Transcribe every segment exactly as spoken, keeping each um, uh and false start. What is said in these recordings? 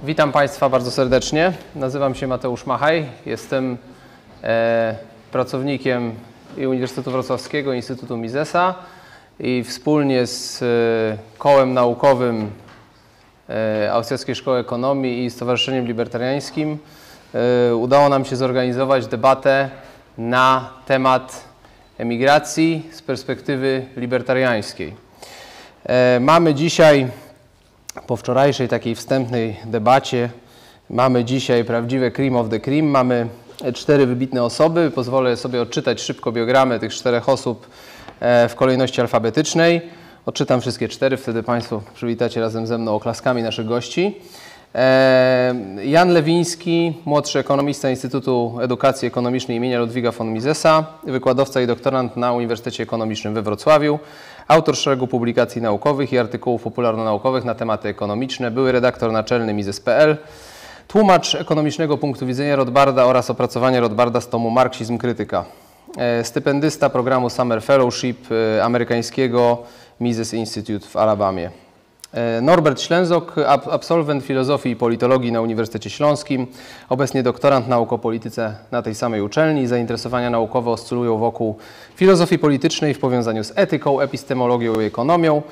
Witam Państwa bardzo serdecznie. Nazywam się Mateusz Machaj. Jestem e, pracownikiem i Uniwersytetu Wrocławskiego, Instytutu Misesa i wspólnie z e, Kołem Naukowym e, Austriackiej Szkoły Ekonomii i Stowarzyszeniem Libertariańskim e, udało nam się zorganizować debatę na temat emigracji z perspektywy libertariańskiej. E, mamy dzisiaj Po wczorajszej takiej wstępnej debacie mamy dzisiaj prawdziwe cream of the cream. Mamy cztery wybitne osoby. Pozwolę sobie odczytać szybko biogramy tych czterech osób w kolejności alfabetycznej. Odczytam wszystkie cztery, wtedy Państwo przywitacie razem ze mną oklaskami naszych gości. Jan Lewiński, młodszy ekonomista Instytutu Edukacji Ekonomicznej imienia Ludwiga von Misesa, wykładowca i doktorant na Uniwersytecie Ekonomicznym we Wrocławiu, autor szeregu publikacji naukowych i artykułów popularno-naukowych na tematy ekonomiczne, były redaktor naczelny Mises kropka p l, tłumacz ekonomicznego punktu widzenia Rothbarda oraz opracowania Rothbarda z tomu Marksizm Krytyka, stypendysta programu Summer Fellowship amerykańskiego Mises Institute w Alabamie. Norbert Ślęzok, absolwent filozofii i politologii na Uniwersytecie Śląskim, obecnie doktorant nauk o polityce na tej samej uczelni. Zainteresowania naukowe oscylują wokół filozofii politycznej w powiązaniu z etyką, epistemologią i ekonomią.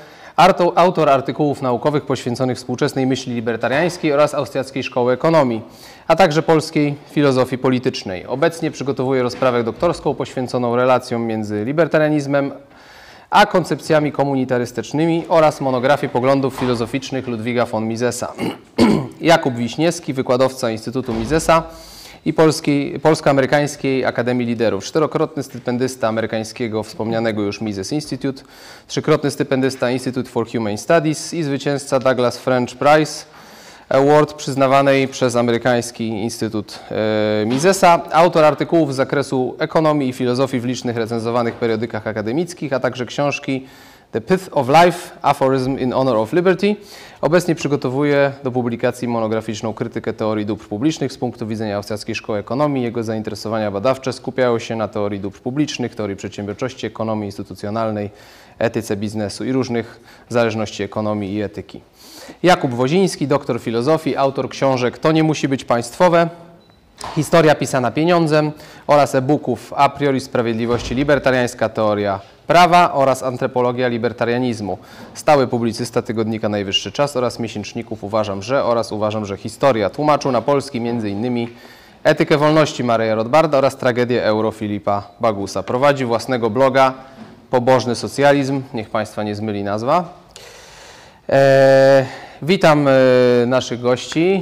Autor artykułów naukowych poświęconych współczesnej myśli libertariańskiej oraz Austriackiej Szkoły Ekonomii, a także polskiej filozofii politycznej. Obecnie przygotowuje rozprawę doktorską poświęconą relacjom między libertarianizmem a koncepcjami komunitarystycznymi oraz monografię poglądów filozoficznych Ludwiga von Misesa. Jakub Wiśniewski, wykładowca Instytutu Misesa i Polskiej, Polsko-Amerykańskiej Akademii Liderów, czterokrotny stypendysta amerykańskiego wspomnianego już Mises Institute, trzykrotny stypendysta Institute for Humane Studies i zwycięzca Douglas French Prize Award przyznawanej przez amerykański Instytut e, Misesa, autor artykułów z zakresu ekonomii i filozofii w licznych recenzowanych periodykach akademickich, a także książki The Pith of Life, Aphorism in Honor of Liberty. Obecnie przygotowuje do publikacji monograficzną krytykę teorii dóbr publicznych z punktu widzenia Austriackiej Szkoły Ekonomii. Jego zainteresowania badawcze skupiają się na teorii dóbr publicznych, teorii przedsiębiorczości, ekonomii instytucjonalnej, etyce biznesu i różnych zależności ekonomii i etyki. Jakub Woziński, doktor filozofii, autor książek To nie musi być państwowe, Historia pisana pieniądzem oraz e-booków A priori sprawiedliwości, libertariańska teoria prawa oraz antropologia libertarianizmu. Stały publicysta tygodnika Najwyższy Czas oraz miesięczników Uważam, że oraz Uważam, że Historia. Tłumaczył na polski między innymi Etykę wolności Mareja Rothbarda oraz Tragedię euro Filipa Bagusa. Prowadzi własnego bloga Pobożny socjalizm, niech Państwa nie zmyli nazwa. Eee, witam e, naszych gości.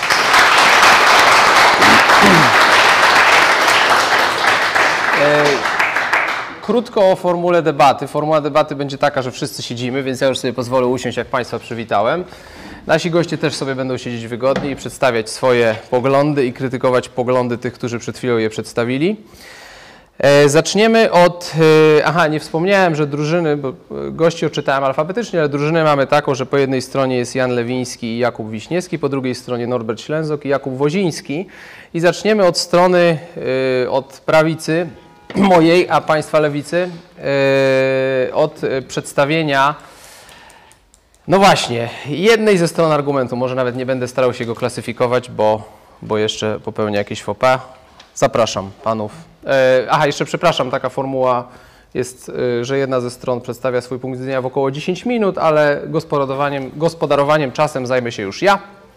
E, krótko o formule debaty. Formuła debaty będzie taka, że wszyscy siedzimy, więc ja już sobie pozwolę usiąść, jak Państwa przywitałem. Nasi goście też sobie będą siedzieć wygodnie i przedstawiać swoje poglądy i krytykować poglądy tych, którzy przed chwilą je przedstawili. Zaczniemy od... Aha, nie wspomniałem, że drużyny, bo gości odczytałem alfabetycznie, ale drużynę mamy taką, że po jednej stronie jest Jan Lewiński i Jakub Wiśniewski, po drugiej stronie Norbert Ślęzok i Jakub Woziński. I zaczniemy od strony, od prawicy mojej, a Państwa lewicy, od przedstawienia, no właśnie, jednej ze stron argumentu. Może nawet nie będę starał się go klasyfikować, bo, bo jeszcze popełnię jakieś faux pas. Zapraszam panów. Aha, jeszcze przepraszam, taka formuła jest, że jedna ze stron przedstawia swój punkt widzenia w około dziesięć minut, ale gospodarowaniem, gospodarowaniem czasem zajmę się już ja,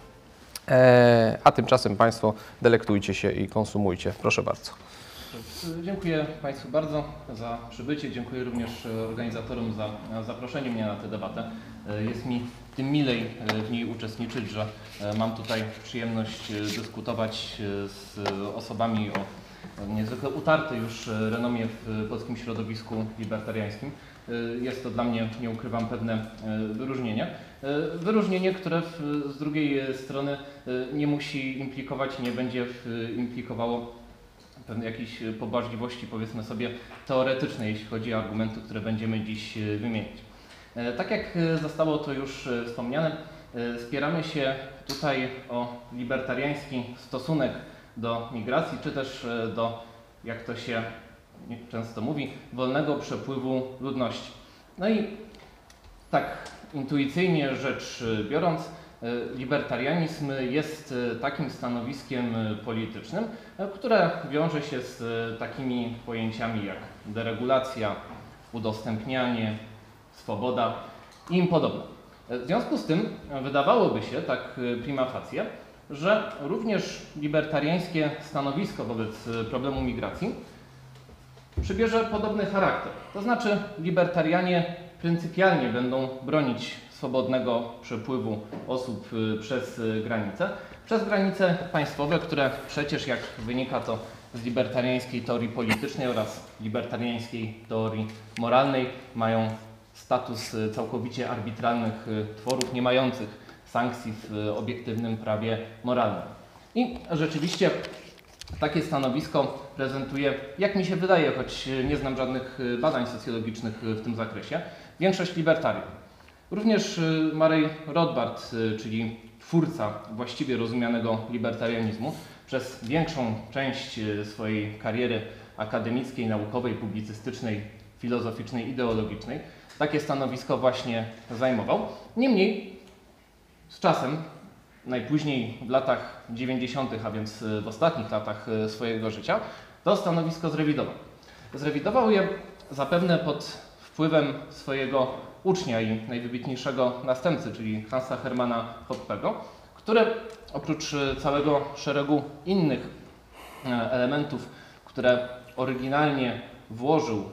a tymczasem Państwo delektujcie się i konsumujcie. Proszę bardzo. Dziękuję Państwu bardzo za przybycie. Dziękuję również organizatorom za zaproszenie mnie na tę debatę. Jest mi tym milej w niej uczestniczyć, że mam tutaj przyjemność dyskutować z osobami o niezwykle utartej już renomie w polskim środowisku libertariańskim. Jest to dla mnie, nie ukrywam, pewne wyróżnienie. Wyróżnienie, które z drugiej strony nie musi implikować, nie będzie implikowało pewnej jakiejś pobłażliwości, powiedzmy sobie, teoretycznej, jeśli chodzi o argumenty, które będziemy dziś wymieniać. Tak jak zostało to już wspomniane, spieramy się tutaj o libertariański stosunek do migracji, czy też do, jak to się często mówi, wolnego przepływu ludności. No i tak intuicyjnie rzecz biorąc, libertarianizm jest takim stanowiskiem politycznym, które wiąże się z takimi pojęciami jak deregulacja, udostępnianie, swoboda i im podobne. W związku z tym wydawałoby się, tak prima facie, że również libertariańskie stanowisko wobec problemu migracji przybierze podobny charakter. To znaczy libertarianie pryncypialnie będą bronić swobodnego przepływu osób przez granice, przez granice państwowe, które przecież, jak wynika to z libertariańskiej teorii politycznej oraz libertariańskiej teorii moralnej, mają status całkowicie arbitralnych tworów, nie mających sankcji w obiektywnym prawie moralnym. I rzeczywiście takie stanowisko prezentuje, jak mi się wydaje, choć nie znam żadnych badań socjologicznych w tym zakresie, większość libertariów. Również Murray Rothbard, czyli twórca właściwie rozumianego libertarianizmu, przez większą część swojej kariery akademickiej, naukowej, publicystycznej, filozoficznej, ideologicznej, takie stanowisko właśnie zajmował. Niemniej z czasem, najpóźniej w latach dziewięćdziesiątych, a więc w ostatnich latach swojego życia, to stanowisko zrewidował. Zrewidował je zapewne pod wpływem swojego ucznia i najwybitniejszego następcy, czyli Hansa Hermana Hoppego, który oprócz całego szeregu innych elementów, które oryginalnie włożył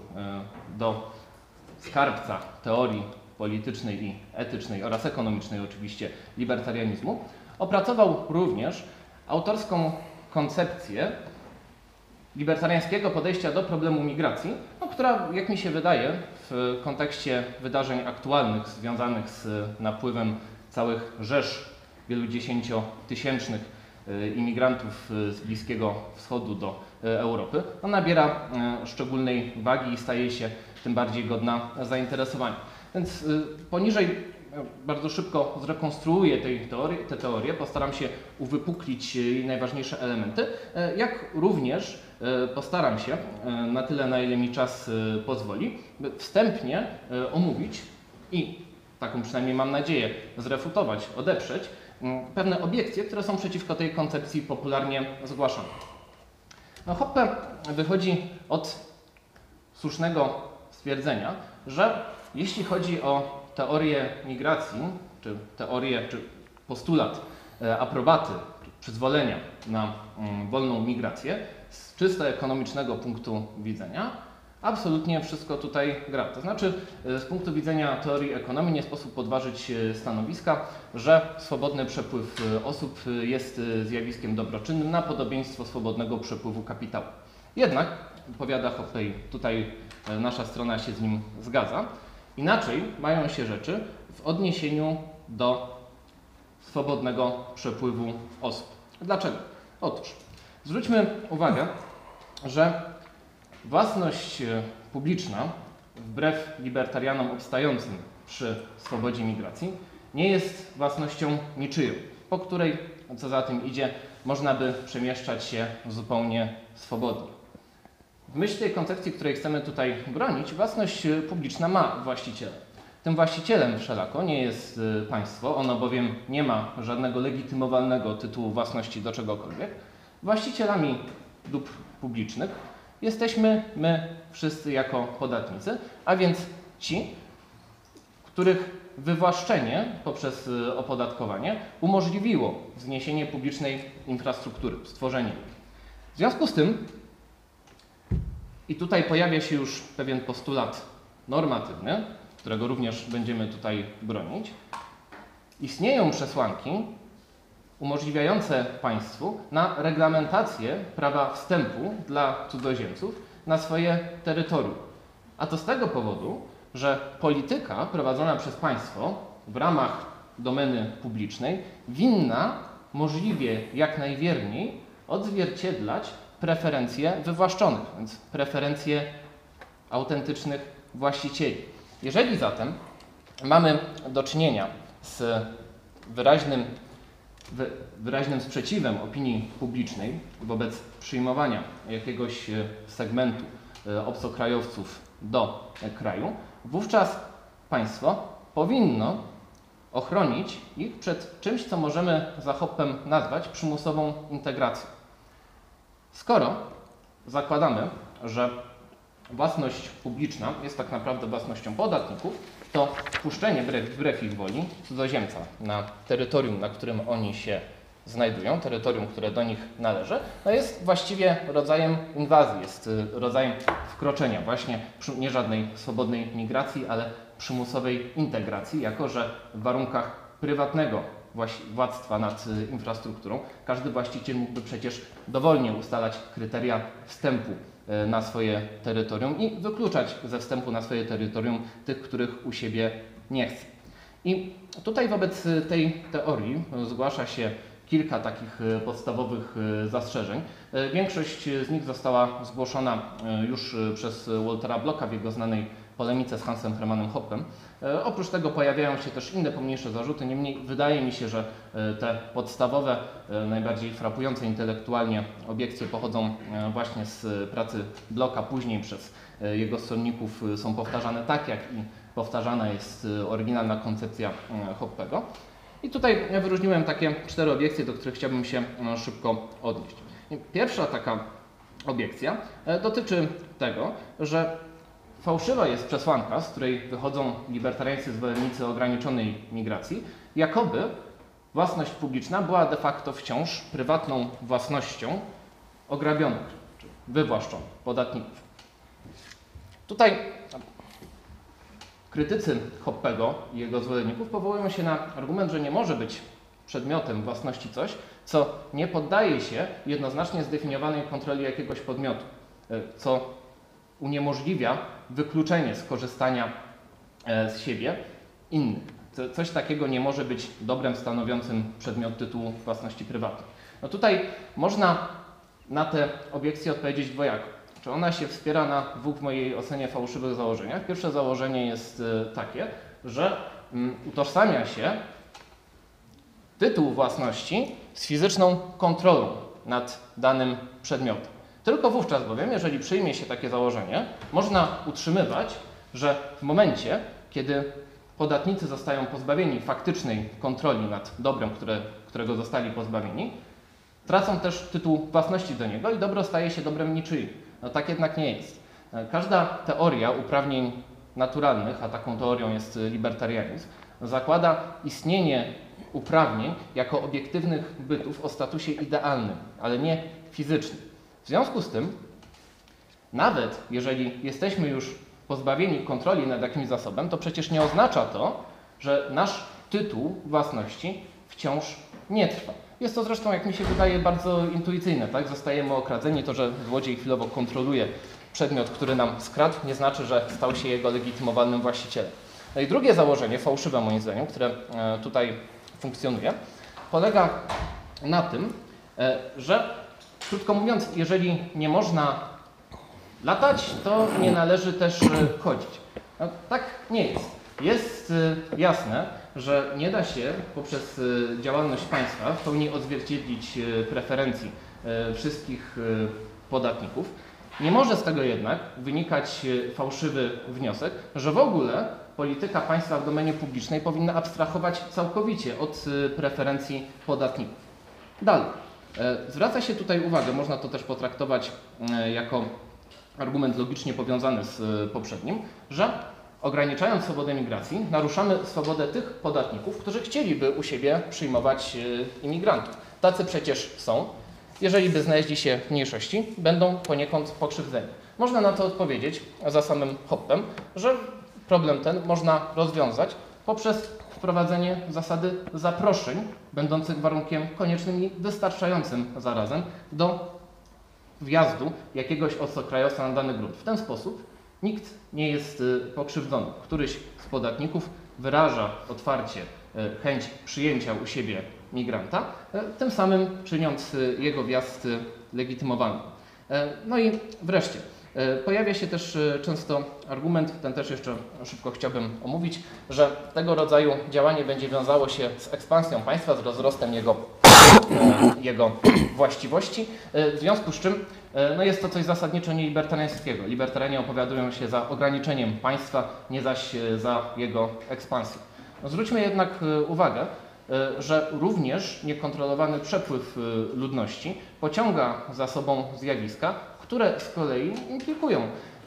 do skarbca teorii politycznej i etycznej oraz ekonomicznej oczywiście libertarianizmu, opracował również autorską koncepcję libertariańskiego podejścia do problemu migracji, no, która, jak mi się wydaje, w kontekście wydarzeń aktualnych związanych z napływem całych rzesz wieludziesięciotysięcznych imigrantów z Bliskiego Wschodu do Europy, no, nabiera szczególnej wagi i staje się tym bardziej godna zainteresowania. Więc poniżej bardzo szybko zrekonstruuję tej teorii, tę teorię, postaram się uwypuklić jej najważniejsze elementy, jak również postaram się, na tyle na ile mi czas pozwoli, wstępnie omówić i, taką przynajmniej mam nadzieję, zrefutować, odeprzeć pewne obiekcje, które są przeciwko tej koncepcji popularnie zgłaszane. No, Hoppe wychodzi od słusznego stwierdzenia, że jeśli chodzi o teorię migracji, czy teorię, czy postulat aprobaty, czy przyzwolenia na wolną migrację, z czysto ekonomicznego punktu widzenia, absolutnie wszystko tutaj gra. To znaczy, z punktu widzenia teorii ekonomii nie sposób podważyć stanowiska, że swobodny przepływ osób jest zjawiskiem dobroczynnym na podobieństwo swobodnego przepływu kapitału. Jednak, powiada Hoppe, i tutaj nasza strona się z nim zgadza, inaczej mają się rzeczy w odniesieniu do swobodnego przepływu osób. Dlaczego? Otóż zwróćmy uwagę, że własność publiczna, wbrew libertarianom obstającym przy swobodzie migracji, nie jest własnością niczyją, po której, co za tym idzie, można by przemieszczać się zupełnie swobodnie. W myśl tej koncepcji, której chcemy tutaj bronić, własność publiczna ma właściciela. Tym właścicielem wszelako nie jest państwo, ono bowiem nie ma żadnego legitymowalnego tytułu własności do czegokolwiek. Właścicielami dóbr publicznych jesteśmy my wszyscy jako podatnicy, a więc ci, których wywłaszczenie poprzez opodatkowanie umożliwiło wzniesienie publicznej infrastruktury, stworzenie. W związku z tym, i tutaj pojawia się już pewien postulat normatywny, którego również będziemy tutaj bronić, istnieją przesłanki umożliwiające państwu na reglamentację prawa wstępu dla cudzoziemców na swoje terytorium. A to z tego powodu, że polityka prowadzona przez państwo w ramach domeny publicznej winna możliwie jak najwierniej odzwierciedlać preferencje wywłaszczonych, więc preferencje autentycznych właścicieli. Jeżeli zatem mamy do czynienia z wyraźnym, wyraźnym sprzeciwem opinii publicznej wobec przyjmowania jakiegoś segmentu obcokrajowców do kraju, wówczas państwo powinno ochronić ich przed czymś, co możemy za Hoppem nazwać przymusową integracją. Skoro zakładamy, że własność publiczna jest tak naprawdę własnością podatników, to wpuszczenie wbrew, wbrew ich woli cudzoziemca na terytorium, na którym oni się znajdują, terytorium, które do nich należy, no jest właściwie rodzajem inwazji, jest rodzajem wkroczenia, właśnie nie żadnej swobodnej migracji, ale przymusowej integracji, jako że w warunkach prywatnego władztwa nad infrastrukturą każdy właściciel mógłby przecież dowolnie ustalać kryteria wstępu na swoje terytorium i wykluczać ze wstępu na swoje terytorium tych, których u siebie nie chce. I tutaj wobec tej teorii zgłasza się kilka takich podstawowych zastrzeżeń. Większość z nich została zgłoszona już przez Waltera Blocka w jego znanej polemice z Hansem Hermannem Hoppem. Oprócz tego pojawiają się też inne pomniejsze zarzuty, niemniej wydaje mi się, że te podstawowe, najbardziej frapujące intelektualnie obiekcje pochodzą właśnie z pracy Blocka, później przez jego stronników są powtarzane tak, jak i powtarzana jest oryginalna koncepcja Hoppego. I tutaj wyróżniłem takie cztery obiekcje, do których chciałbym się szybko odnieść. Pierwsza taka obiekcja dotyczy tego, że fałszywa jest przesłanka, z której wychodzą libertariańscy zwolennicy ograniczonej migracji, jakoby własność publiczna była de facto wciąż prywatną własnością ograbionych, czy wywłaszczonych podatników. Tutaj krytycy Hoppego i jego zwolenników powołują się na argument, że nie może być przedmiotem własności coś, co nie poddaje się jednoznacznie zdefiniowanej kontroli jakiegoś podmiotu, co uniemożliwia wykluczenie z korzystania z siebie innych. Coś takiego nie może być dobrem stanowiącym przedmiot tytułu własności prywatnej. No tutaj można na te obiekcje odpowiedzieć dwojako. Czy ona się wspiera na dwóch w mojej ocenie fałszywych założeniach? Pierwsze założenie jest takie, że utożsamia się tytuł własności z fizyczną kontrolą nad danym przedmiotem. Tylko wówczas bowiem, jeżeli przyjmie się takie założenie, można utrzymywać, że w momencie, kiedy podatnicy zostają pozbawieni faktycznej kontroli nad dobrem, które, którego zostali pozbawieni, tracą też tytuł własności do niego i dobro staje się dobrem niczyim. No tak jednak nie jest. Każda teoria uprawnień naturalnych, a taką teorią jest libertarianizm, zakłada istnienie uprawnień jako obiektywnych bytów o statusie idealnym, ale nie fizycznym. W związku z tym, nawet jeżeli jesteśmy już pozbawieni kontroli nad jakimś zasobem, to przecież nie oznacza to, że nasz tytuł własności wciąż nie trwa. Jest to zresztą, jak mi się wydaje, bardzo intuicyjne, tak? Zostajemy okradzeni, to, że złodziej chwilowo kontroluje przedmiot, który nam skradł, nie znaczy, że stał się jego legitymowanym właścicielem. No i drugie założenie, fałszywe moim zdaniem, które tutaj funkcjonuje, polega na tym, że krótko mówiąc, jeżeli nie można latać, to nie należy też chodzić. No, tak nie jest. Jest jasne, że nie da się poprzez działalność państwa w pełni odzwierciedlić preferencji wszystkich podatników. Nie może z tego jednak wynikać fałszywy wniosek, że w ogóle polityka państwa w domenie publicznej powinna abstrahować całkowicie od preferencji podatników. Dalej. Zwraca się tutaj uwagę, można to też potraktować jako argument logicznie powiązany z poprzednim, że ograniczając swobodę migracji, naruszamy swobodę tych podatników, którzy chcieliby u siebie przyjmować imigrantów. Tacy przecież są. Jeżeli by znaleźli się w mniejszości, będą poniekąd pokrzywdzeni. Można na to odpowiedzieć za samym Hoppem, że problem ten można rozwiązać poprzez wprowadzenie zasady zaproszeń, będących warunkiem koniecznym i wystarczającym zarazem do wjazdu jakiegoś obcokrajowca na dany grunt. W ten sposób nikt nie jest pokrzywdzony. Któryś z podatników wyraża otwarcie chęć przyjęcia u siebie migranta, tym samym czyniąc jego wjazd legitymowalnym. No i wreszcie, pojawia się też często argument, ten też jeszcze szybko chciałbym omówić, że tego rodzaju działanie będzie wiązało się z ekspansją państwa, z rozrostem jego, jego właściwości, w związku z czym no jest to coś zasadniczo nielibertariańskiego. Libertarianie opowiadują się za ograniczeniem państwa, nie zaś za jego ekspansją. No zwróćmy jednak uwagę, że również niekontrolowany przepływ ludności pociąga za sobą zjawiska, które z kolei implikują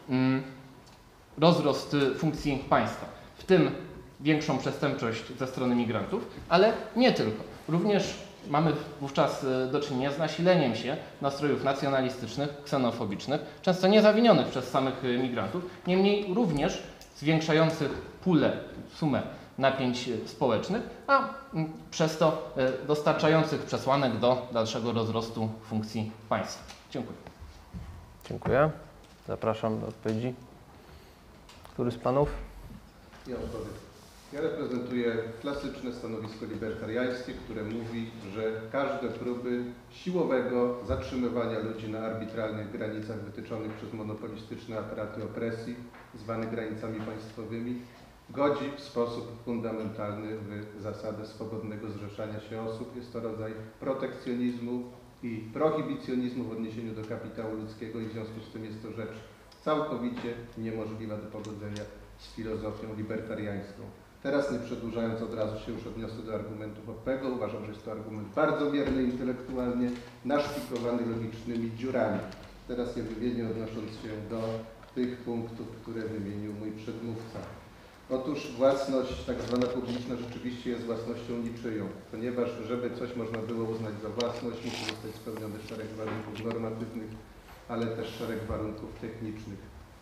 rozrost funkcji państwa, w tym większą przestępczość ze strony migrantów, ale nie tylko. Również mamy wówczas do czynienia z nasileniem się nastrojów nacjonalistycznych, ksenofobicznych, często niezawinionych przez samych migrantów, niemniej również zwiększających pulę, sumę napięć społecznych, a przez to dostarczających przesłanek do dalszego rozrostu funkcji państwa. Dziękuję. Dziękuję. Zapraszam do odpowiedzi. Który z panów? Ja odpowiem. Ja reprezentuję klasyczne stanowisko libertariańskie, które mówi, że każde próby siłowego zatrzymywania ludzi na arbitralnych granicach wytyczonych przez monopolistyczne aparaty opresji, zwane granicami państwowymi, godzi w sposób fundamentalny w zasadę swobodnego zrzeszania się osób. Jest to rodzaj protekcjonizmu i prohibicjonizmu w odniesieniu do kapitału ludzkiego i w związku z tym jest to rzecz całkowicie niemożliwa do pogodzenia z filozofią libertariańską. Teraz, nie przedłużając, od razu się już odniosę do argumentów Hoppego. Uważam, że jest to argument bardzo mierny intelektualnie, naszpikowany logicznymi dziurami. Teraz je wymienię, odnosząc się do tych punktów, które wymienił mój przedmówca. Otóż własność tak zwana publiczna rzeczywiście jest własnością niczyją, ponieważ żeby coś można było uznać za własność, musi zostać spełniony szereg warunków normatywnych, ale też szereg warunków technicznych.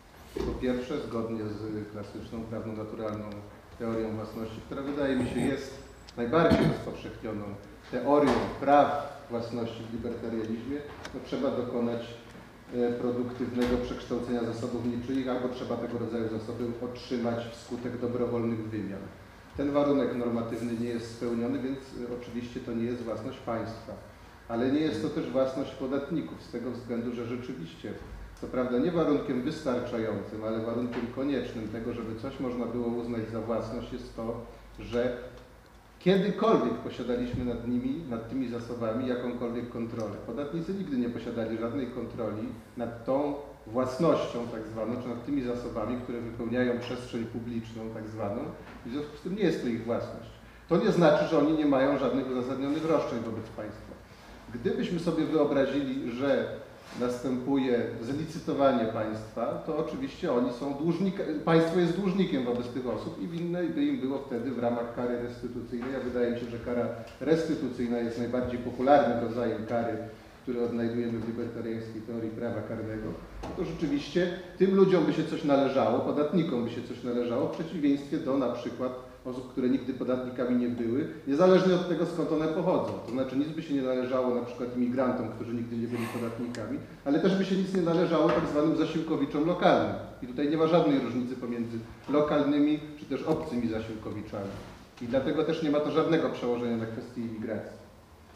Po pierwsze, zgodnie z klasyczną, prawno-naturalną teorią własności, która wydaje mi się jest najbardziej rozpowszechnioną teorią praw własności w libertarianizmie, to trzeba dokonać produktywnego przekształcenia zasobów niczyich, albo trzeba tego rodzaju zasoby otrzymać wskutek dobrowolnych wymian. Ten warunek normatywny nie jest spełniony, więc oczywiście to nie jest własność państwa. Ale nie jest to też własność podatników, z tego względu, że rzeczywiście, co prawda nie warunkiem wystarczającym, ale warunkiem koniecznym tego, żeby coś można było uznać za własność, jest to, że kiedykolwiek posiadaliśmy nad nimi, nad tymi zasobami jakąkolwiek kontrolę. Podatnicy nigdy nie posiadali żadnej kontroli nad tą własnością tak zwaną, czy nad tymi zasobami, które wypełniają przestrzeń publiczną tak zwaną. W związku z tym nie jest to ich własność. To nie znaczy, że oni nie mają żadnych uzasadnionych roszczeń wobec państwa. Gdybyśmy sobie wyobrazili, że następuje zlicytowanie państwa, to oczywiście oni są dłużnikami, państwo jest dłużnikiem wobec tych osób i winne by im było wtedy w ramach kary restytucyjnej. Ja wydaje mi się, że kara restytucyjna jest najbardziej popularnym rodzajem kary, który odnajdujemy w libertariańskiej teorii prawa karnego. To rzeczywiście tym ludziom by się coś należało, podatnikom by się coś należało, w przeciwieństwie do na przykład osób, które nigdy podatnikami nie były, niezależnie od tego, skąd one pochodzą. To znaczy nic by się nie należało na przykład imigrantom, którzy nigdy nie byli podatnikami, ale też by się nic nie należało tak zwanym zasiłkowiczom lokalnym. I tutaj nie ma żadnej różnicy pomiędzy lokalnymi czy też obcymi zasiłkowiczami. I dlatego też nie ma to żadnego przełożenia na kwestię imigracji.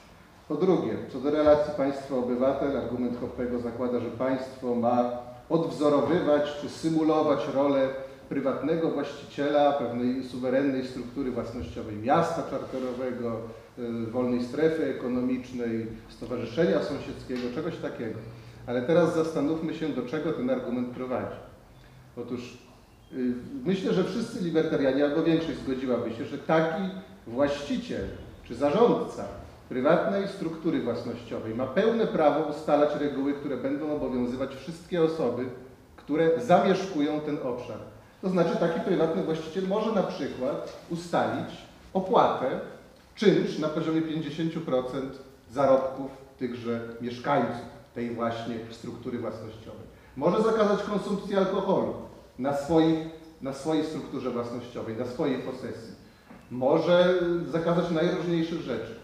Po drugie, co do relacji państwo-obywatel, argument Hoppego zakłada, że państwo ma odwzorowywać czy symulować rolę prywatnego właściciela pewnej suwerennej struktury własnościowej, miasta czarterowego, wolnej strefy ekonomicznej, stowarzyszenia sąsiedzkiego, czegoś takiego. Ale teraz zastanówmy się, do czego ten argument prowadzi. Otóż yy, myślę, że wszyscy libertarianie, albo większość zgodziłaby się, że taki właściciel czy zarządca prywatnej struktury własnościowej ma pełne prawo ustalać reguły, które będą obowiązywać wszystkie osoby, które zamieszkują ten obszar. To znaczy taki prywatny właściciel może na przykład ustalić opłatę, czynsz na poziomie pięćdziesiąt procent zarobków tychże mieszkańców tej właśnie struktury własnościowej. Może zakazać konsumpcji alkoholu na, swoich, na swojej strukturze własnościowej, na swojej posesji. Może zakazać najróżniejszych rzeczy.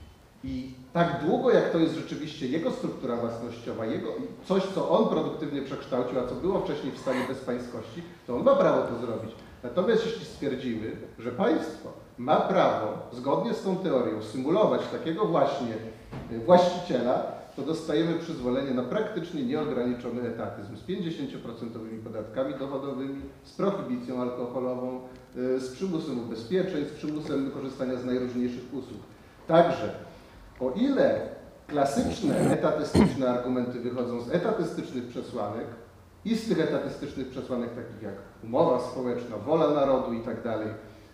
I tak długo, jak to jest rzeczywiście jego struktura własnościowa, jego, coś, co on produktywnie przekształcił, a co było wcześniej w stanie bezpańskości, to on ma prawo to zrobić. Natomiast jeśli stwierdzimy, że państwo ma prawo, zgodnie z tą teorią, symulować takiego właśnie właściciela, to dostajemy przyzwolenie na praktycznie nieograniczony etatyzm z pięćdziesięcioprocentowymi podatkami dochodowymi, z prohibicją alkoholową, z przymusem ubezpieczeń, z przymusem korzystania z najróżniejszych usług. Także o ile klasyczne, etatystyczne argumenty wychodzą z etatystycznych przesłanek i z tych etatystycznych przesłanek takich jak umowa społeczna, wola narodu i tak dalej,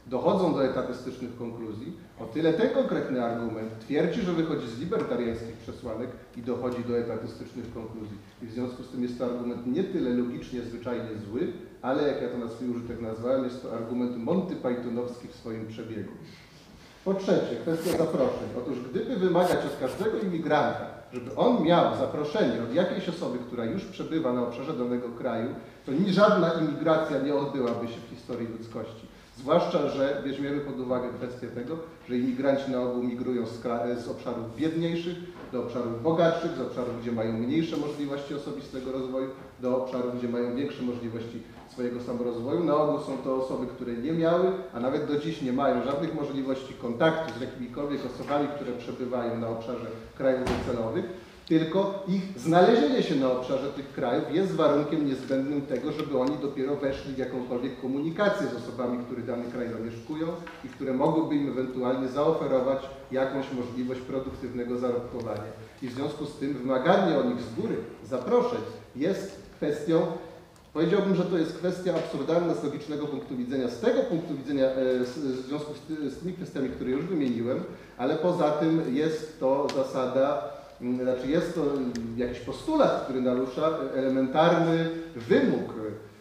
dochodzą do etatystycznych konkluzji, o tyle ten konkretny argument twierdzi, że wychodzi z libertariańskich przesłanek i dochodzi do etatystycznych konkluzji. I w związku z tym jest to argument nie tyle logicznie, zwyczajnie zły, ale jak ja to na swój użytek nazwałem, jest to argument Monty Pythonowski w swoim przebiegu. Po trzecie, kwestia zaproszeń. Otóż gdyby wymagać od każdego imigranta, żeby on miał zaproszenie od jakiejś osoby, która już przebywa na obszarze danego kraju, to ni żadna imigracja nie odbyłaby się w historii ludzkości. Zwłaszcza, że weźmiemy pod uwagę kwestię tego, że imigranci na ogół migrują z, z obszarów biedniejszych do obszarów bogatszych, z obszarów, gdzie mają mniejsze możliwości osobistego rozwoju, do obszarów, gdzie mają większe możliwości swojego samorozwoju. Na ogół są to osoby, które nie miały, a nawet do dziś nie mają żadnych możliwości kontaktu z jakimikolwiek osobami, które przebywają na obszarze krajów docelowych, tylko ich znalezienie się na obszarze tych krajów jest warunkiem niezbędnym tego, żeby oni dopiero weszli w jakąkolwiek komunikację z osobami, które dany kraj zamieszkują i które mogłyby im ewentualnie zaoferować jakąś możliwość produktywnego zarobkowania. I w związku z tym wymaganie od nich z góry zaproszeń jest kwestią, powiedziałbym, że to jest kwestia absurdalna z logicznego punktu widzenia, z tego punktu widzenia, w związku z tymi kwestiami, które już wymieniłem, ale poza tym jest to zasada, znaczy jest to jakiś postulat, który narusza elementarny wymóg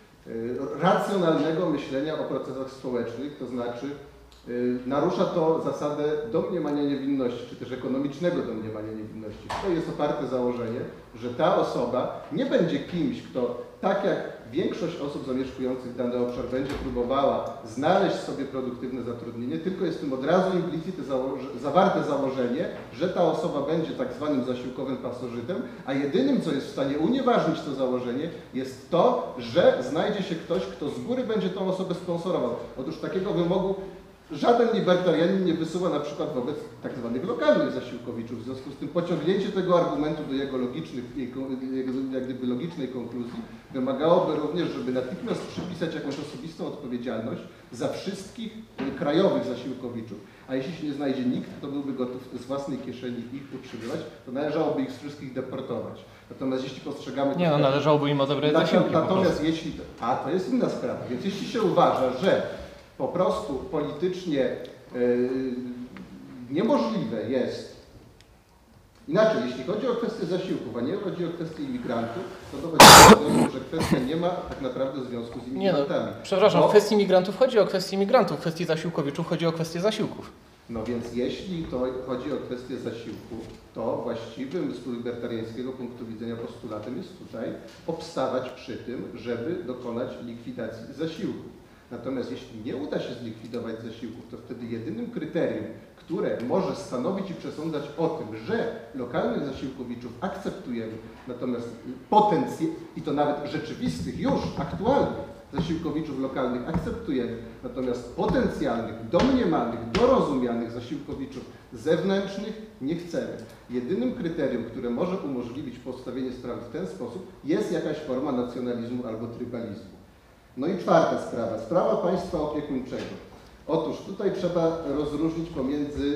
racjonalnego myślenia o procesach społecznych, to znaczy narusza to zasadę domniemania niewinności, czy też ekonomicznego domniemania niewinności. To jest oparte założenie, że ta osoba nie będzie kimś, kto tak jak większość osób zamieszkujących dany obszar będzie próbowała znaleźć sobie produktywne zatrudnienie, tylko jest w tym od razu implicite założe, zawarte założenie, że ta osoba będzie tak zwanym zasiłkowym pasożytem, a jedynym, co jest w stanie unieważnić to założenie, jest to, że znajdzie się ktoś, kto z góry będzie tą osobę sponsorował. Otóż takiego wymogu żaden libertarianin nie wysuwa na przykład wobec tak zwanych lokalnych zasiłkowiczów. W związku z tym pociągnięcie tego argumentu do jego logicznych, jak gdyby logicznej konkluzji wymagałoby również, żeby natychmiast przypisać jakąś osobistą odpowiedzialność za wszystkich krajowych zasiłkowiczów. A jeśli się nie znajdzie nikt, kto byłby gotów z własnej kieszeni ich utrzymywać, to należałoby ich wszystkich deportować. Natomiast jeśli postrzegamy... Nie, no należałoby im odebrać zasiłki. Natomiast jeśli... A, to jest inna sprawa. Więc jeśli się uważa, że po prostu politycznie yy, niemożliwe jest, inaczej, jeśli chodzi o kwestię zasiłków, a nie chodzi o kwestię imigrantów, to dochodzi do wniosku, że kwestia nie ma tak naprawdę związku z imigrantami. Nie no, przepraszam, Bo, w kwestii imigrantów chodzi o kwestię imigrantów, w kwestii zasiłkowiczów chodzi o kwestię zasiłków. No więc jeśli to chodzi o kwestię zasiłków, to właściwym z libertariańskiego punktu widzenia postulatem jest tutaj obstawać przy tym, żeby dokonać likwidacji zasiłków. Natomiast jeśli nie uda się zlikwidować zasiłków, to wtedy jedynym kryterium, które może stanowić i przesądzać o tym, że lokalnych zasiłkowiczów akceptujemy, natomiast potencję, i to nawet rzeczywistych, już aktualnych zasiłkowiczów lokalnych akceptujemy, natomiast potencjalnych, domniemanych, dorozumianych zasiłkowiczów zewnętrznych nie chcemy. Jedynym kryterium, które może umożliwić postawienie sprawy w ten sposób, jest jakaś forma nacjonalizmu albo trybalizmu. No i czwarta sprawa, sprawa państwa opiekuńczego. Otóż tutaj trzeba rozróżnić pomiędzy,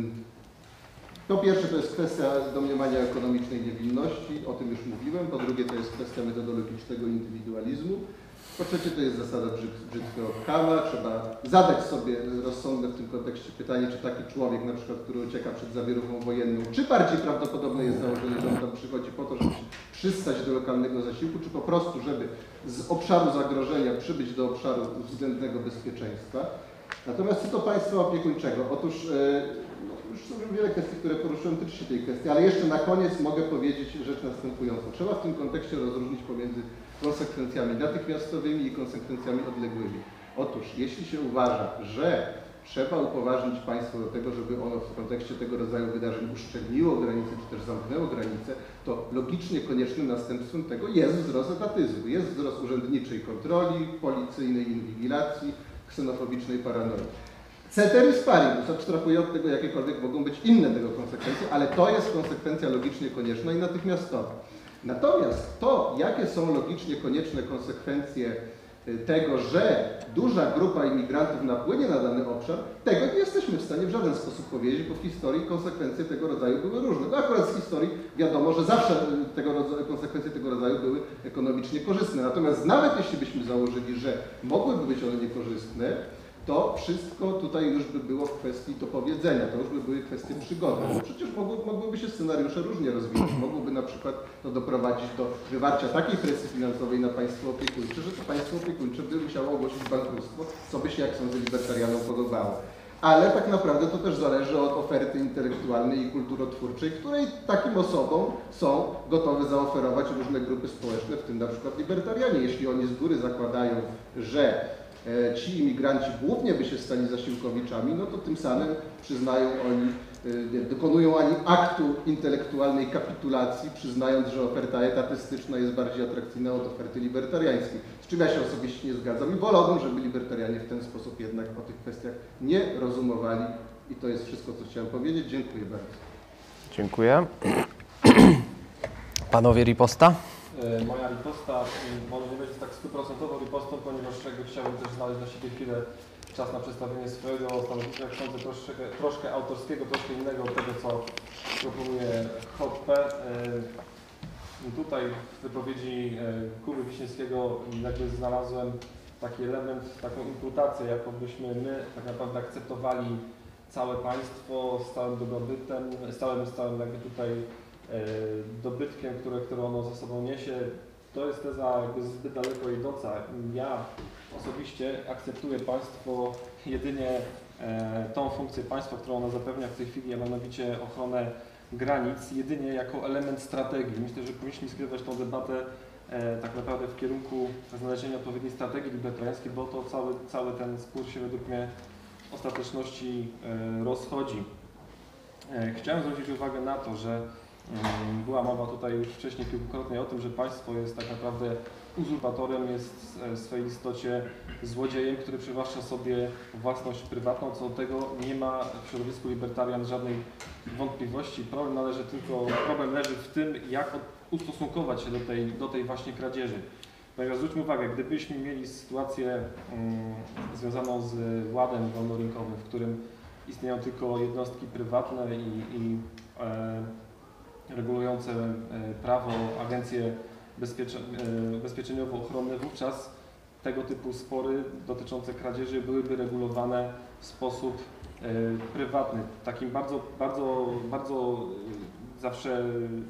po pierwsze to jest kwestia domniemania ekonomicznej niewinności, o tym już mówiłem, po drugie to jest kwestia metodologicznego indywidualizmu, po trzecie to jest zasada brzydkiego kama, trzeba zadać sobie rozsądne w tym kontekście pytanie, czy taki człowiek, na przykład, który ucieka przed zawieruchą wojenną, czy bardziej prawdopodobne jest założenie, że on tam przychodzi po to, żeby się przystać do lokalnego zasiłku, czy po prostu, żeby z obszaru zagrożenia przybyć do obszaru względnego bezpieczeństwa. Natomiast co do państwa opiekuńczego? Otóż no, już są wiele kwestii, które poruszyłem, tyczy się tej kwestii, ale jeszcze na koniec mogę powiedzieć rzecz następującą. Trzeba w tym kontekście rozróżnić pomiędzy konsekwencjami natychmiastowymi i konsekwencjami odległymi. Otóż, jeśli się uważa, że trzeba upoważnić państwo do tego, żeby ono w kontekście tego rodzaju wydarzeń uszczelniło granice, czy też zamknęło granice, to logicznie koniecznym następstwem tego jest wzrost etatyzmu, jest wzrost urzędniczej kontroli, policyjnej inwigilacji, ksenofobicznej paranoi. Ceteris paribus, abstrahuję od tego, jakiekolwiek mogą być inne tego konsekwencje, ale to jest konsekwencja logicznie konieczna i natychmiastowa. Natomiast to, jakie są logicznie konieczne konsekwencje tego, że duża grupa imigrantów napłynie na dany obszar, tego nie jesteśmy w stanie w żaden sposób powiedzieć, bo w historii konsekwencje tego rodzaju były różne. No akurat z historii wiadomo, że zawsze tego rodzaju, konsekwencje tego rodzaju były ekonomicznie korzystne. Natomiast nawet jeśli byśmy założyli, że mogłyby być one niekorzystne, to wszystko tutaj już by było w kwestii do powiedzenia, to już by były kwestie przygody. Bo przecież mogły, mogłyby się scenariusze różnie rozwijać. Mogłoby na przykład to doprowadzić do wywarcia takiej presji finansowej na państwo opiekuńcze, że to państwo opiekuńcze by musiało ogłosić bankructwo, co by się, jak sądzę, libertarianom podobało. Ale tak naprawdę to też zależy od oferty intelektualnej i kulturotwórczej, której takim osobom są gotowe zaoferować różne grupy społeczne, w tym na przykład libertarianie. Jeśli oni z góry zakładają, że ci imigranci głównie by się stali zasiłkowiczami, no to tym samym przyznają oni, dokonują ani aktu intelektualnej kapitulacji, przyznając, że oferta etatystyczna jest bardziej atrakcyjna od oferty libertariańskiej. Z czym ja się osobiście nie zgadzam i wolałbym, żeby libertarianie w ten sposób jednak o tych kwestiach nie rozumowali. I to jest wszystko, co chciałem powiedzieć. Dziękuję bardzo. Dziękuję. Panowie riposta? Moja riposta może nie będzie tak stuprocentową ripostą, ponieważ chciałbym też znaleźć dla siebie chwilę czas na przedstawienie swojego stanowiska, jak sądzę, troszkę, troszkę autorskiego, troszkę innego od tego, co proponuje Hoppe. Tutaj w wypowiedzi Kuby Wiśniewskiego jakby znalazłem taki element, taką imputację, jakobyśmy my tak naprawdę akceptowali całe państwo z całym dobrobytem, z całym, z całym jakby tutaj dobytkiem, które, które ono ze sobą niesie. To jest teza jakby zbyt daleko idąca. Ja osobiście akceptuję państwo jedynie e, tą funkcję państwa, którą ono zapewnia w tej chwili, a mianowicie ochronę granic, jedynie jako element strategii. Myślę, że powinniśmy skierować tę debatę e, tak naprawdę w kierunku znalezienia odpowiedniej strategii libertariańskiej, bo to cały, cały ten spór się według mnie w ostateczności e, rozchodzi. E, chciałem zwrócić uwagę na to, że była mowa tutaj już wcześniej kilkukrotnie o tym, że państwo jest tak naprawdę uzurpatorem, jest w swojej istocie złodziejem, który przywłaszcza sobie własność prywatną. Co do tego nie ma w środowisku libertarian żadnej wątpliwości. Problem należy tylko, problem leży w tym, jak ustosunkować się do tej, do tej właśnie kradzieży. Ponieważ zwróćmy uwagę, gdybyśmy mieli sytuację um, związaną z ładem wolnorynkowym, w którym istnieją tylko jednostki prywatne i, i e, regulujące prawo, agencje bezpieczeniowo-ochronne, wówczas tego typu spory dotyczące kradzieży byłyby regulowane w sposób prywatny. Takim bardzo, bardzo, bardzo zawsze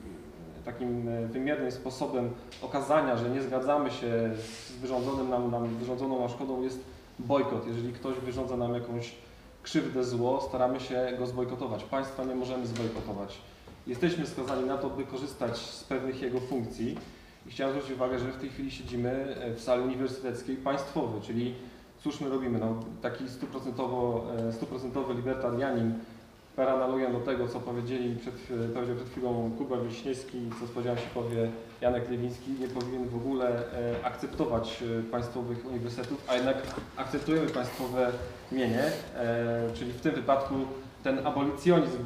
takim wymiernym sposobem okazania, że nie zgadzamy się z wyrządzonym nam, nam, wyrządzoną nam szkodą jest bojkot. Jeżeli ktoś wyrządza nam jakąś krzywdę, zło, staramy się go zbojkotować. Państwa nie możemy zbojkotować. Jesteśmy skazani na to, by korzystać z pewnych jego funkcji i chciałem zwrócić uwagę, że w tej chwili siedzimy w sali uniwersyteckiej państwowej, czyli cóż my robimy? No, taki stuprocentowo, stuprocentowy libertarianin, per analogią do tego, co powiedzieli przed, powiedział przed chwilą Kuba Wiśniewski, co spodziewam się powie Janek Lewiński, nie powinien w ogóle akceptować państwowych uniwersytetów, a jednak akceptujemy państwowe mienie, czyli w tym wypadku ten abolicjonizm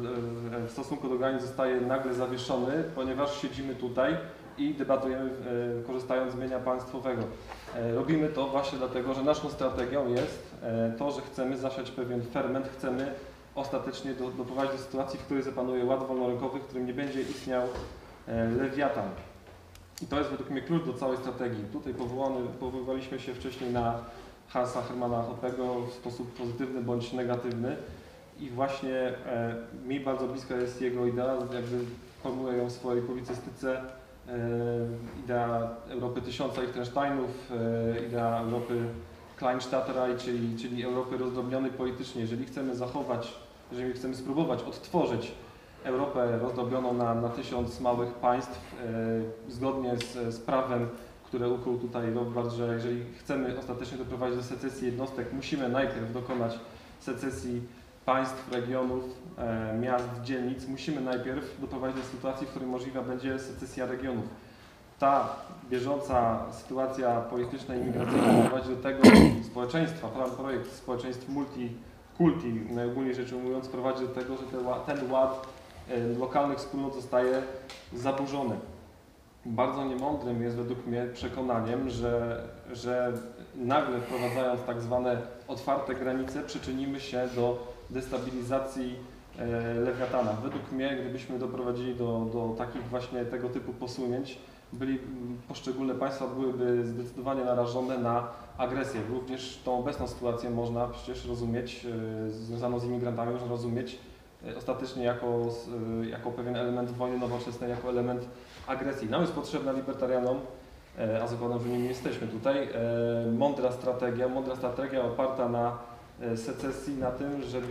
w stosunku do granic zostaje nagle zawieszony, ponieważ siedzimy tutaj i debatujemy korzystając z mienia państwowego. Robimy to właśnie dlatego, że naszą strategią jest to, że chcemy zasiać pewien ferment, chcemy ostatecznie do, doprowadzić do sytuacji, w której zapanuje ład wolnorynkowy, w którym nie będzie istniał lewiatan. I to jest według mnie klucz do całej strategii. Tutaj powołany, powoływaliśmy się wcześniej na Hansa Hermana Hoppego w sposób pozytywny bądź negatywny. I właśnie e, mi bardzo bliska jest jego idea, jakby formułuję ją w swojej publicystyce, e, idea Europy tysiąca Liechtensteinów, e, idea Europy Kleinstadterei, czyli, czyli Europy rozdrobnionej politycznie. Jeżeli chcemy zachować, jeżeli chcemy spróbować odtworzyć Europę rozdrobioną na, na tysiąc małych państw, e, zgodnie z, z prawem, które ukuł tutaj Rothbard, że jeżeli chcemy ostatecznie doprowadzić do secesji jednostek, musimy najpierw dokonać secesji państw, regionów, e, miast, dzielnic, musimy najpierw doprowadzić do sytuacji, w której możliwa będzie secesja regionów. Ta bieżąca sytuacja polityczna i migracyjna prowadzi do tego społeczeństwa, plan projekt społeczeństw multikulti, najogólniej rzecz ujmując, prowadzi do tego, że te, ten ład e, lokalnych wspólnot zostaje zaburzony. Bardzo niemądrym jest według mnie przekonaniem, że, że nagle wprowadzając tak zwane otwarte granice przyczynimy się do destabilizacji Lewiatana. Według mnie, gdybyśmy doprowadzili do, do takich właśnie tego typu posunięć, byli, poszczególne państwa byłyby zdecydowanie narażone na agresję. Również tą obecną sytuację można przecież rozumieć, yy, związaną z imigrantami, można rozumieć yy, ostatecznie jako, yy, jako pewien element wojny nowoczesnej, jako element agresji. Nam jest potrzebna libertarianom, yy, a zakładam, że nimi jesteśmy tutaj, yy, mądra strategia, mądra strategia oparta na yy, secesji, na tym, żeby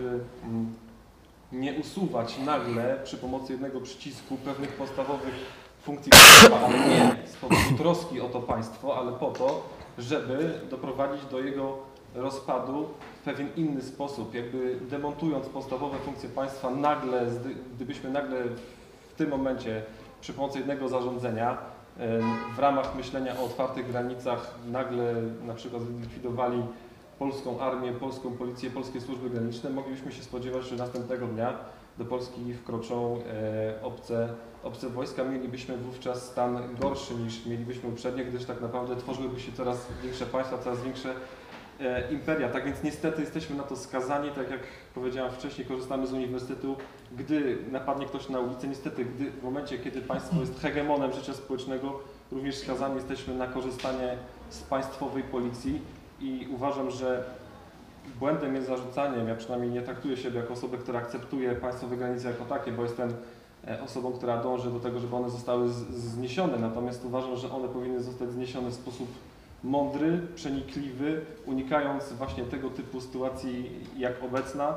yy, nie usuwać nagle przy pomocy jednego przycisku pewnych podstawowych funkcji państwa, ale nie z powodu troski o to państwo, ale po to, żeby doprowadzić do jego rozpadu w pewien inny sposób, jakby demontując podstawowe funkcje państwa nagle, gdybyśmy nagle w tym momencie przy pomocy jednego zarządzenia w ramach myślenia o otwartych granicach nagle na przykład zlikwidowali polską armię, polską policję, polskie służby graniczne, moglibyśmy się spodziewać, że następnego dnia do Polski wkroczą e, obce, obce wojska. Mielibyśmy wówczas stan gorszy niż mielibyśmy uprzednio, gdyż tak naprawdę tworzyłyby się coraz większe państwa, coraz większe e, imperia. Tak więc niestety jesteśmy na to skazani, tak jak powiedziałem wcześniej, korzystamy z uniwersytetu. Gdy napadnie ktoś na ulicę, niestety gdy, w momencie, kiedy państwo jest hegemonem życia społecznego, również skazani jesteśmy na korzystanie z państwowej policji i uważam, że błędem jest zarzucanie, ja przynajmniej nie traktuję siebie jako osobę, która akceptuje państwowe granice jako takie, bo jestem osobą, która dąży do tego, żeby one zostały zniesione, natomiast uważam, że one powinny zostać zniesione w sposób mądry, przenikliwy, unikając właśnie tego typu sytuacji jak obecna.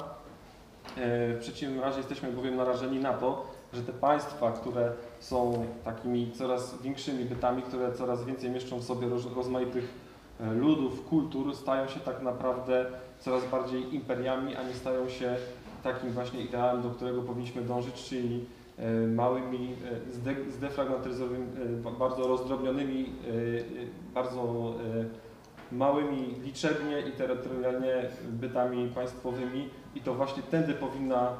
W przeciwnym razie jesteśmy bowiem narażeni na to, że te państwa, które są takimi coraz większymi bytami, które coraz więcej mieszczą w sobie rozmaitych ludów, kultur, stają się tak naprawdę coraz bardziej imperiami, a nie stają się takim właśnie ideałem, do którego powinniśmy dążyć, czyli małymi, zdefragmentyzowanymi, bardzo rozdrobnionymi, bardzo małymi liczebnie i terytorialnie bytami państwowymi i to właśnie tędy powinna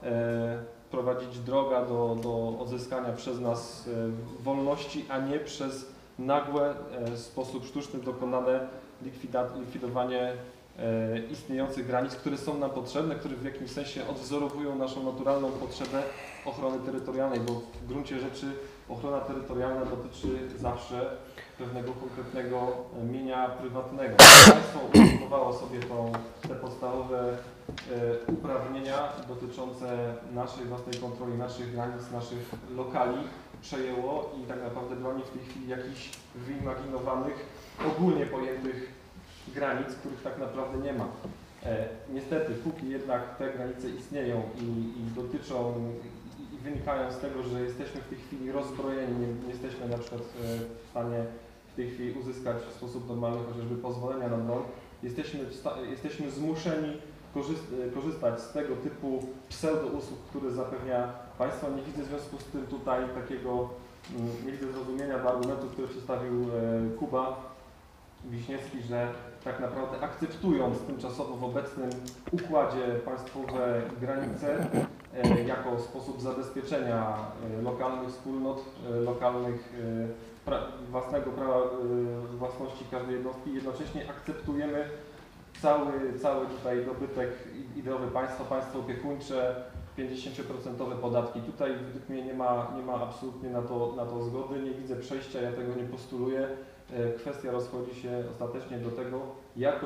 prowadzić droga do, do odzyskania przez nas wolności, a nie przez nagłe, w sposób sztuczny dokonane likwidowanie istniejących granic, które są nam potrzebne, które w jakimś sensie odwzorowują naszą naturalną potrzebę ochrony terytorialnej, bo w gruncie rzeczy ochrona terytorialna dotyczy zawsze pewnego konkretnego mienia prywatnego. Państwo uporządkowało sobie tą, te podstawowe uprawnienia dotyczące naszej własnej kontroli, naszych granic, naszych lokali, przejęło i tak naprawdę broni w tej chwili jakichś wyimaginowanych, ogólnie pojętych granic, których tak naprawdę nie ma. E, niestety, póki jednak te granice istnieją i, i dotyczą i, i wynikają z tego, że jesteśmy w tej chwili rozbrojeni, nie, nie jesteśmy na przykład w stanie w tej chwili uzyskać w sposób normalny chociażby pozwolenia na broń, jesteśmy, jesteśmy zmuszeni korzystać z tego typu pseudo-usług, które zapewnia państwo. Nie widzę w związku z tym tutaj takiego, nie widzę zrozumienia dla argumentów, które przedstawił Kuba Wiśniewski, że tak naprawdę akceptując tymczasowo w obecnym układzie państwowe granice jako sposób zabezpieczenia lokalnych wspólnot, lokalnych pra własnego prawa własności każdej jednostki, jednocześnie akceptujemy cały, cały tutaj dobytek ideowy państwa, państwo opiekuńcze, pięćdziesięcioprocentowe podatki. Tutaj według mnie nie ma, nie ma absolutnie na to, na to zgody, nie widzę przejścia, ja tego nie postuluję. Kwestia rozchodzi się ostatecznie do tego, jaką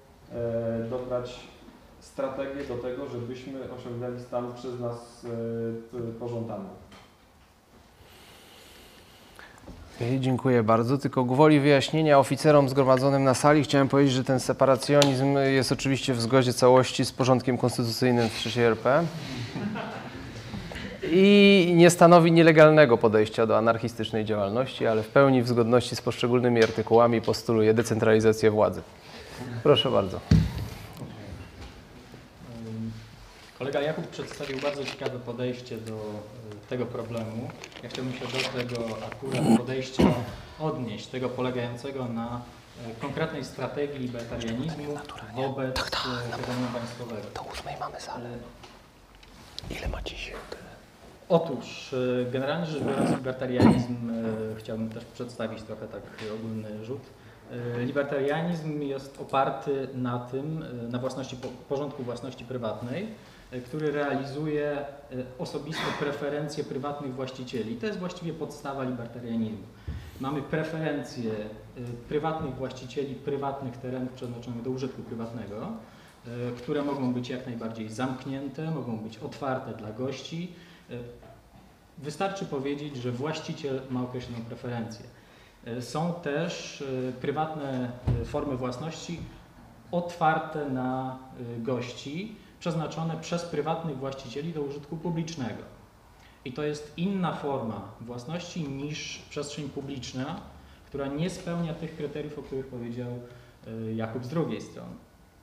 e, dobrać strategię do tego, żebyśmy osiągnęli stan przez nas e, pożądany. Okay, dziękuję bardzo. Tylko gwoli wyjaśnienia oficerom zgromadzonym na sali chciałem powiedzieć, że ten separacjonizm jest oczywiście w zgodzie całości z porządkiem konstytucyjnym w trzeciej R P i nie stanowi nielegalnego podejścia do anarchistycznej działalności, ale w pełni w zgodności z poszczególnymi artykułami postuluje decentralizację władzy. Proszę bardzo. Kolega Jakub przedstawił bardzo ciekawe podejście do tego problemu. Ja chciałbym się do tego akurat podejścia odnieść, tego polegającego na konkretnej strategii libertarianizmu wobec hegemonii państwowego. Do ósmej mamy salę. Ile macie się? Otóż, generalnie rzecz biorąc, libertarianizm, chciałbym też przedstawić trochę tak ogólny rzut. Libertarianizm jest oparty na tym, na własności, porządku własności prywatnej który realizuje osobiste preferencje prywatnych właścicieli. To jest właściwie podstawa libertarianizmu. Mamy preferencje prywatnych właścicieli prywatnych terenów przeznaczonych do użytku prywatnego, które mogą być jak najbardziej zamknięte, mogą być otwarte dla gości. Wystarczy powiedzieć, że właściciel ma określoną preferencję. Są też prywatne formy własności otwarte na gości, przeznaczone przez prywatnych właścicieli do użytku publicznego. I to jest inna forma własności niż przestrzeń publiczna, która nie spełnia tych kryteriów, o których powiedział Jakub z drugiej strony.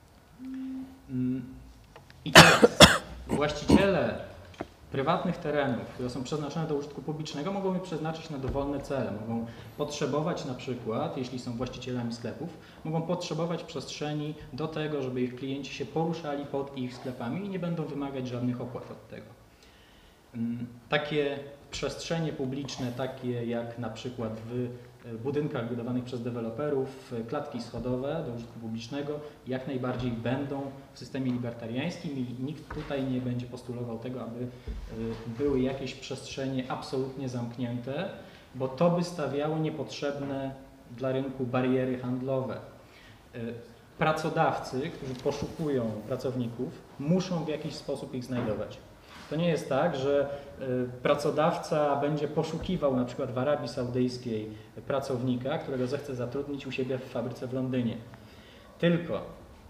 I teraz właściciele prywatnych terenów, które są przeznaczone do użytku publicznego, mogą je przeznaczyć na dowolne cele. Mogą potrzebować na przykład, jeśli są właścicielami sklepów, mogą potrzebować przestrzeni do tego, żeby ich klienci się poruszali pod ich sklepami i nie będą wymagać żadnych opłat od tego. Takie przestrzenie publiczne, takie jak na przykład w budynkach budowanych przez deweloperów, klatki schodowe do użytku publicznego, jak najbardziej będą w systemie libertariańskim i nikt tutaj nie będzie postulował tego, aby były jakieś przestrzenie absolutnie zamknięte, bo to by stawiało niepotrzebne dla rynku bariery handlowe. Pracodawcy, którzy poszukują pracowników, muszą w jakiś sposób ich znajdować. To nie jest tak, że pracodawca będzie poszukiwał na przykład w Arabii Saudyjskiej pracownika, którego zechce zatrudnić u siebie w fabryce w Londynie. Tylko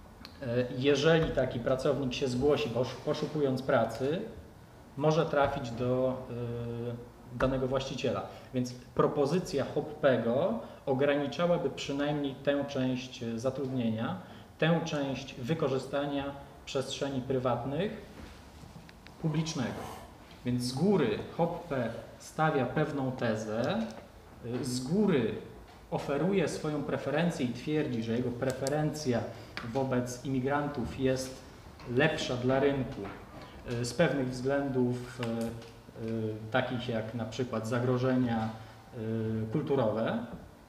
jeżeli taki pracownik się zgłosi poszukując pracy, może trafić do danego właściciela. Więc propozycja Hoppego ograniczałaby przynajmniej tę część zatrudnienia, tę część wykorzystania przestrzeni prywatnych publicznego. Więc z góry Hoppe stawia pewną tezę, z góry oferuje swoją preferencję i twierdzi, że jego preferencja wobec imigrantów jest lepsza dla rynku z pewnych względów takich jak na przykład zagrożenia kulturowe,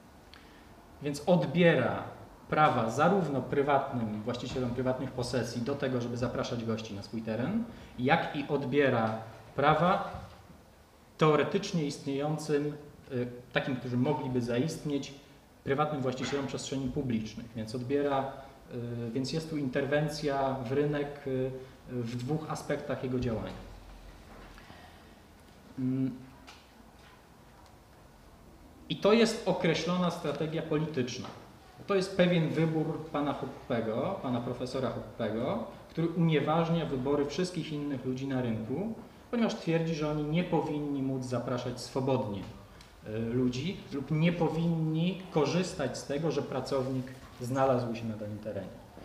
więc odbiera prawa zarówno prywatnym właścicielom prywatnych posesji do tego, żeby zapraszać gości na swój teren, jak i odbiera prawa teoretycznie istniejącym, takim, którzy mogliby zaistnieć, prywatnym właścicielom przestrzeni publicznych. Więc odbiera, więc jest tu interwencja w rynek w dwóch aspektach jego działania. I to jest określona strategia polityczna. To jest pewien wybór pana Hoppego, pana profesora Hoppego, który unieważnia wybory wszystkich innych ludzi na rynku, ponieważ twierdzi, że oni nie powinni móc zapraszać swobodnie ludzi lub nie powinni korzystać z tego, że pracownik znalazł się na danym terenie.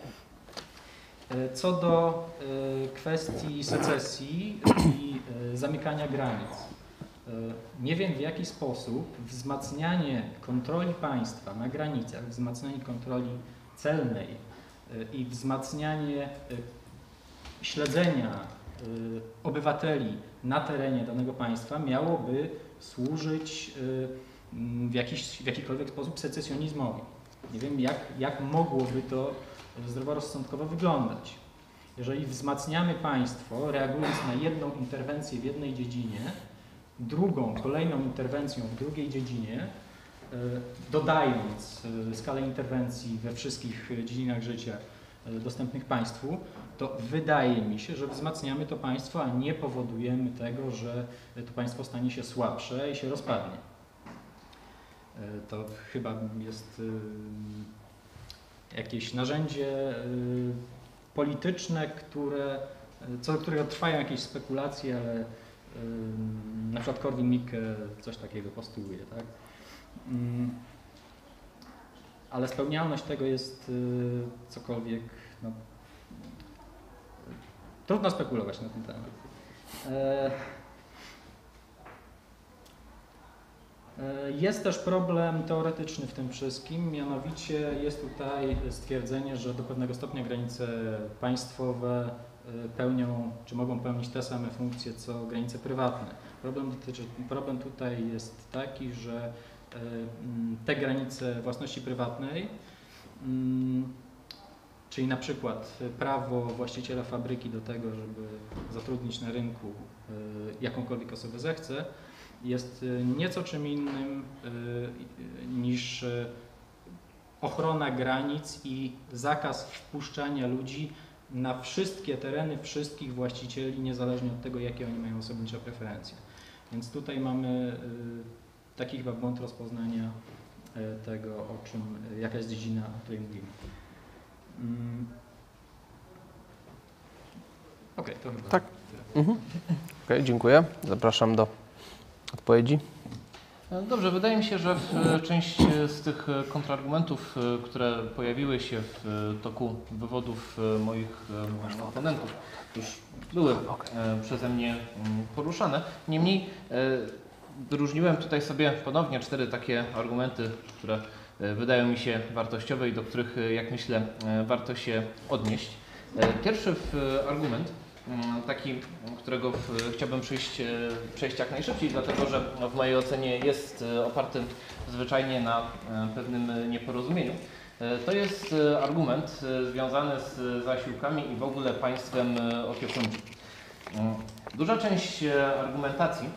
Co do kwestii secesji i zamykania granic. Nie wiem, w jaki sposób wzmacnianie kontroli państwa na granicach, wzmacnianie kontroli celnej i wzmacnianie śledzenia obywateli na terenie danego państwa miałoby służyć w, jakiś, w jakikolwiek sposób secesjonizmowi. Nie wiem, jak, jak mogłoby to zdroworozsądkowo wyglądać. Jeżeli wzmacniamy państwo, reagując na jedną interwencję w jednej dziedzinie, drugą, kolejną interwencją w drugiej dziedzinie, dodając skalę interwencji we wszystkich dziedzinach życia dostępnych państwu, to wydaje mi się, że wzmacniamy to państwo, a nie powodujemy tego, że to państwo stanie się słabsze i się rozpadnie. To chyba jest jakieś narzędzie polityczne, które, co do którego trwają jakieś spekulacje, ale na przykład Korwin-Mikke coś takiego postuluje, tak? Ale spełnialność tego jest cokolwiek, no, trudno spekulować na ten temat. Jest też problem teoretyczny w tym wszystkim, mianowicie jest tutaj stwierdzenie, że do pewnego stopnia granice państwowe pełnią, czy mogą pełnić te same funkcje, co granice prywatne. Problem, dotyczy, problem tutaj jest taki, że te granice własności prywatnej czyli na przykład prawo właściciela fabryki do tego, żeby zatrudnić na rynku jakąkolwiek osobę zechce, jest nieco czym innym niż ochrona granic i zakaz wpuszczania ludzi na wszystkie tereny wszystkich właścicieli, niezależnie od tego, jakie oni mają osobnicze preferencje. Więc tutaj mamy taki chyba błąd rozpoznania tego, o czym, jaka jest dziedzina, o której mówimy. Mm. Okej, okay, to chyba tak. tyle. Mhm. Okej, okay, dziękuję. Zapraszam do odpowiedzi. Dobrze, wydaje mi się, że część z tych kontrargumentów, które pojawiły się w toku wywodów moich oponentów, już były przeze mnie poruszane. Niemniej wyróżniłem tutaj sobie ponownie cztery takie argumenty, które wydają mi się wartościowe i do których, jak myślę, warto się odnieść. Pierwszy argument, taki, którego chciałbym przejść, przejść jak najszybciej, dlatego że w mojej ocenie jest oparty zwyczajnie na pewnym nieporozumieniu. To jest argument związany z zasiłkami i w ogóle państwem opiekuńczym. Duża część argumentacji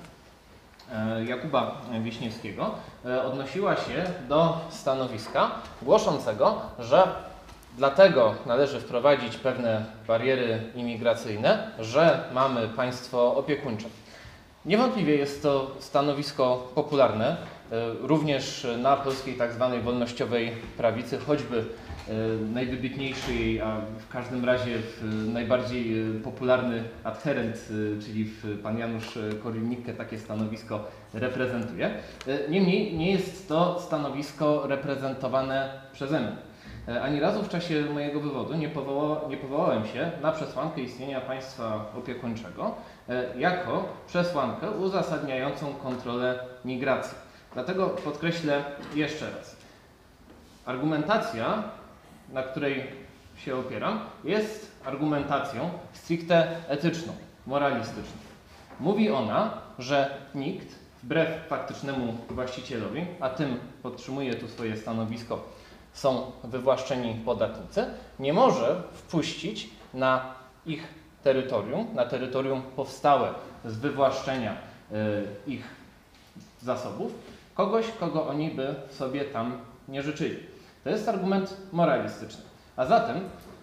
Jakuba Wiśniewskiego odnosiła się do stanowiska głoszącego, że dlatego należy wprowadzić pewne bariery imigracyjne, że mamy państwo opiekuńcze. Niewątpliwie jest to stanowisko popularne, również na polskiej tak zwanej wolnościowej prawicy, choćby najwybitniejszy, a w każdym razie najbardziej popularny adherent, czyli pan Janusz Korwin-Mikke, takie stanowisko reprezentuje. Niemniej nie jest to stanowisko reprezentowane przeze mnie. Ani razu w czasie mojego wywodu nie, powoła, nie powołałem się na przesłankę istnienia państwa opiekuńczego jako przesłankę uzasadniającą kontrolę migracji. Dlatego podkreślę jeszcze raz. Argumentacja, na której się opieram, jest argumentacją stricte etyczną, moralistyczną. Mówi ona, że nikt, wbrew faktycznemu właścicielowi, a tym podtrzymuje tu swoje stanowisko, są wywłaszczeni podatnicy, nie może wpuścić na ich terytorium, na terytorium powstałe z wywłaszczenia y, ich zasobów, kogoś, kogo oni by sobie tam nie życzyli. To jest argument moralistyczny. A zatem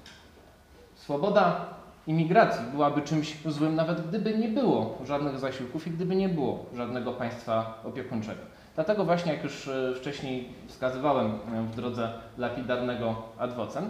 swoboda imigracji byłaby czymś złym, nawet gdyby nie było żadnych zasiłków i gdyby nie było żadnego państwa opiekuńczego. Dlatego właśnie, jak już wcześniej wskazywałem w drodze lapidarnego ad vocem,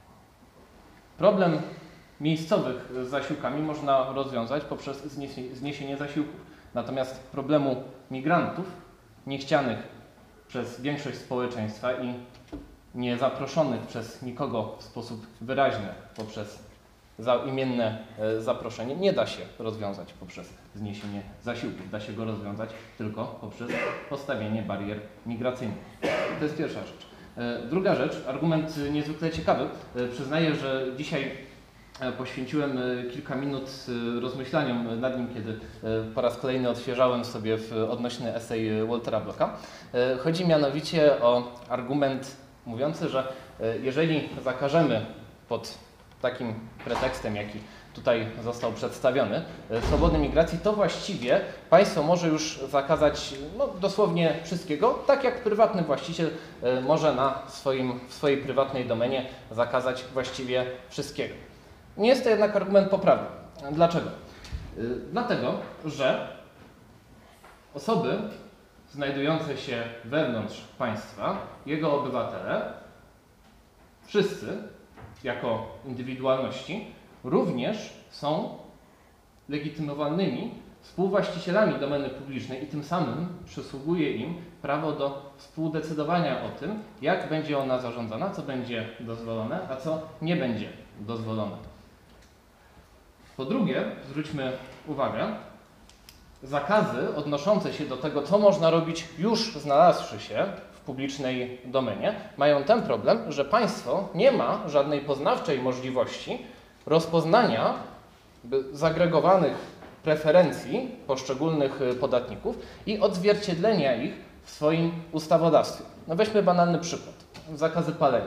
problem miejscowych z zasiłkami można rozwiązać poprzez zniesienie zasiłków. Natomiast problemu migrantów, niechcianych przez większość społeczeństwa i niezaproszonych przez nikogo w sposób wyraźny poprzez imienne zaproszenie, nie da się rozwiązać poprzez zniesienie zasiłków. Da się go rozwiązać tylko poprzez postawienie barier migracyjnych. To jest pierwsza rzecz. Druga rzecz, argument niezwykle ciekawy. Przyznaję, że dzisiaj poświęciłem kilka minut rozmyślaniom nad nim, kiedy po raz kolejny odświeżałem sobie odnośny esej Waltera Blocka. Chodzi mianowicie o argument mówiący, że jeżeli zakażemy pod takim pretekstem, jaki tutaj został przedstawiony, swobody migracji, to właściwie państwo może już zakazać no, dosłownie wszystkiego, tak jak prywatny właściciel może na swoim, w swojej prywatnej domenie zakazać właściwie wszystkiego. Nie jest to jednak argument poprawny. Dlaczego? Dlatego, że osoby znajdujące się wewnątrz państwa, jego obywatele, wszyscy jako indywidualności, również są legitymowanymi współwłaścicielami domeny publicznej i tym samym przysługuje im prawo do współdecydowania o tym, jak będzie ona zarządzana, co będzie dozwolone, a co nie będzie dozwolone. Po drugie, zwróćmy uwagę, zakazy odnoszące się do tego, co można robić już znalazłszy się w publicznej domenie, mają ten problem, że państwo nie ma żadnej poznawczej możliwości rozpoznania zagregowanych preferencji poszczególnych podatników i odzwierciedlenia ich w swoim ustawodawstwie. No weźmy banalny przykład. Zakazy palenia.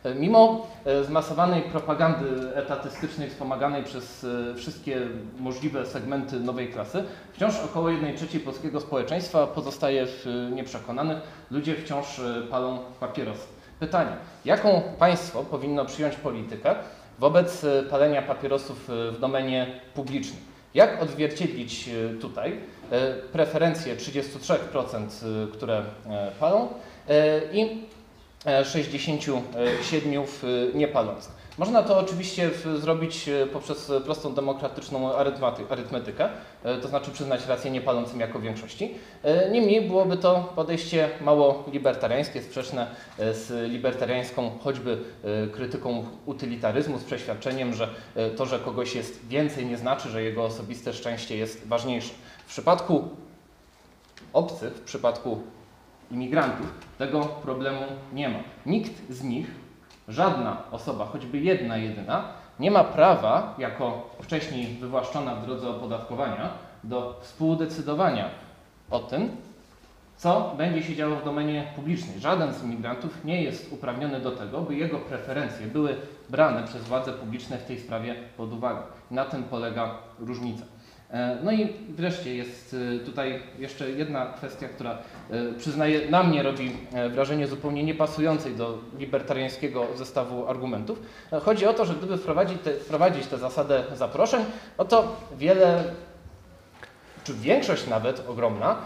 Mimo zmasowanej propagandy etatystycznej wspomaganej przez wszystkie możliwe segmenty nowej klasy, wciąż około jednej trzeciej polskiego społeczeństwa pozostaje nieprzekonanych. Ludzie wciąż palą papierosy. Pytanie, jaką państwo powinno przyjąć politykę wobec palenia papierosów w domenie publicznej? Jak odzwierciedlić tutaj preferencje trzydziestu trzech procent, które palą, i sześćdziesięciu siedmiu niepalących? Można to oczywiście zrobić poprzez prostą demokratyczną arytmetykę, to znaczy przyznać rację niepalącym jako większości. Niemniej byłoby to podejście mało libertariańskie, sprzeczne z libertariańską choćby krytyką utylitaryzmu, z przeświadczeniem, że to, że kogoś jest więcej, nie znaczy, że jego osobiste szczęście jest ważniejsze. W przypadku obcych, w przypadku imigrantów tego problemu nie ma. Nikt z nich, żadna osoba, choćby jedna jedyna, nie ma prawa, jako wcześniej wywłaszczona w drodze opodatkowania, do współdecydowania o tym, co będzie się działo w domenie publicznej. Żaden z imigrantów nie jest uprawniony do tego, by jego preferencje były brane przez władze publiczne w tej sprawie pod uwagę. Na tym polega różnica. No i wreszcie jest tutaj jeszcze jedna kwestia, która, przyznaję, na mnie robi wrażenie zupełnie niepasującej do libertariańskiego zestawu argumentów. Chodzi o to, że gdyby wprowadzić, te, wprowadzić tę zasadę zaproszeń, no to wiele, czy większość nawet ogromna,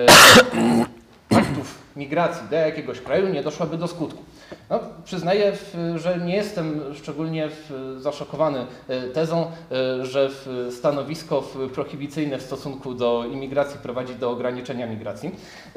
aktów migracji do jakiegoś kraju nie doszłaby do skutku. No, przyznaję, że nie jestem szczególnie zaszokowany tezą, że stanowisko prohibicyjne w stosunku do imigracji prowadzi do ograniczenia migracji.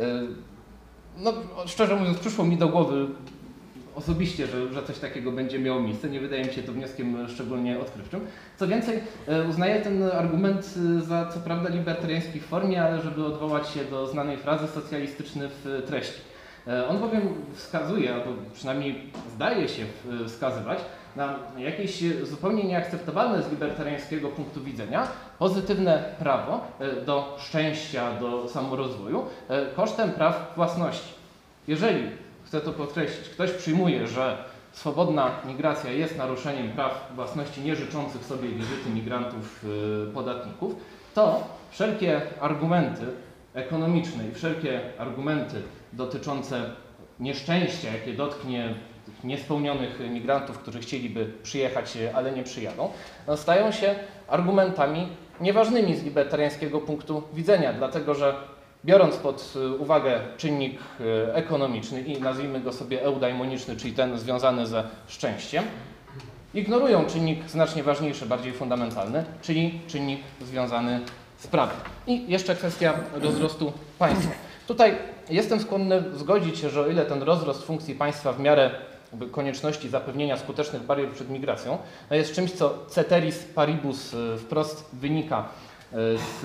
No, szczerze mówiąc, przyszło mi do głowy osobiście, że, że coś takiego będzie miało miejsce. Nie wydaje mi się to wnioskiem szczególnie odkrywczym. Co więcej, uznaję ten argument za co prawda libertariański w formie, ale żeby odwołać się do znanej frazy, socjalistyczny w treści. On bowiem wskazuje, albo przynajmniej zdaje się wskazywać, na jakieś zupełnie nieakceptowalne z libertariańskiego punktu widzenia pozytywne prawo do szczęścia, do samorozwoju kosztem praw własności. Jeżeli, chcę to podkreślić, ktoś przyjmuje, że swobodna migracja jest naruszeniem praw własności nieżyczących sobie wizyty migrantów, podatników, to wszelkie argumenty ekonomiczne i wszelkie argumenty dotyczące nieszczęścia, jakie dotknie tych niespełnionych migrantów, którzy chcieliby przyjechać, ale nie przyjadą, stają się argumentami nieważnymi z libertariańskiego punktu widzenia, dlatego że biorąc pod uwagę czynnik ekonomiczny i nazwijmy go sobie eudaimoniczny, czyli ten związany ze szczęściem, ignorują czynnik znacznie ważniejszy, bardziej fundamentalny, czyli czynnik związany z prawem. I jeszcze kwestia rozrostu państwa. Tutaj jestem skłonny zgodzić się, że o ile ten rozrost funkcji państwa w miarę konieczności zapewnienia skutecznych barier przed migracją jest czymś, co ceteris paribus wprost wynika z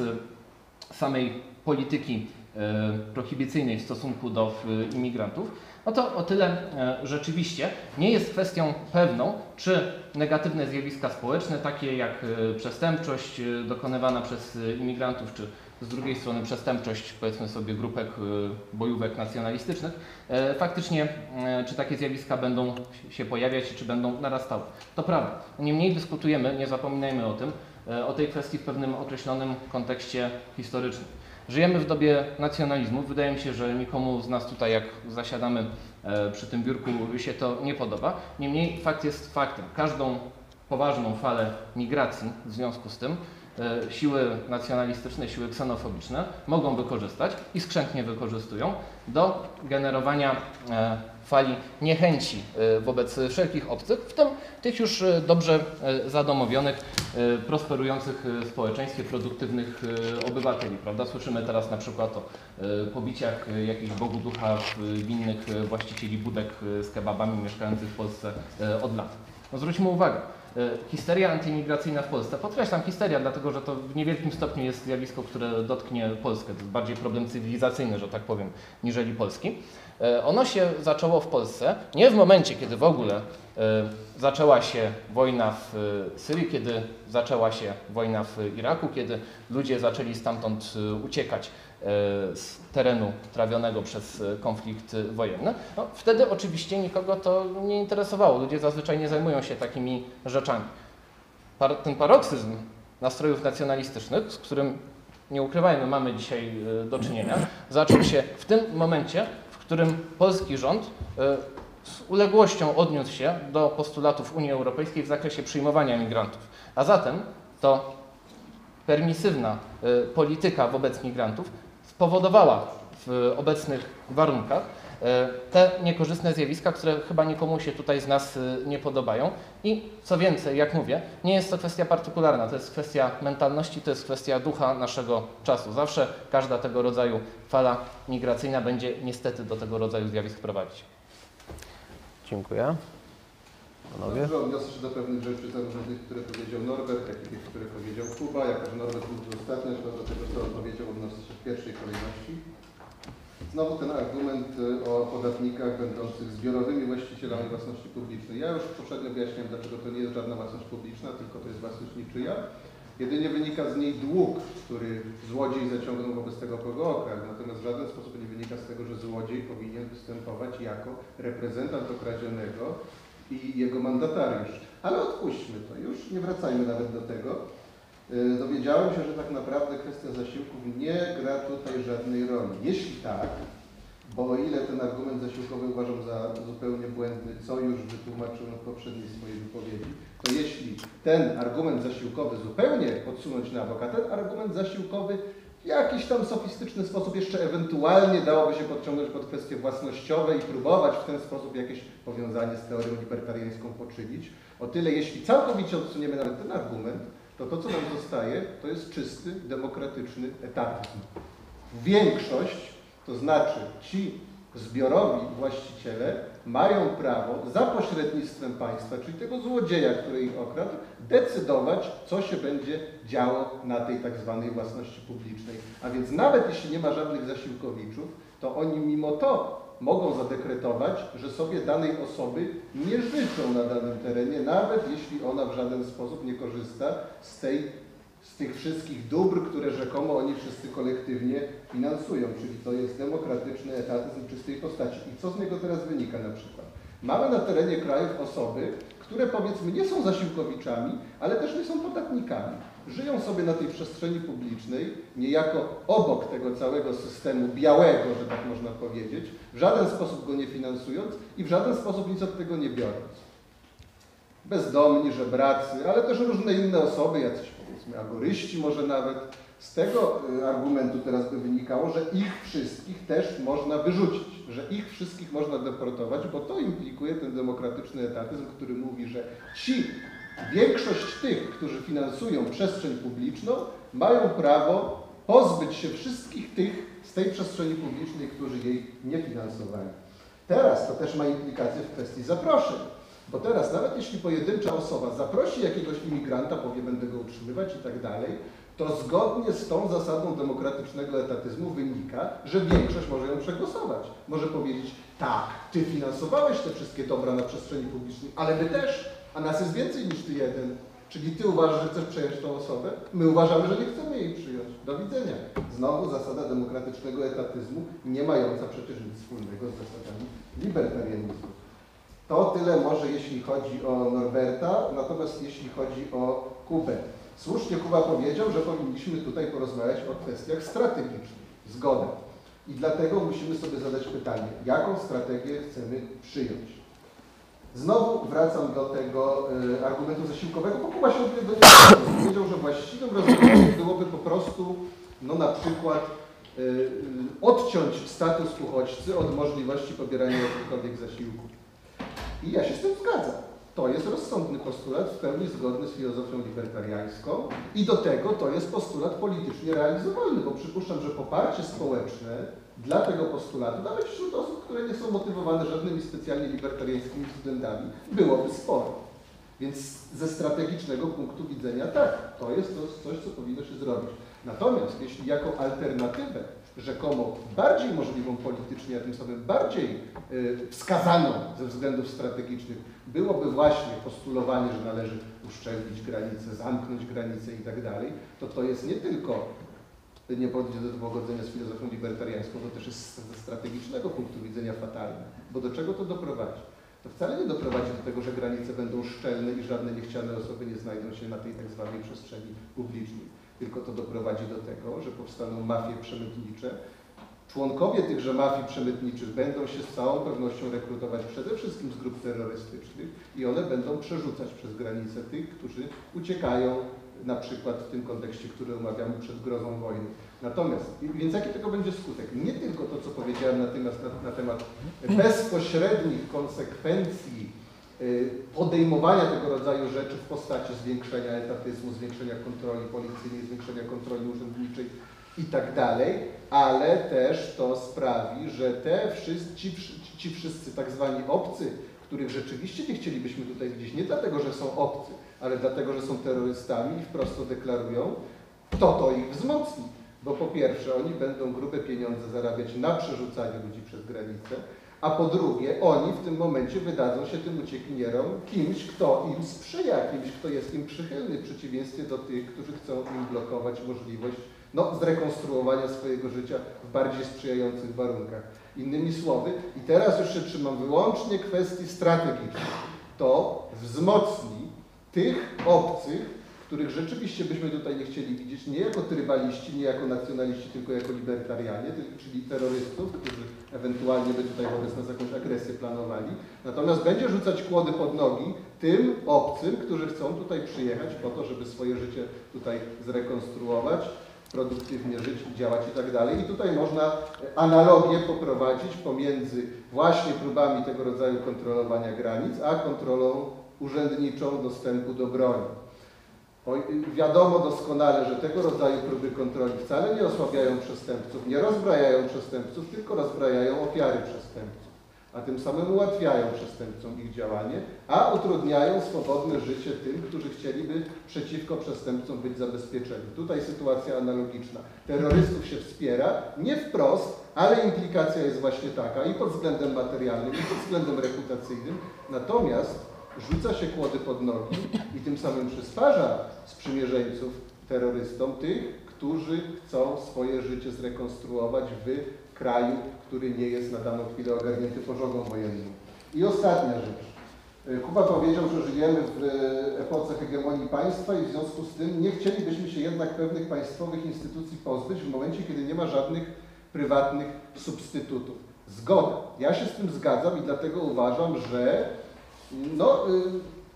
samej polityki prohibicyjnej w stosunku do imigrantów, no to o tyle rzeczywiście nie jest kwestią pewną, czy negatywne zjawiska społeczne, takie jak przestępczość dokonywana przez imigrantów, czy z drugiej strony przestępczość, powiedzmy sobie, grupek bojówek nacjonalistycznych, faktycznie czy takie zjawiska będą się pojawiać, czy będą narastały. To prawda. Niemniej dyskutujemy, nie zapominajmy o tym, o tej kwestii w pewnym określonym kontekście historycznym. Żyjemy w dobie nacjonalizmu. Wydaje mi się, że nikomu z nas tutaj, jak zasiadamy przy tym biurku, się to nie podoba. Niemniej fakt jest faktem. Każdą poważną falę migracji w związku z tym siły nacjonalistyczne, siły ksenofobiczne mogą wykorzystać i skrzętnie wykorzystują do generowania fali niechęci wobec wszelkich obcych, w tym tych już dobrze zadomowionych, prosperujących w społeczeństwie, produktywnych obywateli. Prawda? Słyszymy teraz na przykład o pobiciach jakichś Bogu ducha winnych właścicieli budek z kebabami mieszkających w Polsce od lat. No zwróćmy uwagę, histeria antyimigracyjna w Polsce, podkreślam histeria, dlatego że to w niewielkim stopniu jest zjawisko, które dotknie Polskę. To jest bardziej problem cywilizacyjny, że tak powiem, niżeli polski. Ono się zaczęło w Polsce nie w momencie, kiedy w ogóle zaczęła się wojna w Syrii, kiedy zaczęła się wojna w Iraku, kiedy ludzie zaczęli stamtąd uciekać z terenu trawionego przez konflikt wojenny. No, wtedy oczywiście nikogo to nie interesowało. Ludzie zazwyczaj nie zajmują się takimi rzeczami. Par ten paroksyzm nastrojów nacjonalistycznych, z którym, nie ukrywajmy, mamy dzisiaj do czynienia, zaczął się w tym momencie, w którym polski rząd z uległością odniósł się do postulatów Unii Europejskiej w zakresie przyjmowania migrantów. A zatem to permisywna polityka wobec migrantów spowodowała w obecnych warunkach te niekorzystne zjawiska, które chyba nikomu się tutaj z nas nie podobają. I co więcej, jak mówię, nie jest to kwestia partykularna, to jest kwestia mentalności, to jest kwestia ducha naszego czasu. Zawsze każda tego rodzaju fala migracyjna będzie niestety do tego rodzaju zjawisk prowadzić. Dziękuję. Panowie? Dobrze, odniosę się do pewnych rzeczy, zarówno tych, które powiedział Norbert, jak i tych, które powiedział Kuba. Jako że Norbert był ostatni, to do tego, co on powiedział, odniosę się w pierwszej kolejności. Znowu ten argument o podatnikach będących zbiorowymi właścicielami własności publicznej. Ja już poprzednio wyjaśniałem, dlaczego to nie jest żadna własność publiczna, tylko to jest własność niczyja. Jedynie wynika z niej dług, który złodziej zaciągnął wobec tego, kogo okradł. Natomiast w żaden sposób nie wynika z tego, że złodziej powinien występować jako reprezentant okradzionego i jego mandatariusz. Ale odpuśćmy to, już nie wracajmy nawet do tego. Dowiedziałem się, że tak naprawdę kwestia zasiłków nie gra tutaj żadnej roli. Jeśli tak, bo o ile ten argument zasiłkowy uważam za zupełnie błędny, co już wytłumaczyłem w poprzedniej swojej wypowiedzi, to jeśli ten argument zasiłkowy zupełnie podsunąć na bok, a ten argument zasiłkowy w jakiś tam sofistyczny sposób jeszcze ewentualnie dałoby się podciągnąć pod kwestie własnościowe i próbować w ten sposób jakieś powiązanie z teorią libertariańską poczynić, o tyle jeśli całkowicie odsuniemy nawet ten argument, to to, co nam zostaje, to jest czysty, demokratyczny etatyzm. Większość, to znaczy ci zbiorowi właściciele, mają prawo za pośrednictwem państwa, czyli tego złodzieja, który ich okradł, decydować, co się będzie działo na tej tak zwanej własności publicznej. A więc nawet jeśli nie ma żadnych zasiłkowiczów, to oni mimo to mogą zadekretować, że sobie danej osoby nie życzą na danym terenie, nawet jeśli ona w żaden sposób nie korzysta z, tej, z tych wszystkich dóbr, które rzekomo oni wszyscy kolektywnie finansują. Czyli to jest demokratyczny etatyzm czystej postaci. I co z niego teraz wynika na przykład? Mamy na terenie krajów osoby, które powiedzmy nie są zasiłkowiczami, ale też nie są podatnikami. Żyją sobie na tej przestrzeni publicznej, niejako obok tego całego systemu białego, że tak można powiedzieć, w żaden sposób go nie finansując i w żaden sposób nic od tego nie biorąc. Bezdomni, żebracy, ale też różne inne osoby, jacyś powiedzmy agoryści może nawet. Z tego argumentu teraz by wynikało, że ich wszystkich też można wyrzucić, że ich wszystkich można deportować, bo to implikuje ten demokratyczny etatyzm, który mówi, że ci, większość tych, którzy finansują przestrzeń publiczną, mają prawo pozbyć się wszystkich tych z tej przestrzeni publicznej, którzy jej nie finansowali. Teraz to też ma implikacje w kwestii zaproszeń, bo teraz nawet jeśli pojedyncza osoba zaprosi jakiegoś imigranta, powie będę go utrzymywać i tak dalej, to zgodnie z tą zasadą demokratycznego etatyzmu wynika, że większość może ją przegłosować. Może powiedzieć, tak, ty finansowałeś te wszystkie dobra na przestrzeni publicznej, ale my też, a nas jest więcej niż ty jeden. Czyli ty uważasz, że chcesz przejąć tą osobę? My uważamy, że nie chcemy jej przyjąć. Do widzenia. Znowu zasada demokratycznego etatyzmu, nie mająca przecież nic wspólnego z zasadami libertarianizmu. To tyle może jeśli chodzi o Norberta, natomiast jeśli chodzi o Kubę. Słusznie Kuba powiedział, że powinniśmy tutaj porozmawiać o kwestiach strategicznych. Zgoda. I dlatego musimy sobie zadać pytanie, jaką strategię chcemy przyjąć. Znowu wracam do tego y, argumentu zasiłkowego, bo Kuba się do niego powiedział, że właściwym rozwiązaniem byłoby po prostu, no na przykład, y, y, odciąć status uchodźcy od możliwości pobierania jakichkolwiek zasiłków. I ja się z tym zgadzam. To jest rozsądny postulat, w pełni zgodny z filozofią libertariańską i do tego to jest postulat politycznie realizowalny, bo przypuszczam, że poparcie społeczne dla tego postulatu, nawet wśród osób, które nie są motywowane żadnymi specjalnie libertariańskimi względami, byłoby sporo. Więc ze strategicznego punktu widzenia tak, to jest to coś, co powinno się zrobić. Natomiast jeśli jako alternatywę, rzekomo bardziej możliwą politycznie, a tym samym bardziej y, wskazaną ze względów strategicznych, byłoby właśnie postulowanie, że należy uszczelnić granice, zamknąć granice i tak dalej, to to jest nie tylko nie podejdzie do pogodzenia z filozofią libertariańską, to też jest ze strategicznego punktu widzenia fatalne. Bo do czego to doprowadzi? To wcale nie doprowadzi do tego, że granice będą szczelne i żadne niechciane osoby nie znajdą się na tej tak zwanej przestrzeni publicznej. Tylko to doprowadzi do tego, że powstaną mafie przemytnicze. Członkowie tychże mafii przemytniczych będą się z całą pewnością rekrutować przede wszystkim z grup terrorystycznych i one będą przerzucać przez granice tych, którzy uciekają na przykład w tym kontekście, który omawiamy, przed grozą wojny. Natomiast, więc jaki tego będzie skutek? Nie tylko to, co powiedziałem natomiast na, na temat bezpośrednich konsekwencji y, podejmowania tego rodzaju rzeczy w postaci zwiększenia etatyzmu, zwiększenia kontroli policyjnej, zwiększenia kontroli urzędniczej i tak dalej, ale też to sprawi, że te wszyscy, ci, ci wszyscy tak zwani obcy, których rzeczywiście nie chcielibyśmy tutaj widzieć, nie dlatego, że są obcy, ale dlatego, że są terrorystami i wprost to deklarują, to to ich wzmocni. Bo po pierwsze, oni będą grube pieniądze zarabiać na przerzucaniu ludzi przez granicę, a po drugie, oni w tym momencie wydadzą się tym uciekinierom kimś, kto im sprzyja, kimś, kto jest im przychylny, w przeciwieństwie do tych, którzy chcą im blokować możliwość no, zrekonstruowania swojego życia w bardziej sprzyjających warunkach. Innymi słowy, i teraz już się trzymam wyłącznie kwestii strategicznych, to wzmocni tych obcych, których rzeczywiście byśmy tutaj nie chcieli widzieć, nie jako trybaliści, nie jako nacjonaliści, tylko jako libertarianie, czyli terrorystów, którzy ewentualnie by tutaj wobec nas jakąś agresję planowali. Natomiast będzie rzucać kłody pod nogi tym obcym, którzy chcą tutaj przyjechać po to, żeby swoje życie tutaj zrekonstruować, produktywnie żyć, działać i tak dalej. I tutaj można analogię poprowadzić pomiędzy właśnie próbami tego rodzaju kontrolowania granic, a kontrolą urzędniczą dostępu do broni. O, wiadomo doskonale, że tego rodzaju próby kontroli wcale nie osłabiają przestępców, nie rozbrajają przestępców, tylko rozbrajają ofiary przestępców, a tym samym ułatwiają przestępcom ich działanie, a utrudniają swobodne życie tym, którzy chcieliby przeciwko przestępcom być zabezpieczeni. Tutaj sytuacja analogiczna. Terrorystów się wspiera, nie wprost, ale implikacja jest właśnie taka i pod względem materialnym, i pod względem reputacyjnym, natomiast rzuca się kłody pod nogi i tym samym przysparza sprzymierzeńców terrorystom tych, którzy chcą swoje życie zrekonstruować w kraju, który nie jest na daną chwilę ogarnięty pożogą wojenną. I ostatnia rzecz. Kuba powiedział, że żyjemy w epoce hegemonii państwa i w związku z tym nie chcielibyśmy się jednak pewnych państwowych instytucji pozbyć w momencie, kiedy nie ma żadnych prywatnych substytutów. Zgoda. Ja się z tym zgadzam i dlatego uważam, że no, y,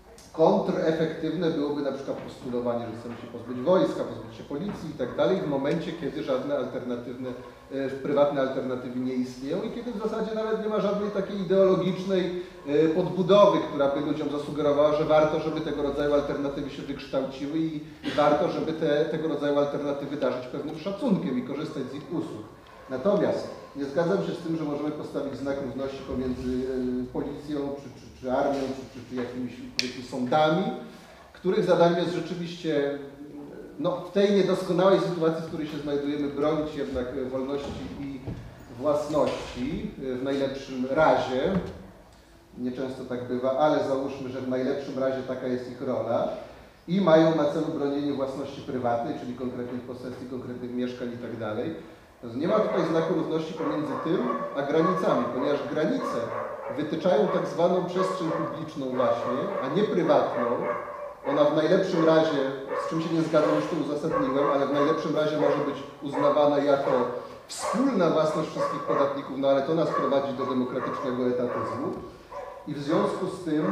kontrefektywne byłoby na przykład postulowanie, że chcemy się pozbyć wojska, pozbyć się policji i tak dalej, w momencie, kiedy żadne alternatywne, y, prywatne alternatywy nie istnieją i kiedy w zasadzie nawet nie ma żadnej takiej ideologicznej y, podbudowy, która by ludziom zasugerowała, że warto, żeby tego rodzaju alternatywy się wykształciły i, i warto, żeby te, tego rodzaju alternatywy darzyć pewnym szacunkiem i korzystać z ich usług. Natomiast nie zgadzam się z tym, że możemy postawić znak równości pomiędzy y, policją, czy, czy, czy armią, czy, czy, czy jakimiś powiedzmy sądami, których zadaniem jest rzeczywiście no, w tej niedoskonałej sytuacji, w której się znajdujemy, bronić jednak wolności i własności w najlepszym razie. Nieczęsto tak bywa, ale załóżmy, że w najlepszym razie taka jest ich rola. I mają na celu bronienie własności prywatnej, czyli konkretnych posesji, konkretnych mieszkań i tak dalej. Nie ma tutaj znaku równości pomiędzy tym a granicami, ponieważ granice wytyczają tak zwaną przestrzeń publiczną właśnie, a nie prywatną. Ona w najlepszym razie, z czym się nie zgadzam, już to uzasadniłem, ale w najlepszym razie może być uznawana jako wspólna własność wszystkich podatników, no ale to nas prowadzi do demokratycznego etatyzmu. I w związku z tym y,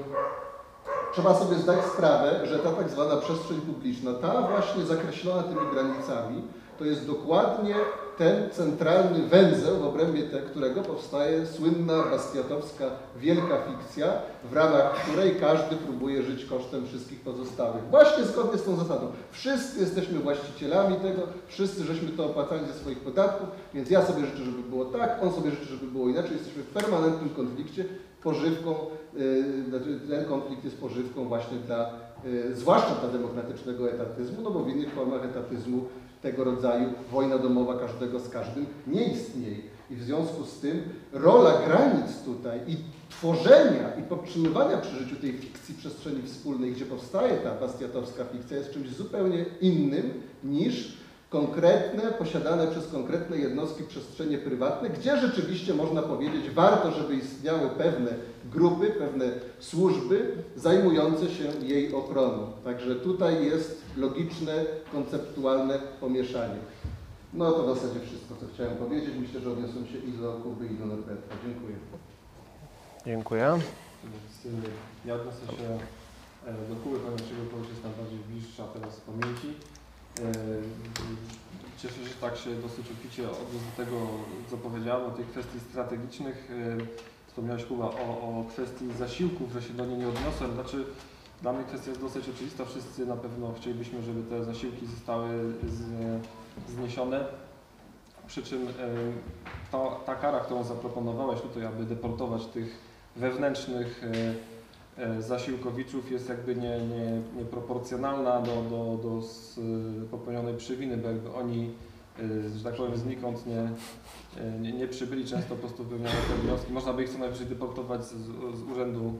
trzeba sobie zdać sprawę, że ta tak zwana przestrzeń publiczna, ta właśnie zakreślona tymi granicami, to jest dokładnie ten centralny węzeł, w obrębie te, którego powstaje słynna bastiatowska wielka fikcja, w ramach której każdy próbuje żyć kosztem wszystkich pozostałych. Właśnie zgodnie z tą zasadą. Wszyscy jesteśmy właścicielami tego, wszyscy żeśmy to opłacali ze swoich podatków, więc ja sobie życzę, żeby było tak, on sobie życzy, żeby było inaczej. Jesteśmy w permanentnym konflikcie, pożywką, yy, ten konflikt jest pożywką właśnie dla, yy, zwłaszcza dla demokratycznego etatyzmu, no bo w innych formach etatyzmu tego rodzaju wojna domowa każdego z każdym nie istnieje. I w związku z tym rola granic tutaj i tworzenia i podtrzymywania przy życiu tej fikcji przestrzeni wspólnej, gdzie powstaje ta bastiatowska fikcja, jest czymś zupełnie innym niż konkretne, posiadane przez konkretne jednostki przestrzenie prywatne, gdzie rzeczywiście można powiedzieć, warto, żeby istniały pewne grupy, pewne służby zajmujące się jej ochroną. Także tutaj jest logiczne, konceptualne pomieszanie. No to w zasadzie wszystko, co chciałem powiedzieć. Myślę, że odniosą się i do Kuby, i do Norberta. Dziękuję. Dziękuję. Więc, y, ja odniosę się e, do Kuby, ponieważ jego wypowiedź jest nam bardziej bliższa teraz z pamięci. E, Cieszę się, że tak się dosyć obficie odniósł do tego, co powiedziałem, o tych kwestii strategicznych. E, Wspomniałeś, Kuba, o, o kwestii zasiłków, że się do niej nie odniosłem. Znaczy, dla mnie kwestia jest dosyć oczywista. Wszyscy na pewno chcielibyśmy, żeby te zasiłki zostały z, zniesione. Przy czym e, ta, ta kara, którą zaproponowałeś tutaj, aby deportować tych wewnętrznych e, e, zasiłkowiczów, jest jakby nie, nie, nieproporcjonalna do, do, do z, popełnionej przywiny, bo jakby oni, e, że tak powiem, znikąd nie, nie, nie przybyli, często po prostu wypełniają te wnioski. Można by ich co najwyżej deportować z, z urzędu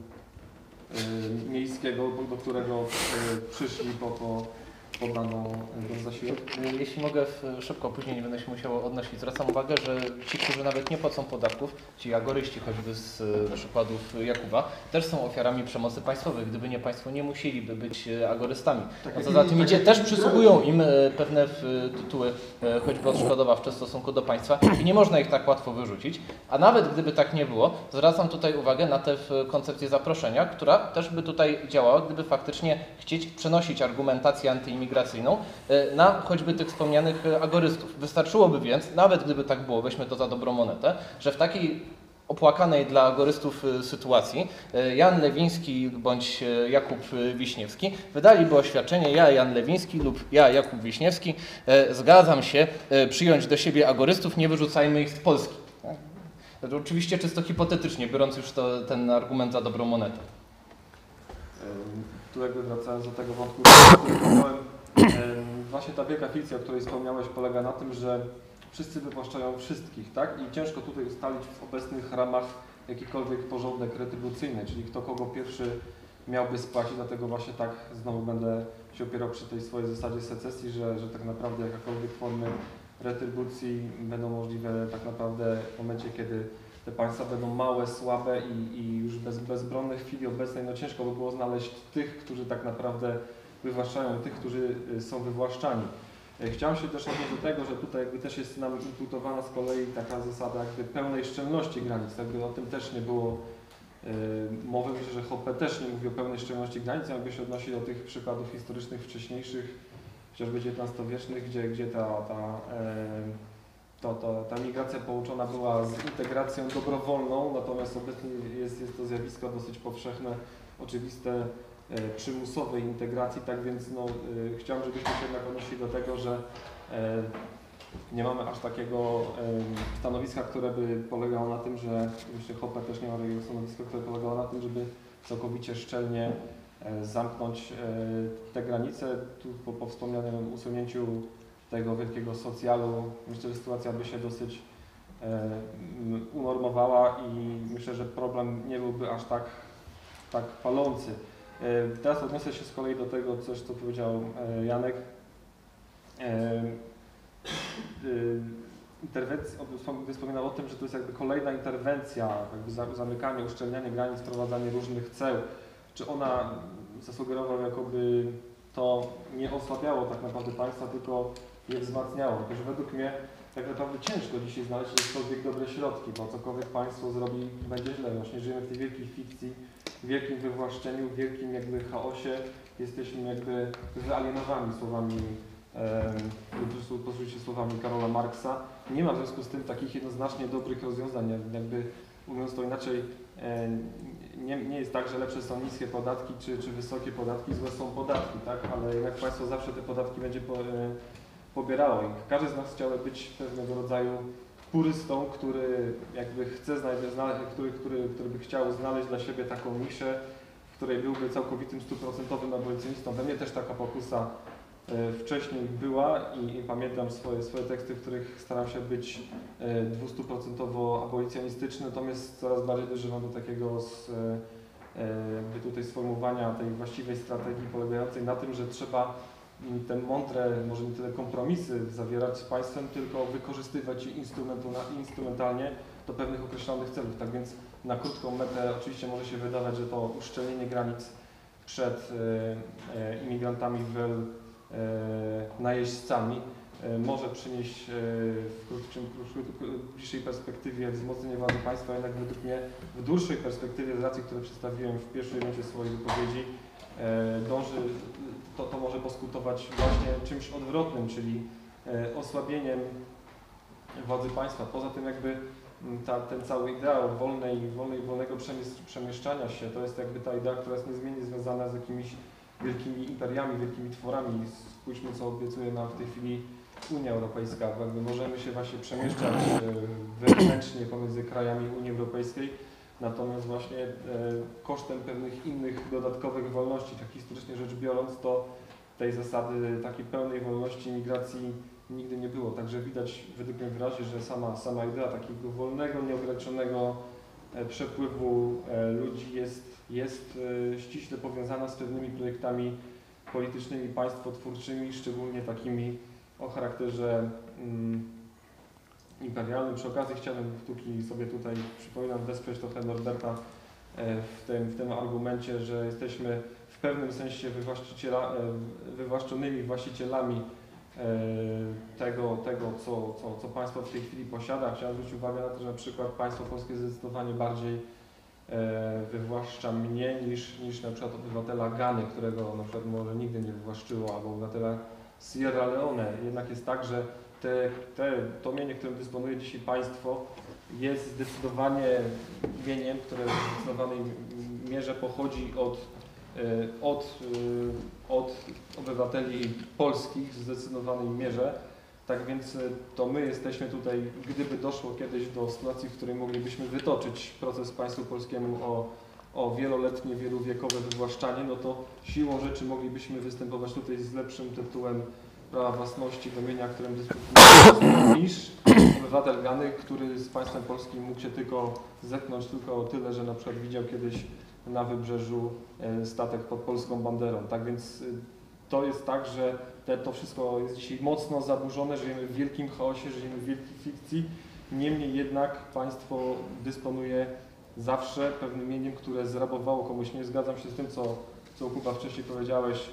e, miejskiego, do którego e, przyszli po, po podaną do zasiłek. Jeśli mogę w, szybko, później nie będę się musiał odnosić. Zwracam uwagę, że ci, którzy nawet nie płacą podatków, ci agoryści choćby z e, przykładów Jakuba, też są ofiarami przemocy państwowej. Gdyby nie państwo, nie musieliby być e, agorystami. Tak No jak co za i- tym tak idzie, jak też i przysługują im e, pewne w, tytuły, e, choćby odszkodowawcze w stosunku do państwa i nie można ich tak łatwo wyrzucić. A nawet gdyby tak nie było, zwracam tutaj uwagę na tę w, koncepcję zaproszenia, która też by tutaj działała, gdyby faktycznie chcieć przenosić argumentację antyimigracyjną e, na choćby tych wspomnianych e, agorystów. Wystarczyłoby więc, nawet gdyby tak było, weźmy to za dobrą monetę, że w takiej opłakanej dla agorystów e, sytuacji e, Jan Lewiński bądź e, Jakub e, Wiśniewski wydaliby oświadczenie: ja, Jan Lewiński lub ja, Jakub Wiśniewski, e, zgadzam się e, przyjąć do siebie agorystów, nie wyrzucajmy ich z Polski. Tak? To oczywiście czysto hipotetycznie, biorąc już to, ten argument za dobrą monetę. Em, Tu jakby wracając do tego wątku, który wspomniałem, em, właśnie ta wielka fikcja, o której wspomniałeś, polega na tym, że wszyscy wywłaszczają wszystkich, tak? I ciężko tutaj ustalić w obecnych ramach jakikolwiek porządek retrybucyjny, czyli kto kogo pierwszy miałby spłacić, dlatego właśnie tak znowu będę się opierał przy tej swojej zasadzie secesji, że, że tak naprawdę jakakolwiek formy retrybucji będą możliwe tak naprawdę w momencie, kiedy te państwa będą małe, słabe i, i już bez, bezbronne w chwili obecnej, no ciężko by było znaleźć tych, którzy tak naprawdę wywłaszczają, tych, którzy są wywłaszczani. Chciałem się też odnieść do tego, że tutaj jakby też jest nam imputowana z kolei taka zasada jakby pełnej szczelności granic, jakby o tym też nie było yy, mowy. Myślę, że Hoppe też nie mówi o pełnej szczelności granic, jakby się odnosi do tych przykładów historycznych wcześniejszych, chociażby dziewiętnastowiecznych, gdzie, gdzie ta, ta yy, To, to, ta migracja połączona była z integracją dobrowolną, natomiast obecnie jest, jest to zjawisko dosyć powszechne, oczywiste, e, przymusowej integracji, tak więc no, e, chciałem, żebyśmy się jednak odnosili do tego, że e, nie mamy aż takiego e, stanowiska, które by polegało na tym, że, myślę, Hoppe też nie ma takiego stanowiska, które polegało na tym, żeby całkowicie szczelnie e, zamknąć e, te granice. Tu po, po wspomnianym usunięciu tego wielkiego socjalu, myślę, że sytuacja by się dosyć e, unormowała i myślę, że problem nie byłby aż tak, tak palący. E, teraz odniosę się z kolei do tego, coś, co powiedział e, Janek. E, e, interwencja, gdy wspominał o tym, że to jest jakby kolejna interwencja, jakby zamykanie, uszczelnianie granic, wprowadzanie różnych ceł. Czy ona zasugerował, jakoby to nie osłabiało tak naprawdę państwa, tylko je wzmacniało. Tylko że według mnie tak naprawdę ciężko dzisiaj znaleźć jakiekolwiek dobre środki, bo cokolwiek państwo zrobi, będzie źle. Właśnie żyjemy w tej wielkiej fikcji, w wielkim wywłaszczeniu, w wielkim jakby chaosie. Jesteśmy jakby wyalienowani słowami, um, posłuchajcie słowami Karola Marksa. Nie ma w związku z tym takich jednoznacznie dobrych rozwiązań. Jakby mówiąc to inaczej, nie, nie jest tak, że lepsze są niskie podatki czy, czy wysokie podatki, złe są podatki, tak? Ale jednak państwo zawsze te podatki będzie po, pobierało i każdy z nas chciałby być pewnego rodzaju purystą, który jakby chce znaleźć, który, który, który by chciał znaleźć dla siebie taką niszę, w której byłby całkowitym stuprocentowym abolicjonistą. We mnie też taka pokusa wcześniej była i, i pamiętam swoje, swoje teksty, w których staram się być dwustuprocentowo abolicjonistyczny, natomiast coraz bardziej dojrzewam do takiego z, jakby tutaj sformułowania tej właściwej strategii polegającej na tym, że trzeba te mądre, może nie tyle kompromisy zawierać z państwem, tylko wykorzystywać je instrumentalnie do pewnych określonych celów. Tak więc na krótką metę oczywiście może się wydawać, że to uszczelnienie granic przed e, e, imigrantami, wel, e, najeźdźcami e, może przynieść e, w, krótszym, w bliższej perspektywie wzmocnienie władzy państwa, jednak według mnie w dłuższej perspektywie, z racji, które przedstawiłem w pierwszej rundzie swojej wypowiedzi, e, dąży, to, to może poskutować właśnie czymś odwrotnym, czyli e, osłabieniem władzy państwa. Poza tym jakby Ta, ten cały ideał wolnej, wolnej, wolnego przemieszczania się, to jest jakby ta idea, która jest niezmiennie związana z jakimiś wielkimi imperiami, wielkimi tworami. Spójrzmy, co obiecuje nam w tej chwili Unia Europejska. Jakby możemy się właśnie przemieszczać wewnętrznie pomiędzy krajami Unii Europejskiej, natomiast właśnie kosztem pewnych innych dodatkowych wolności, tak historycznie rzecz biorąc, to tej zasady takiej pełnej wolności migracji nigdy nie było. Także widać według mnie wyraźnie, że sama, sama idea takiego wolnego, nieograniczonego przepływu ludzi jest, jest ściśle powiązana z pewnymi projektami politycznymi, państwotwórczymi, szczególnie takimi o charakterze mm, imperialnym. Przy okazji chciałbym, póki sobie tutaj przypominam, wesprzeć trochę Norberta w tym, w tym argumencie, że jesteśmy w pewnym sensie wywłaszczyciela, wywłaszczonymi właścicielami tego, tego co, co, co państwo w tej chwili posiada. Chciałem zwrócić uwagę na to, że na przykład państwo polskie zdecydowanie bardziej wywłaszcza mnie niż, niż na przykład obywatela Gany, którego na przykład może nigdy nie wywłaszczyło, albo obywatela Sierra Leone. Jednak jest tak, że te, te, to mienie, którym dysponuje dzisiaj państwo, jest zdecydowanie mieniem, które w zdecydowanej mierze pochodzi od Od, od obywateli polskich w zdecydowanej mierze. Tak więc to my jesteśmy tutaj, gdyby doszło kiedyś do sytuacji, w której moglibyśmy wytoczyć proces państwu polskiemu o, o wieloletnie, wielowiekowe wywłaszczanie, no to siłą rzeczy moglibyśmy występować tutaj z lepszym tytułem prawa własności do mienia, którym dysponujemy, niż obywatel Gany, który z państwem polskim mógł się tylko zetknąć tylko o tyle, że na przykład widział kiedyś na wybrzeżu statek pod polską banderą. Tak więc to jest tak, że te, to wszystko jest dzisiaj mocno zaburzone, żyjemy w wielkim chaosie, żyjemy w wielkiej fikcji. Niemniej jednak państwo dysponuje zawsze pewnym mieniem, które zrabowało komuś. Nie zgadzam się z tym, co, co Kuba wcześniej powiedziałeś,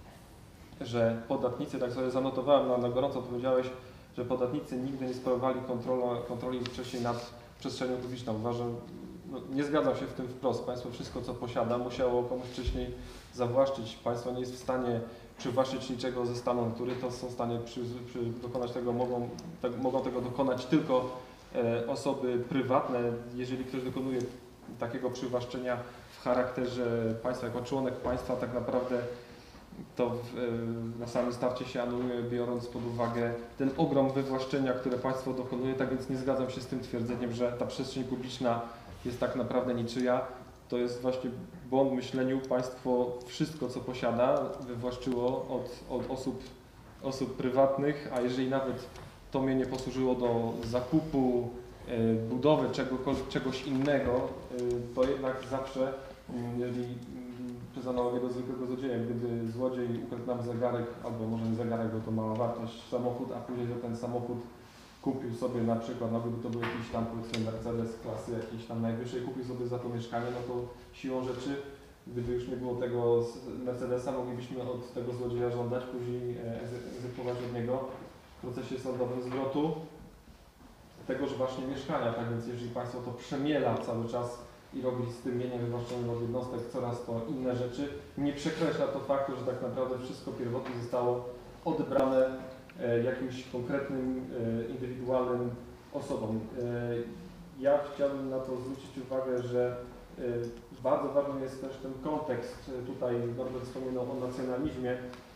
że podatnicy, tak sobie zanotowałem na, na gorąco, powiedziałeś, że podatnicy nigdy nie sprawowali kontrola, kontroli wcześniej nad przestrzenią publiczną. Uważam, no, nie zgadzam się w tym wprost. Państwo wszystko, co posiada, musiało komuś wcześniej zawłaszczyć. Państwo nie jest w stanie przywłaszczyć niczego ze stanu natury, to są w stanie przy, przy dokonać tego, mogą, tak, mogą tego dokonać tylko e, osoby prywatne. Jeżeli ktoś dokonuje takiego przywłaszczenia w charakterze państwa, jako członek państwa, tak naprawdę to w, e, na samym starcie się anuluje, biorąc pod uwagę ten ogrom wywłaszczenia, które państwo dokonuje. Tak więc nie zgadzam się z tym twierdzeniem, że ta przestrzeń publiczna jest tak naprawdę niczyja. To jest właśnie błąd w myśleniu. Państwo wszystko, co posiada, wywłaszczyło od, od osób, osób prywatnych, a jeżeli nawet to mienie posłużyło do zakupu, y, budowy czegokolwiek, czegoś innego, y, to jednak zawsze, jeżeli przez analogię do zwykłego złodzieja, gdyby złodziej ukradł nam zegarek, albo może nie zegarek, bo to mała wartość, samochód, a później za ten samochód kupił sobie na przykład, no gdyby to był jakiś tam powiedzmy Mercedes klasy jakiejś tam najwyższej, kupił sobie za to mieszkanie, no to siłą rzeczy, gdyby już nie było tego Mercedesa, moglibyśmy od tego złodzieja żądać, później egzekwować od niego w procesie sądowym zwrotu tegoż właśnie mieszkania. Tak więc jeżeli państwo to przemiela cały czas i robi z tym mieniem wywłaszczonym od jednostek coraz to inne rzeczy, nie przekreśla to faktu, że tak naprawdę wszystko pierwotnie zostało odebrane jakimś konkretnym, indywidualnym osobom. Ja chciałbym na to zwrócić uwagę, że bardzo ważny jest też ten kontekst. Tutaj Norbert wspominał o nacjonalizmie.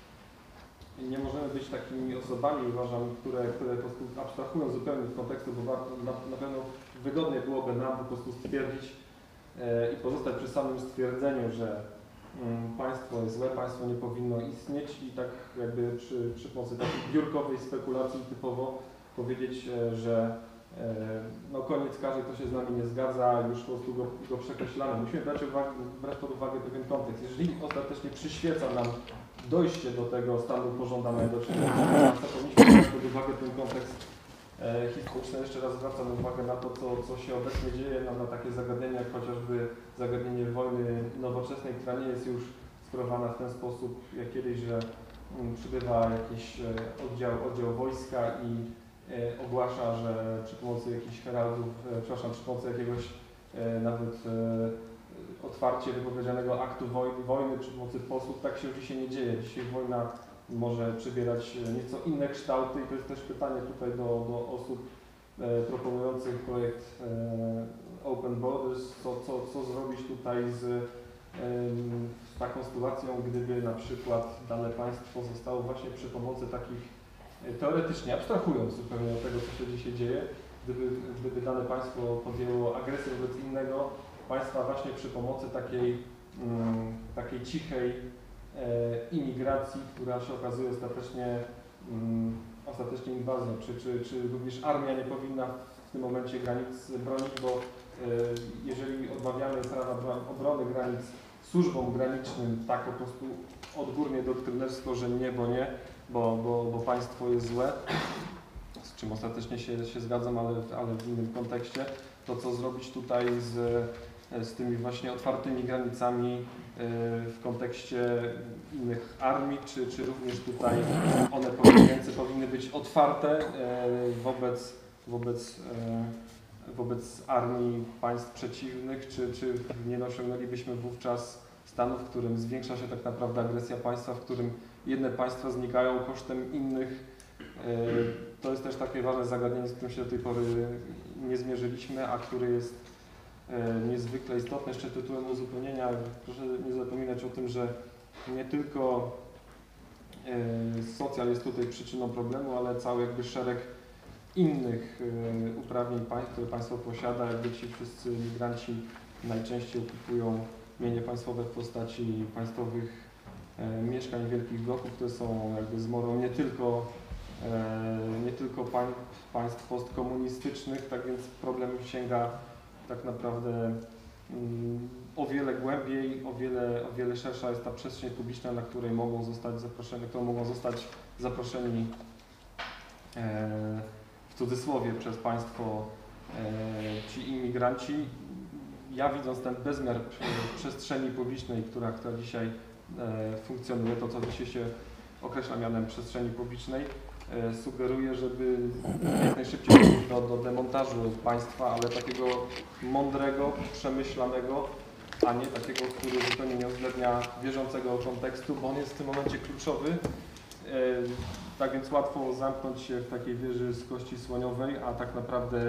Nie możemy być takimi osobami, uważam, które, które po prostu abstrahują zupełnie z kontekstu, bo na, na pewno wygodnie byłoby nam po prostu stwierdzić i pozostać przy samym stwierdzeniu, że państwo jest złe, państwo nie powinno istnieć i tak jakby przy, przy pomocy takiej biurkowej spekulacji typowo powiedzieć, że no, koniec, każdy, kto się z nami nie zgadza, już po prostu go, go przekreślamy. Musimy brać, uwagę, brać pod uwagę pewien kontekst. Jeżeli ostatecznie przyświeca nam dojście do tego stanu pożądanego, czyli powinniśmy brać pod uwagę ten kontekst e, historyczny. Jeszcze raz zwracam uwagę na to, co, co się obecnie dzieje, na, na takie zagadnienia jak chociażby zagadnienie wojny nowoczesnej, która nie jest już sprawowana w ten sposób jak kiedyś, że um, przybywa jakiś e, oddział, oddział wojska i e, ogłasza, że przy pomocy jakichś heraldów, e, przepraszam, przy pomocy jakiegoś e, nawet e, otwarcie wypowiedzianego aktu wojny, wojny przy pomocy posłów, tak się już dzisiaj nie dzieje. Dzisiaj wojna może przybierać nieco inne kształty i to jest też pytanie tutaj do, do osób e, proponujących projekt e, Open Borders, co, co, co zrobić tutaj z, e, z taką sytuacją, gdyby na przykład dane państwo zostało właśnie przy pomocy takich, e, teoretycznie abstrahując zupełnie od tego, co się dzisiaj dzieje, gdyby, gdyby dane państwo podjęło agresję wobec innego państwa właśnie przy pomocy takiej, um, takiej cichej e, imigracji, która się okazuje ostatecznie, um, ostatecznie inwazją, czy, czy, czy również armia nie powinna w tym momencie granic bronić, bo e, jeżeli odmawiamy prawa obrony granic służbom granicznym tak po prostu odgórnie doktrynersko, że nie, bo nie, bo, bo, bo państwo jest złe, z czym ostatecznie się, się zgadzam, ale, ale w innym kontekście, to co zrobić tutaj z z tymi właśnie otwartymi granicami w kontekście innych armii, czy, czy również tutaj one powinny, powinny być otwarte wobec, wobec, wobec armii państw przeciwnych, czy, czy nie osiągnęlibyśmy wówczas stanu, w którym zwiększa się tak naprawdę agresja państwa, w którym jedne państwa znikają kosztem innych. To jest też takie ważne zagadnienie, z którym się do tej pory nie zmierzyliśmy, a który jest niezwykle istotne. Jeszcze tytułem uzupełnienia, proszę nie zapominać o tym, że nie tylko socjal jest tutaj przyczyną problemu, ale cały jakby szereg innych uprawnień, które państwo posiada, jakby ci wszyscy migranci najczęściej okupują mienie państwowe w postaci państwowych mieszkań, wielkich bloków, które są jakby zmorą nie tylko, nie tylko państw postkomunistycznych, tak więc problem sięga tak naprawdę um, o wiele głębiej, o wiele, o wiele szersza jest ta przestrzeń publiczna, na której mogą zostać zaproszeni, którą mogą zostać zaproszeni e, w cudzysłowie przez państwo e, ci imigranci. Ja widząc ten bezmiar przestrzeni publicznej, która, która dzisiaj e, funkcjonuje, to co dzisiaj się określa mianem przestrzeni publicznej, sugeruję, żeby jak najszybciej dojść do, do demontażu państwa, ale takiego mądrego, przemyślanego, a nie takiego, który zupełnie nie uwzględnia bieżącego kontekstu, bo on jest w tym momencie kluczowy. Tak więc łatwo zamknąć się w takiej wieży z kości słoniowej, a tak naprawdę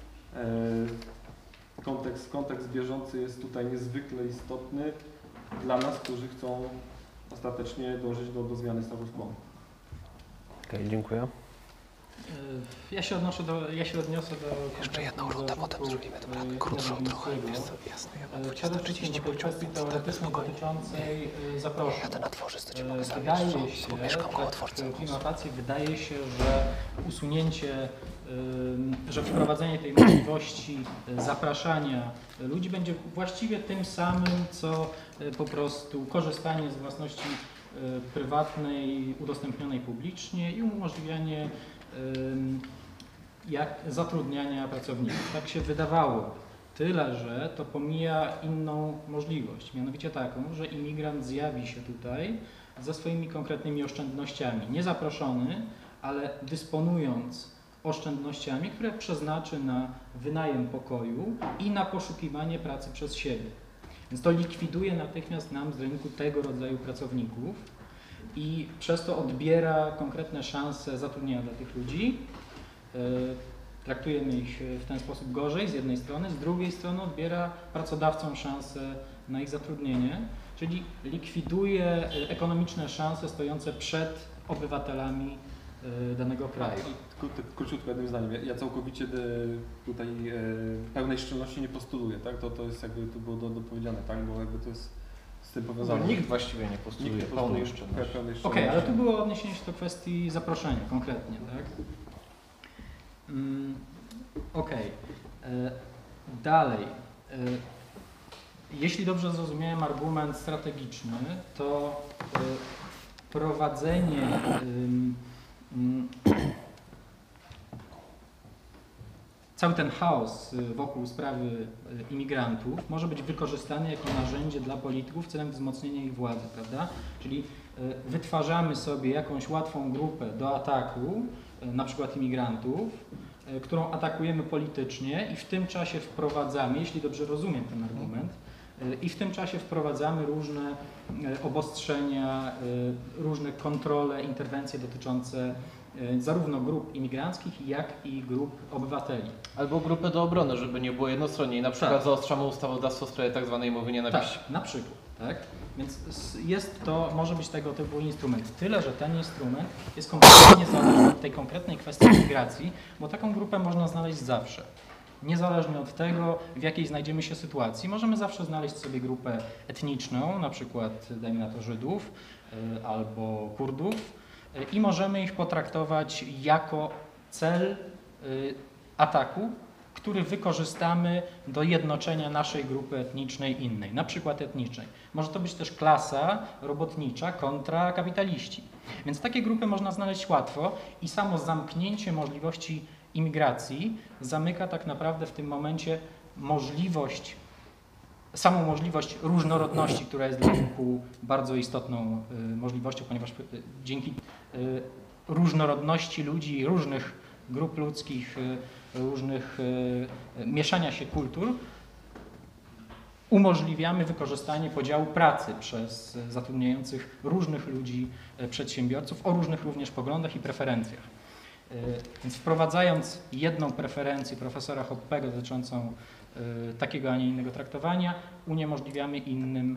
kontekst, kontekst bieżący jest tutaj niezwykle istotny dla nas, którzy chcą ostatecznie dążyć do, do zmiany status quo. Okej, okay, dziękuję. Ja się odnoszę do, ja się odniosę do... Jeszcze jedną rundę, potem zrobimy to krótszą trochę. Jest to jasne, ja mam dwudziesta trzydzieści pociąg, kwestii teoretycznej dotyczącej zaproszeń. Ja ten otworzec, to ci mogę zrobić. Wydaje się, mieszkam koło otworca. w innowacji wydaje się, że usunięcie, że wprowadzenie tej możliwości zapraszania ludzi będzie właściwie tym samym, co po prostu korzystanie z własności prywatnej, udostępnionej publicznie i umożliwianie jak zatrudniania pracowników. Tak się wydawało. Tyle, że to pomija inną możliwość, mianowicie taką, że imigrant zjawi się tutaj ze swoimi konkretnymi oszczędnościami, niezaproszony, ale dysponując oszczędnościami, które przeznaczy na wynajem pokoju i na poszukiwanie pracy przez siebie. Więc to likwiduje natychmiast nam z rynku tego rodzaju pracowników i przez to odbiera konkretne szanse zatrudnienia dla tych ludzi. Traktujemy ich w ten sposób gorzej z jednej strony, z drugiej strony odbiera pracodawcom szansę na ich zatrudnienie, czyli likwiduje ekonomiczne szanse stojące przed obywatelami danego kraju. Króciutko jednym zdaniem. Ja całkowicie tutaj pełnej szczelności nie postuluję, tak? To, to jest jakby to było do, dopowiedziane, tak? Bo jakby to jest z tym powiązane. No, nikt właściwie nie postuluje nikt pełnej szczelności. Okej, okay, ale tu było odniesienie się do kwestii zaproszenia konkretnie, tak? Mm, Okej. Okay. Dalej, jeśli dobrze zrozumiałem argument strategiczny, to prowadzenie cały ten chaos wokół sprawy imigrantów może być wykorzystany jako narzędzie dla polityków celem wzmocnienia ich władzy, prawda? Czyli wytwarzamy sobie jakąś łatwą grupę do ataku, na przykład imigrantów, którą atakujemy politycznie i w tym czasie wprowadzamy, jeśli dobrze rozumiem ten argument, i w tym czasie wprowadzamy różne obostrzenia, różne kontrole, interwencje dotyczące zarówno grup imigranckich, jak i grup obywateli. Albo grupy do obrony, żeby nie było jednostronnie. I na przykład Tak. zaostrzamy ustawodawstwo w sprawie tak zwanej mowy nienawiści. Tak, na przykład. Tak? Więc jest to, może być tego typu instrument. Tyle, że ten instrument jest kompletnie zależny od tej konkretnej kwestii migracji, bo taką grupę można znaleźć zawsze. Niezależnie od tego, w jakiej znajdziemy się sytuacji, możemy zawsze znaleźć sobie grupę etniczną, na przykład, dajmy na to, Żydów y, albo Kurdów y, i możemy ich potraktować jako cel y, ataku, który wykorzystamy do jednoczenia naszej grupy etnicznej innej, na przykład etnicznej. Może to być też klasa robotnicza kontra kapitaliści. Więc takie grupy można znaleźć łatwo i samo zamknięcie możliwości imigracji zamyka tak naprawdę w tym momencie możliwość, samą możliwość różnorodności, która jest dla rynku bardzo istotną y, możliwością, ponieważ y, dzięki y, różnorodności ludzi, różnych grup ludzkich, y, różnych y, mieszania się kultur, umożliwiamy wykorzystanie podziału pracy przez zatrudniających różnych ludzi, y, przedsiębiorców o różnych również poglądach i preferencjach. Więc wprowadzając jedną preferencję profesora Hoppego dotyczącą y, takiego, a nie innego traktowania, uniemożliwiamy innym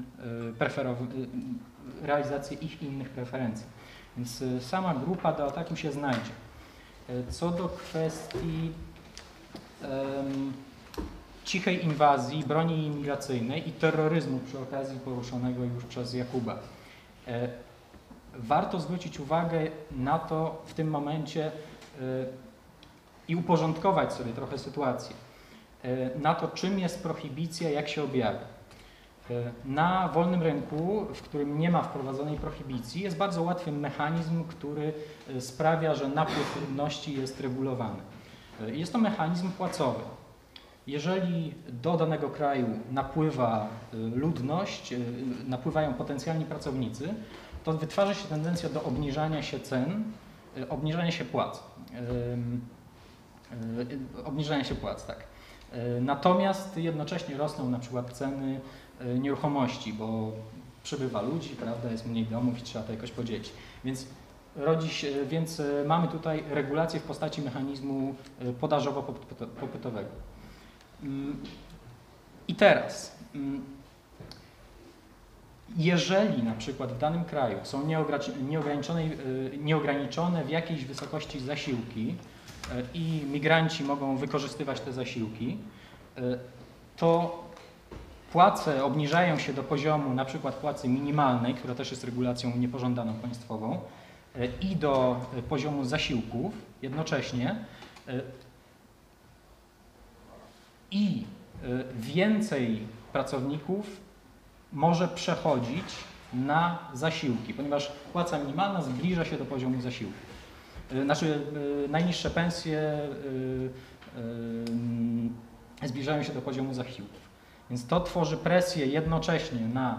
y, y, realizację ich innych preferencji. Więc y, sama grupa do ataku się znajdzie. Y, co do kwestii y, cichej inwazji, broni imigracyjnej i terroryzmu przy okazji poruszonego już przez Jakuba. Y, warto zwrócić uwagę na to w tym momencie, i uporządkować sobie trochę sytuację, na to, czym jest prohibicja, jak się objawia. Na wolnym rynku, w którym nie ma wprowadzonej prohibicji, jest bardzo łatwy mechanizm, który sprawia, że napływ ludności jest regulowany. Jest to mechanizm płacowy. Jeżeli do danego kraju napływa ludność, napływają potencjalni pracownicy, to wytwarza się tendencja do obniżania się cen, obniżania się płac. Obniżania się płac, tak. Natomiast jednocześnie rosną na przykład ceny nieruchomości, bo przybywa ludzi, prawda, jest mniej domów i trzeba to jakoś podzielić. Więc rodzi się, więc mamy tutaj regulację w postaci mechanizmu podażowo-popytowego. I teraz, jeżeli na przykład w danym kraju są nieograniczone, nieograniczone w jakiejś wysokości zasiłki i migranci mogą wykorzystywać te zasiłki, to płace obniżają się do poziomu na przykład płacy minimalnej, która też jest regulacją niepożądaną państwową, i do poziomu zasiłków jednocześnie i więcej pracowników może przechodzić na zasiłki, ponieważ płaca minimalna zbliża się do poziomu zasiłków. Znaczy najniższe pensje zbliżają się do poziomu zasiłków. Więc to tworzy presję jednocześnie na,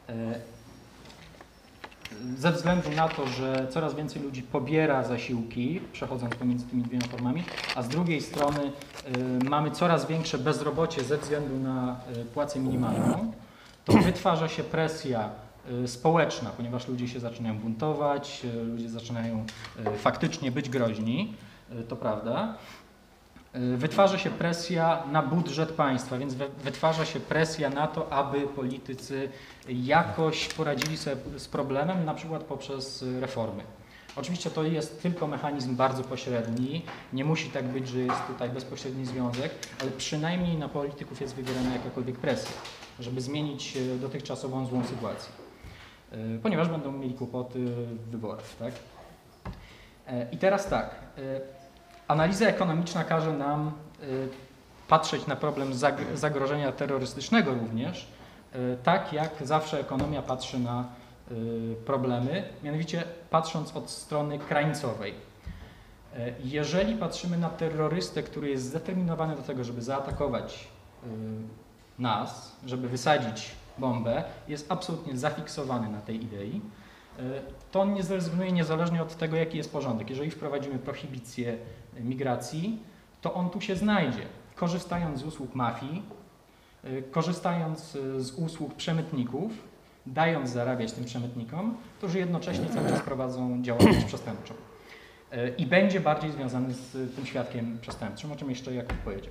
ze względu na to, że coraz więcej ludzi pobiera zasiłki, przechodząc pomiędzy tymi dwiema formami, a z drugiej strony mamy coraz większe bezrobocie ze względu na płacę minimalną, to wytwarza się presja społeczna, ponieważ ludzie się zaczynają buntować, ludzie zaczynają faktycznie być groźni, to prawda. Wytwarza się presja na budżet państwa, więc wytwarza się presja na to, aby politycy jakoś poradzili sobie z problemem, na przykład poprzez reformy. Oczywiście to jest tylko mechanizm bardzo pośredni, nie musi tak być, że jest tutaj bezpośredni związek, ale przynajmniej na polityków jest wywierana jakakolwiek presja, żeby zmienić dotychczasową złą sytuację, ponieważ będą mieli kłopoty w wyborach, tak? I teraz tak, analiza ekonomiczna każe nam patrzeć na problem zag- zagrożenia terrorystycznego również, tak jak zawsze ekonomia patrzy na problemy, mianowicie patrząc od strony krańcowej. Jeżeli patrzymy na terrorystę, który jest zdeterminowany do tego, żeby zaatakować nas, żeby wysadzić bombę, jest absolutnie zafiksowany na tej idei, to on nie zrezygnuje niezależnie od tego, jaki jest porządek. Jeżeli wprowadzimy prohibicję migracji, to on tu się znajdzie, korzystając z usług mafii, korzystając z usług przemytników, dając zarabiać tym przemytnikom, którzy jednocześnie cały czas prowadzą działalność przestępczą. I będzie bardziej związany z tym świadkiem przestępczym, o czym jeszcze Jakub powiedział.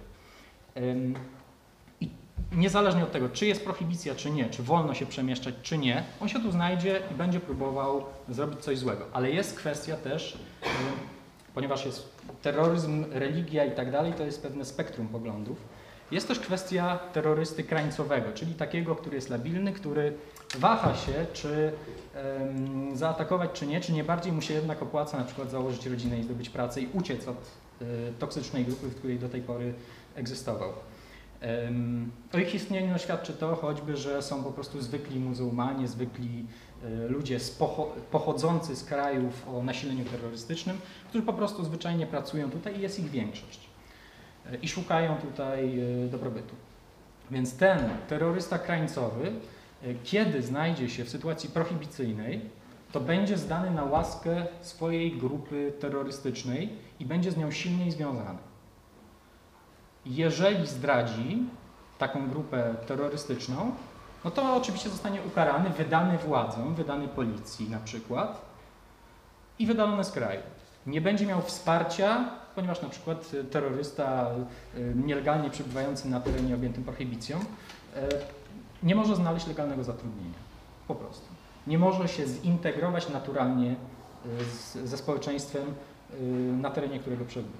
I niezależnie od tego, czy jest prohibicja, czy nie, czy wolno się przemieszczać, czy nie, on się tu znajdzie i będzie próbował zrobić coś złego. Ale jest kwestia też, ponieważ jest terroryzm, religia i tak dalej, to jest pewne spektrum poglądów. Jest też kwestia terrorysty krańcowego, czyli takiego, który jest labilny, który waha się, czy um, zaatakować, czy nie, czy nie bardziej mu się jednak opłaca na przykład założyć rodzinę i zdobyć pracę i uciec od y, toksycznej grupy, w której do tej pory egzystował. Um, o ich istnieniu świadczy to choćby, że są po prostu zwykli muzułmanie, zwykli y, ludzie z pocho pochodzący z krajów o nasileniu terrorystycznym, którzy po prostu zwyczajnie pracują tutaj i jest ich większość. Y, I szukają tutaj y, dobrobytu. Więc ten terrorysta krańcowy, kiedy znajdzie się w sytuacji prohibicyjnej, to będzie zdany na łaskę swojej grupy terrorystycznej i będzie z nią silniej związany. Jeżeli zdradzi taką grupę terrorystyczną, no to oczywiście zostanie ukarany, wydany władzom, wydany policji na przykład i wydalony z kraju. Nie będzie miał wsparcia, ponieważ na przykład terrorysta nielegalnie przebywający na terenie objętym prohibicją nie może znaleźć legalnego zatrudnienia. Po prostu. Nie może się zintegrować naturalnie z, ze społeczeństwem na terenie którego przebywa.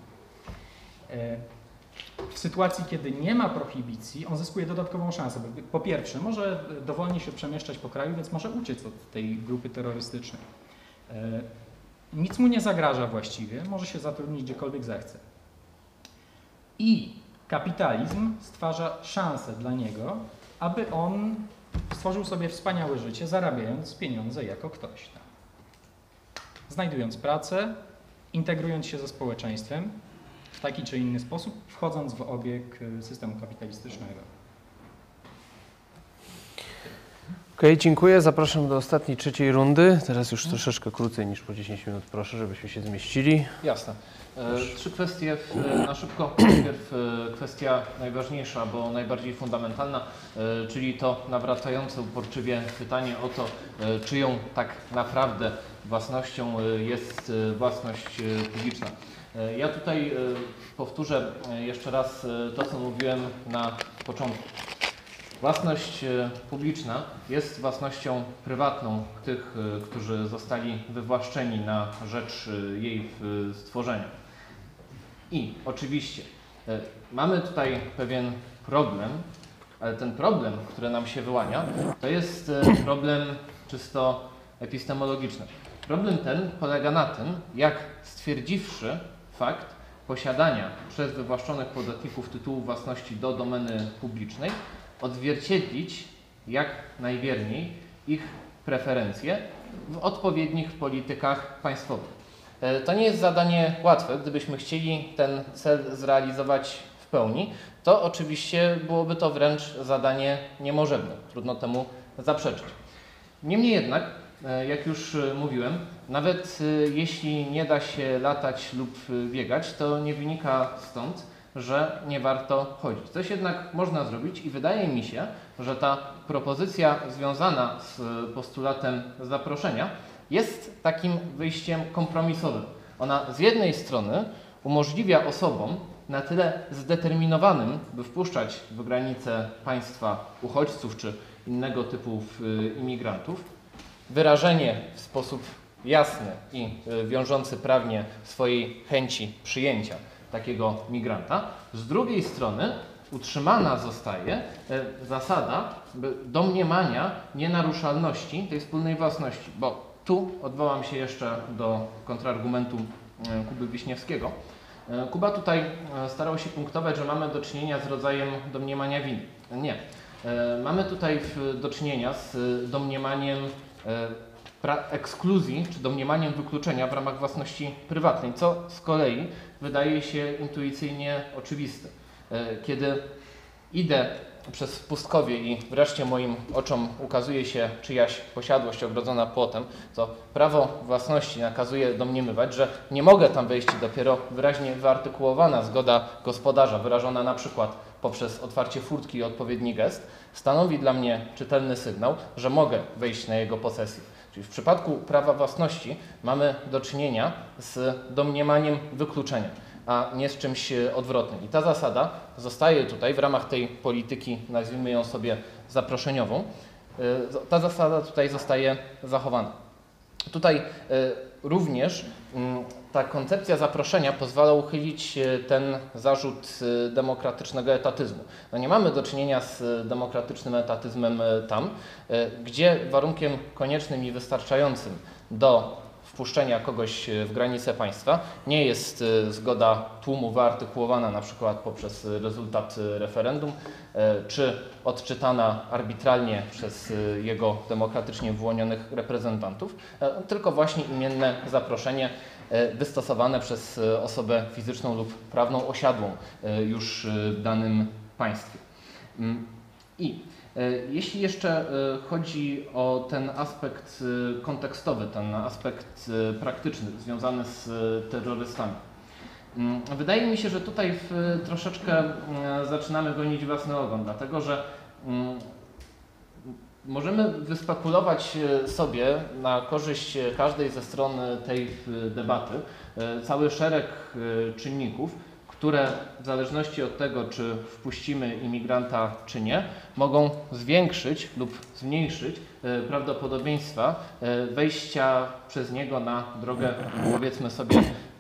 W sytuacji, kiedy nie ma prohibicji, on zyskuje dodatkową szansę. Po pierwsze, może dowolnie się przemieszczać po kraju, więc może uciec od tej grupy terrorystycznej. Nic mu nie zagraża właściwie, może się zatrudnić gdziekolwiek zechce. I kapitalizm stwarza szansę dla niego, aby on stworzył sobie wspaniałe życie, zarabiając pieniądze jako ktoś tam. Znajdując pracę, integrując się ze społeczeństwem w taki czy inny sposób, wchodząc w obieg systemu kapitalistycznego. Okej, okay, dziękuję. Zapraszam do ostatniej, trzeciej rundy. Teraz już troszeczkę krócej niż po dziesięć minut, proszę, żebyśmy się zmieścili. Jasne. E, trzy kwestie w, na szybko. Najpierw e, kwestia najważniejsza, bo najbardziej fundamentalna, e, czyli to nawracające uporczywie pytanie o to, e, czyją tak naprawdę własnością e, jest e, własność e, publiczna. E, ja tutaj e, powtórzę e, jeszcze raz e, to, co mówiłem na początku. Własność publiczna jest własnością prywatną tych, którzy zostali wywłaszczeni na rzecz jej stworzenia. I oczywiście mamy tutaj pewien problem, ale ten problem, który nam się wyłania, to jest problem czysto epistemologiczny. Problem ten polega na tym, jak stwierdziwszy fakt posiadania przez wywłaszczonych podatników tytułu własności do domeny publicznej, odzwierciedlić jak najwierniej ich preferencje w odpowiednich politykach państwowych. To nie jest zadanie łatwe. Gdybyśmy chcieli ten cel zrealizować w pełni, to oczywiście byłoby to wręcz zadanie niemożebne. Trudno temu zaprzeczyć. Niemniej jednak, jak już mówiłem, nawet jeśli nie da się latać lub biegać, to nie wynika stąd, że nie warto chodzić. Coś jednak można zrobić i wydaje mi się, że ta propozycja związana z postulatem zaproszenia jest takim wyjściem kompromisowym. Ona z jednej strony umożliwia osobom na tyle zdeterminowanym, by wpuszczać w granice państwa uchodźców czy innego typu imigrantów, wyrażenie w sposób jasny i wiążący prawnie swojej chęci przyjęcia takiego migranta. Z drugiej strony utrzymana zostaje zasada domniemania nienaruszalności tej wspólnej własności, bo tu odwołam się jeszcze do kontrargumentu Kuby Wiśniewskiego. Kuba tutaj starał się punktować, że mamy do czynienia z rodzajem domniemania winy. Nie. Mamy tutaj do czynienia z domniemaniem ekskluzji, czy domniemaniem wykluczenia w ramach własności prywatnej, co z kolei wydaje się intuicyjnie oczywiste. Kiedy idę przez pustkowie i wreszcie moim oczom ukazuje się czyjaś posiadłość ogrodzona płotem, to prawo własności nakazuje domniemywać, że nie mogę tam wejść i dopiero wyraźnie wyartykułowana zgoda gospodarza, wyrażona na przykład poprzez otwarcie furtki i odpowiedni gest, stanowi dla mnie czytelny sygnał, że mogę wejść na jego posesję. Czyli w przypadku prawa własności mamy do czynienia z domniemaniem wykluczenia, a nie z czymś odwrotnym. I ta zasada zostaje tutaj w ramach tej polityki, nazwijmy ją sobie zaproszeniową, ta zasada tutaj zostaje zachowana. Tutaj również ta koncepcja zaproszenia pozwala uchylić ten zarzut demokratycznego etatyzmu. No nie mamy do czynienia z demokratycznym etatyzmem tam, gdzie warunkiem koniecznym i wystarczającym do wpuszczenia kogoś w granice państwa nie jest zgoda tłumu wyartykułowana na przykład poprzez rezultat referendum, czy odczytana arbitralnie przez jego demokratycznie wyłonionych reprezentantów, tylko właśnie imienne zaproszenie wystosowane przez osobę fizyczną lub prawną osiadłą już w danym państwie. I jeśli jeszcze chodzi o ten aspekt kontekstowy, ten aspekt praktyczny związany z terrorystami, wydaje mi się, że tutaj troszeczkę zaczynamy gonić własny ogon, dlatego że możemy wyspekulować sobie na korzyść każdej ze stron tej debaty cały szereg czynników, które w zależności od tego, czy wpuścimy imigranta, czy nie, mogą zwiększyć lub zmniejszyć prawdopodobieństwa wejścia przez niego na drogę, powiedzmy sobie,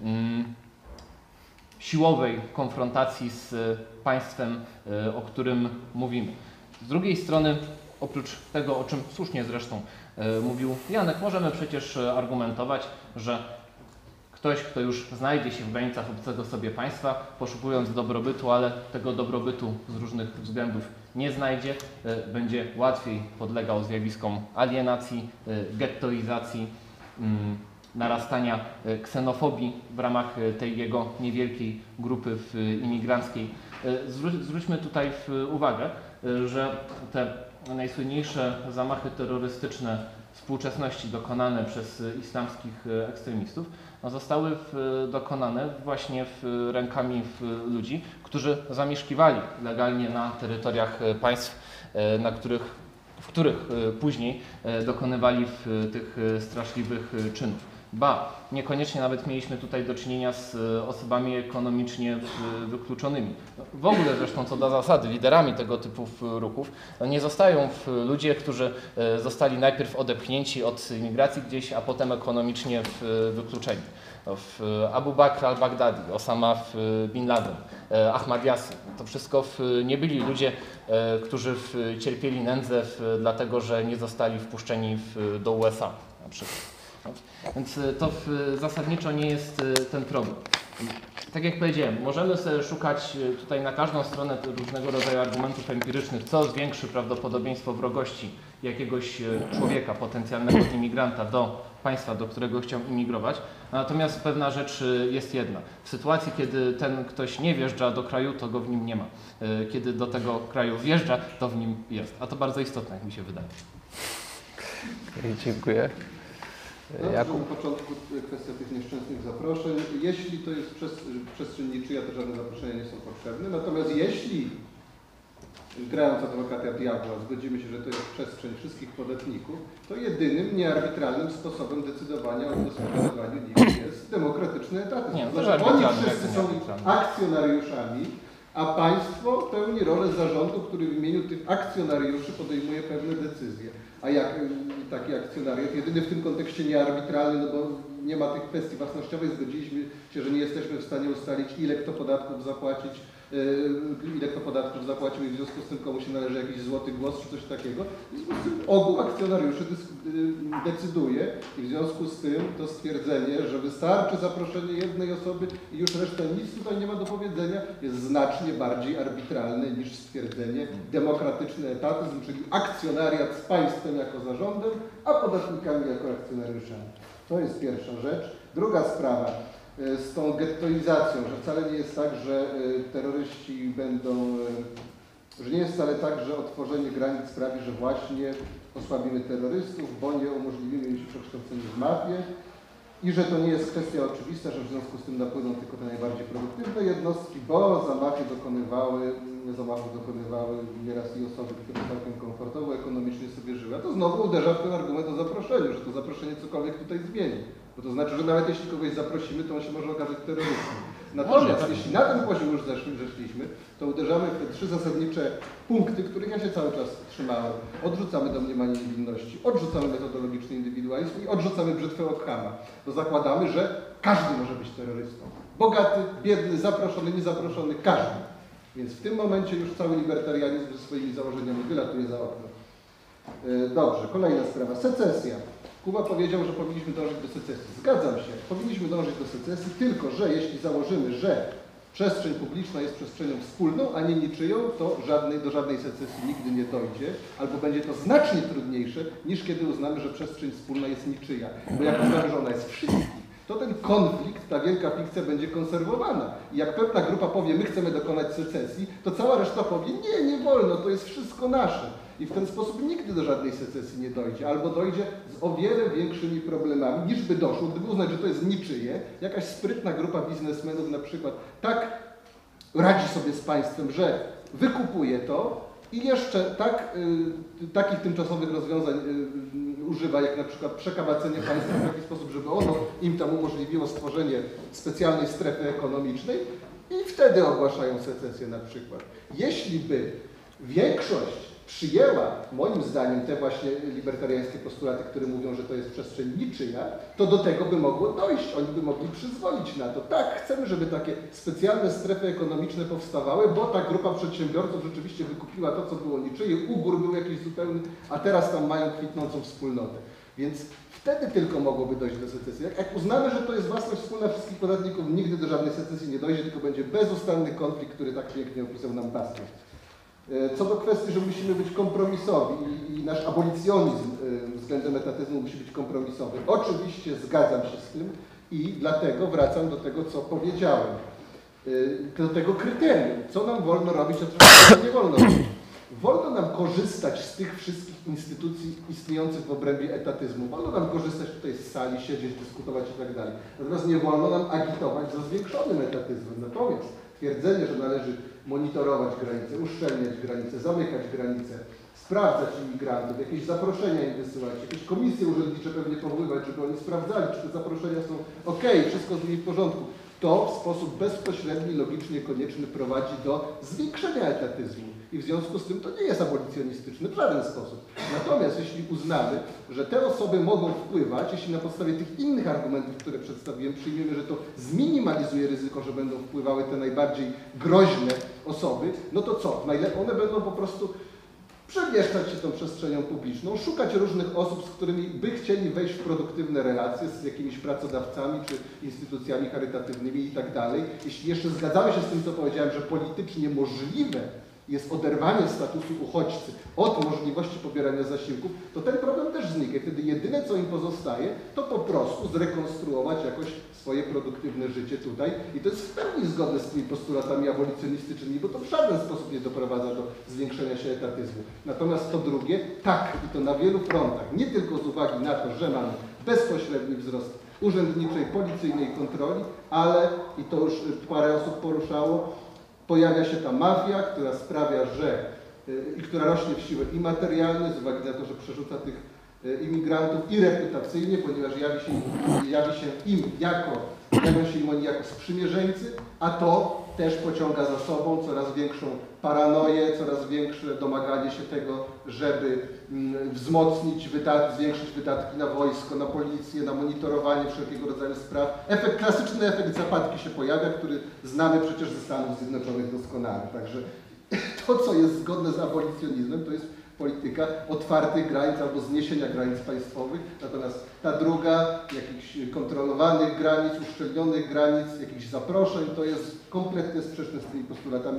siłowej konfrontacji z państwem, o którym mówimy. Z drugiej strony, oprócz tego, o czym słusznie zresztą mówił Janek, możemy przecież argumentować, że ktoś, kto już znajdzie się w granicach obcego sobie państwa, poszukując dobrobytu, ale tego dobrobytu z różnych względów nie znajdzie, będzie łatwiej podlegał zjawiskom alienacji, gettoizacji, narastania ksenofobii w ramach tej jego niewielkiej grupy imigranckiej. Zwróćmy tutaj uwagę, że te najsłynniejsze zamachy terrorystyczne współczesności dokonane przez islamskich ekstremistów no, zostały w, dokonane właśnie w, rękami w, ludzi, którzy zamieszkiwali legalnie na terytoriach państw, na których, w których później dokonywali w, tych straszliwych czynów. Ba, niekoniecznie nawet mieliśmy tutaj do czynienia z osobami ekonomicznie wykluczonymi. W ogóle zresztą co do zasady liderami tego typu ruchów nie zostają ludzie, którzy zostali najpierw odepchnięci od imigracji gdzieś, a potem ekonomicznie wykluczeni. Abu Bakr al-Baghdadi, Osama bin Laden, Ahmad Yassin. To wszystko nie byli ludzie, którzy cierpieli nędzę dlatego, że nie zostali wpuszczeni do U S A na przykład. Więc to zasadniczo nie jest ten problem. Tak jak powiedziałem, możemy sobie szukać tutaj na każdą stronę różnego rodzaju argumentów empirycznych, co zwiększy prawdopodobieństwo wrogości jakiegoś człowieka, potencjalnego imigranta do państwa, do którego chciał imigrować. Natomiast pewna rzecz jest jedna. W sytuacji, kiedy ten ktoś nie wjeżdża do kraju, to go w nim nie ma. Kiedy do tego kraju wjeżdża, to w nim jest. A to bardzo istotne, jak mi się wydaje. Dziękuję. No, na początku kwestia tych nieszczęsnych zaproszeń. Jeśli to jest przestrzeń niczyja, to żadne zaproszenia nie są potrzebne. Natomiast jeśli, grając adwokata diabła, zgodzimy się, że to jest przestrzeń wszystkich podatników, to jedynym niearbitralnym sposobem decydowania o udoskonaleniu nich jest demokratyczny etatyzm. Nie, to znaczy, oni wszyscy są akcjonariuszami, a państwo pełni rolę zarządu, który w imieniu tych akcjonariuszy podejmuje pewne decyzje. A jak taki akcjonariat, jedyny w tym kontekście niearbitralny, no bo nie ma tych kwestii własnościowych, zgodziliśmy się, że nie jesteśmy w stanie ustalić, ile kto podatków zapłacić ile kto podatków zapłacił i w związku z tym komu się należy jakiś złoty głos czy coś takiego. W związku z tym ogół akcjonariuszy decyduje i w związku z tym to stwierdzenie, że wystarczy zaproszenie jednej osoby i już reszta nic tutaj nie ma do powiedzenia, jest znacznie bardziej arbitralne niż stwierdzenie demokratyczny etatyzm, czyli akcjonariat z państwem jako zarządem, a podatnikami jako akcjonariuszami. To jest pierwsza rzecz. Druga sprawa z tą gettoizacją, że wcale nie jest tak, że terroryści będą, że nie jest wcale tak, że otworzenie granic sprawi, że właśnie osłabimy terrorystów, bo nie umożliwimy im się przekształcenie w mafię i że to nie jest kwestia oczywista, że w związku z tym napłyną tylko te najbardziej produktywne jednostki, bo zamachy dokonywały, zamachów dokonywały nieraz i osoby, które całkiem komfortowo ekonomicznie sobie żyły. A to znowu uderza w ten argument o zaproszeniu, że to zaproszenie cokolwiek tutaj zmieni. Bo to znaczy, że nawet jeśli kogoś zaprosimy, to on się może okazać terrorystą. Natomiast Może. jeśli na ten poziom już zeszli, zeszliśmy, to uderzamy w te trzy zasadnicze punkty, których ja się cały czas trzymałem. Odrzucamy domniemanie niewinności, odrzucamy metodologiczny indywidualizm i odrzucamy brzytwę Ockhama. To zakładamy, że każdy może być terrorystą. Bogaty, biedny, zaproszony, niezaproszony, każdy. Więc w tym momencie już cały libertarianizm ze swoimi założeniami wylatuje za okno. Dobrze, kolejna sprawa. Secesja. Kuba powiedział, że powinniśmy dążyć do secesji. Zgadzam się, powinniśmy dążyć do secesji, tylko że jeśli założymy, że przestrzeń publiczna jest przestrzenią wspólną, a nie niczyją, to żadnej, do żadnej secesji nigdy nie dojdzie, albo będzie to znacznie trudniejsze, niż kiedy uznamy, że przestrzeń wspólna jest niczyja. Bo jak uznamy, że ona jest wszystkich, to ten konflikt, ta wielka fikcja będzie konserwowana. I jak pewna grupa powie, my chcemy dokonać secesji, to cała reszta powie, nie, nie wolno, to jest wszystko nasze. I w ten sposób nigdy do żadnej secesji nie dojdzie, albo dojdzie z o wiele większymi problemami, niż by doszło, gdyby uznać, że to jest niczyje. Jakaś sprytna grupa biznesmenów na przykład tak radzi sobie z państwem, że wykupuje to i jeszcze tak, y, takich tymczasowych rozwiązań y, używa, jak na przykład przekabacenie państwa w taki sposób, żeby ono im tam umożliwiło stworzenie specjalnej strefy ekonomicznej i wtedy ogłaszają secesję na przykład. Jeśli by większość przyjęła, moim zdaniem, te właśnie libertariańskie postulaty, które mówią, że to jest przestrzeń niczyja, to do tego by mogło dojść. Oni by mogli przyzwolić na to. Tak, chcemy, żeby takie specjalne strefy ekonomiczne powstawały, bo ta grupa przedsiębiorców rzeczywiście wykupiła to, co było niczyje, ugór był jakiś zupełny, a teraz tam mają kwitnącą wspólnotę. Więc wtedy tylko mogłoby dojść do secesji. Jak, jak uznamy, że to jest własność wspólna wszystkich podatników, nigdy do żadnej secesji nie dojdzie, tylko będzie bezustanny konflikt, który tak pięknie opisał nam Bastian. Co do kwestii, że musimy być kompromisowi i, i nasz abolicjonizm względem etatyzmu musi być kompromisowy. Oczywiście zgadzam się z tym i dlatego wracam do tego, co powiedziałem. Do tego kryterium, co nam wolno robić, a co nie wolno robić. Wolno nam korzystać z tych wszystkich instytucji istniejących w obrębie etatyzmu. Wolno nam korzystać tutaj z sali, siedzieć, dyskutować i tak dalej. Natomiast nie wolno nam agitować za zwiększonym etatyzmem. Natomiast twierdzenie, że należy monitorować granice, uszczelniać granice, zamykać granice, sprawdzać imigrantów, jakieś zaproszenia im wysyłać, jakieś komisje urzędnicze pewnie powoływać, żeby oni sprawdzali, czy te zaproszenia są ok, wszystko z nimi w porządku. To w sposób bezpośredni, logicznie konieczny prowadzi do zwiększenia etatyzmu. I w związku z tym to nie jest abolicjonistyczne w żaden sposób. Natomiast jeśli uznamy, że te osoby mogą wpływać, jeśli na podstawie tych innych argumentów, które przedstawiłem, przyjmiemy, że to zminimalizuje ryzyko, że będą wpływały te najbardziej groźne osoby, no to co? One będą po prostu przemieszczać się tą przestrzenią publiczną, szukać różnych osób, z którymi by chcieli wejść w produktywne relacje z jakimiś pracodawcami czy instytucjami charytatywnymi i tak dalej. Jeśli jeszcze zgadzamy się z tym, co powiedziałem, że politycznie możliwe jest oderwanie statusu uchodźcy od możliwości pobierania zasiłków, to ten problem też znika. Wtedy jedyne, co im pozostaje, to po prostu zrekonstruować jakoś swoje produktywne życie tutaj. I to jest w pełni zgodne z tymi postulatami abolicjonistycznymi, bo to w żaden sposób nie doprowadza do zwiększenia się etatyzmu. Natomiast to drugie, tak, i to na wielu frontach, nie tylko z uwagi na to, że mamy bezpośredni wzrost urzędniczej, policyjnej kontroli, ale, i to już parę osób poruszało, pojawia się ta mafia, która sprawia, że i która rośnie w siłę i materialne, z uwagi na to, że przerzuca tych imigrantów i reputacyjnie, ponieważ jawi się, jawi się im jako, jawią się im oni jako sprzymierzeńcy, a to też pociąga za sobą coraz większą paranoję, coraz większe domaganie się tego, żeby wzmocnić, wydatki, zwiększyć wydatki na wojsko, na policję, na monitorowanie wszelkiego rodzaju spraw. Efekt, klasyczny efekt zapadki się pojawia, który znamy przecież ze Stanów Zjednoczonych doskonale. Także to, co jest zgodne z abolicjonizmem, to jest polityka otwartych granic albo zniesienia granic państwowych, natomiast ta druga, jakichś kontrolowanych granic, uszczelnionych granic, jakichś zaproszeń, to jest kompletnie sprzeczne z tymi postulatami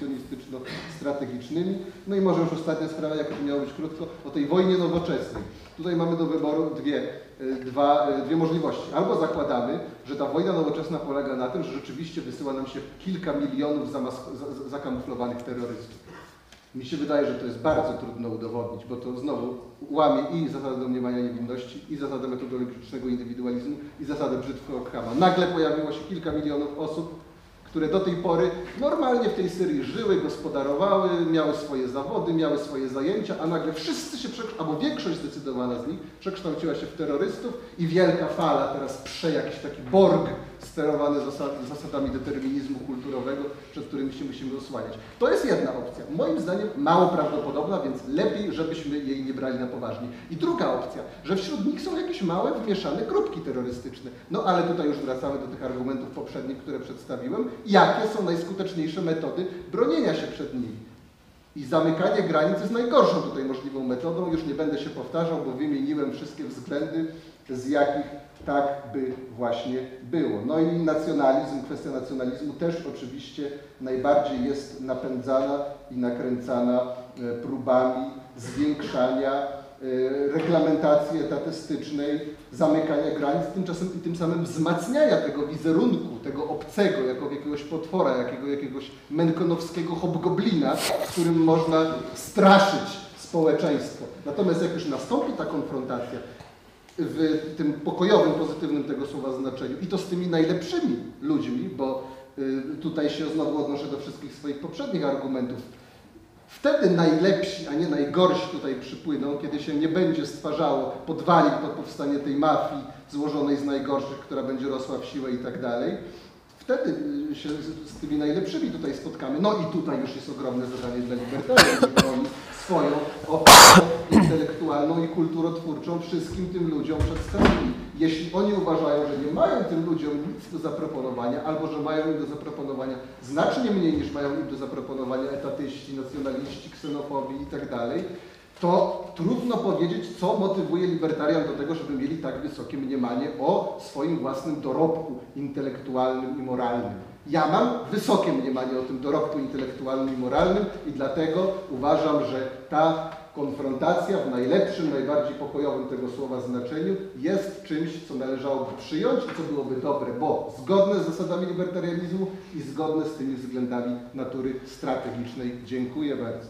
abolicjonistyczno-strategicznymi. No i może już ostatnia sprawa, jak to miało być krótko, o tej wojnie nowoczesnej. Tutaj mamy do wyboru dwie, dwa, dwie możliwości. Albo zakładamy, że ta wojna nowoczesna polega na tym, że rzeczywiście wysyła nam się kilka milionów zakamuflowanych terrorystów. Mi się wydaje, że to jest bardzo trudno udowodnić, bo to znowu łamie i zasadę domniemania niewinności, i zasadę metodologicznego indywidualizmu, i zasadę brzytwy Ockhama. Nagle pojawiło się kilka milionów osób, które do tej pory normalnie w tej Syrii żyły, gospodarowały, miały swoje zawody, miały swoje zajęcia, a nagle wszyscy się, albo większość zdecydowana z nich, przekształciła się w terrorystów i wielka fala teraz prze jakiś taki Borg sterowany zasad, zasadami determinizmu kulturowego, przed którymi się musimy osłaniać. To jest jedna opcja. Moim zdaniem mało prawdopodobna, więc lepiej, żebyśmy jej nie brali na poważnie. I druga opcja, że wśród nich są jakieś małe, wymieszane grupki terrorystyczne. No ale tutaj już wracamy do tych argumentów poprzednich, które przedstawiłem. Jakie są najskuteczniejsze metody bronienia się przed nimi? I zamykanie granic jest najgorszą tutaj możliwą metodą. Już nie będę się powtarzał, bo wymieniłem wszystkie względy, z jakich tak by właśnie było. No i nacjonalizm, kwestia nacjonalizmu też oczywiście najbardziej jest napędzana i nakręcana próbami zwiększania reglamentacji etatystycznej, zamykania granic, tymczasem i tym samym wzmacniania tego wizerunku, tego obcego, jako jakiegoś potwora, jakiego, jakiegoś menkonowskiego hobgoblina, z którym można straszyć społeczeństwo. Natomiast jak już nastąpi ta konfrontacja w tym pokojowym, pozytywnym tego słowa znaczeniu i to z tymi najlepszymi ludźmi, bo tutaj się znowu odnoszę do wszystkich swoich poprzednich argumentów, wtedy najlepsi, a nie najgorsi tutaj przypłyną, kiedy się nie będzie stwarzało podwalin pod powstanie tej mafii złożonej z najgorszych, która będzie rosła w siłę i tak dalej. Wtedy się z tymi najlepszymi tutaj spotkamy. No i tutaj już jest ogromne zadanie dla libertariów, żeby oni swoją ofertę intelektualną i kulturotwórczą wszystkim tym ludziom przedstawili. Jeśli oni uważają, że nie mają tym ludziom nic do zaproponowania, albo że mają im do zaproponowania znacznie mniej niż mają im do zaproponowania etatyści, nacjonaliści, ksenofobii i tak dalej, to trudno powiedzieć, co motywuje libertarian do tego, żeby mieli tak wysokie mniemanie o swoim własnym dorobku intelektualnym i moralnym. Ja mam wysokie mniemanie o tym dorobku intelektualnym i moralnym i dlatego uważam, że ta konfrontacja w najlepszym, najbardziej pokojowym tego słowa znaczeniu jest czymś, co należałoby przyjąć i co byłoby dobre, bo zgodne z zasadami libertarianizmu i zgodne z tymi względami natury strategicznej. Dziękuję bardzo.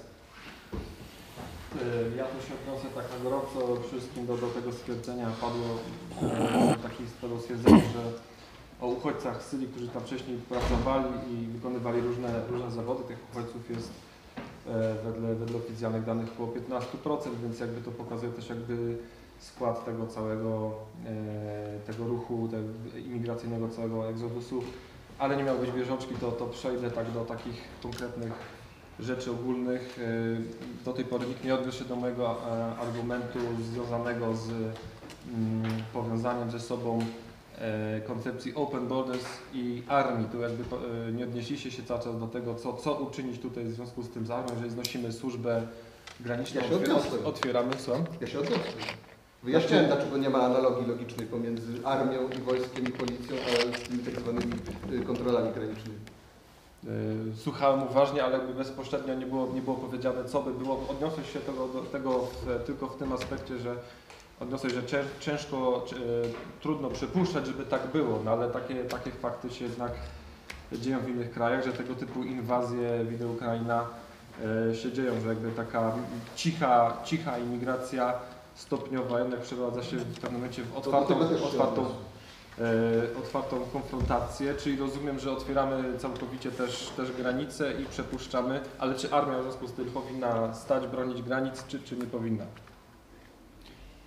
Ja tu się odniosę tak na gorąco wszystkim do, do tego stwierdzenia. Padło e, takie stwierdzenie, że o uchodźcach z Syrii, którzy tam wcześniej pracowali i wykonywali różne, różne zawody. Tych uchodźców jest e, wedle, wedle oficjalnych danych około piętnaście procent, więc jakby to pokazuje też jakby skład tego całego e, tego ruchu tego imigracyjnego, całego egzodusu. Ale nie miał być bieżączki, to, to przejdę tak do takich konkretnych rzeczy ogólnych. Do tej pory nikt nie odniósł się do mojego argumentu związanego z powiązaniem ze sobą koncepcji open borders i armii. Tu jakby nie odnieśliście się cały czas do tego, co, co uczynić tutaj w związku z tym z armią, jeżeli znosimy służbę graniczną, ja się otwieramy, odniosłem. otwieramy co? Ja się odniosłem. Wyjaśniałem, dlaczego nie ma analogii logicznej pomiędzy armią i wojskiem i policją, a z tymi tak zwanymi kontrolami granicznymi. Słuchałem uważnie, ale jakby bezpośrednio nie było, nie było powiedziane, co by było. Odniosłeś się tego, do tego w, tylko w tym aspekcie, że odniosłeś, że ciężko, czy, trudno przypuszczać, żeby tak było, no ale takie, takie fakty się jednak dzieją w innych krajach, że tego typu inwazje, wideo Ukraina e, się dzieją, że jakby taka cicha, cicha imigracja stopniowa jednak przeprowadza się w pewnym momencie w otwartą, otwartą E, otwartą konfrontację, czyli rozumiem, że otwieramy całkowicie też, też granice i przepuszczamy, ale czy armia w związku z tym powinna stać, bronić granic, czy, czy nie powinna?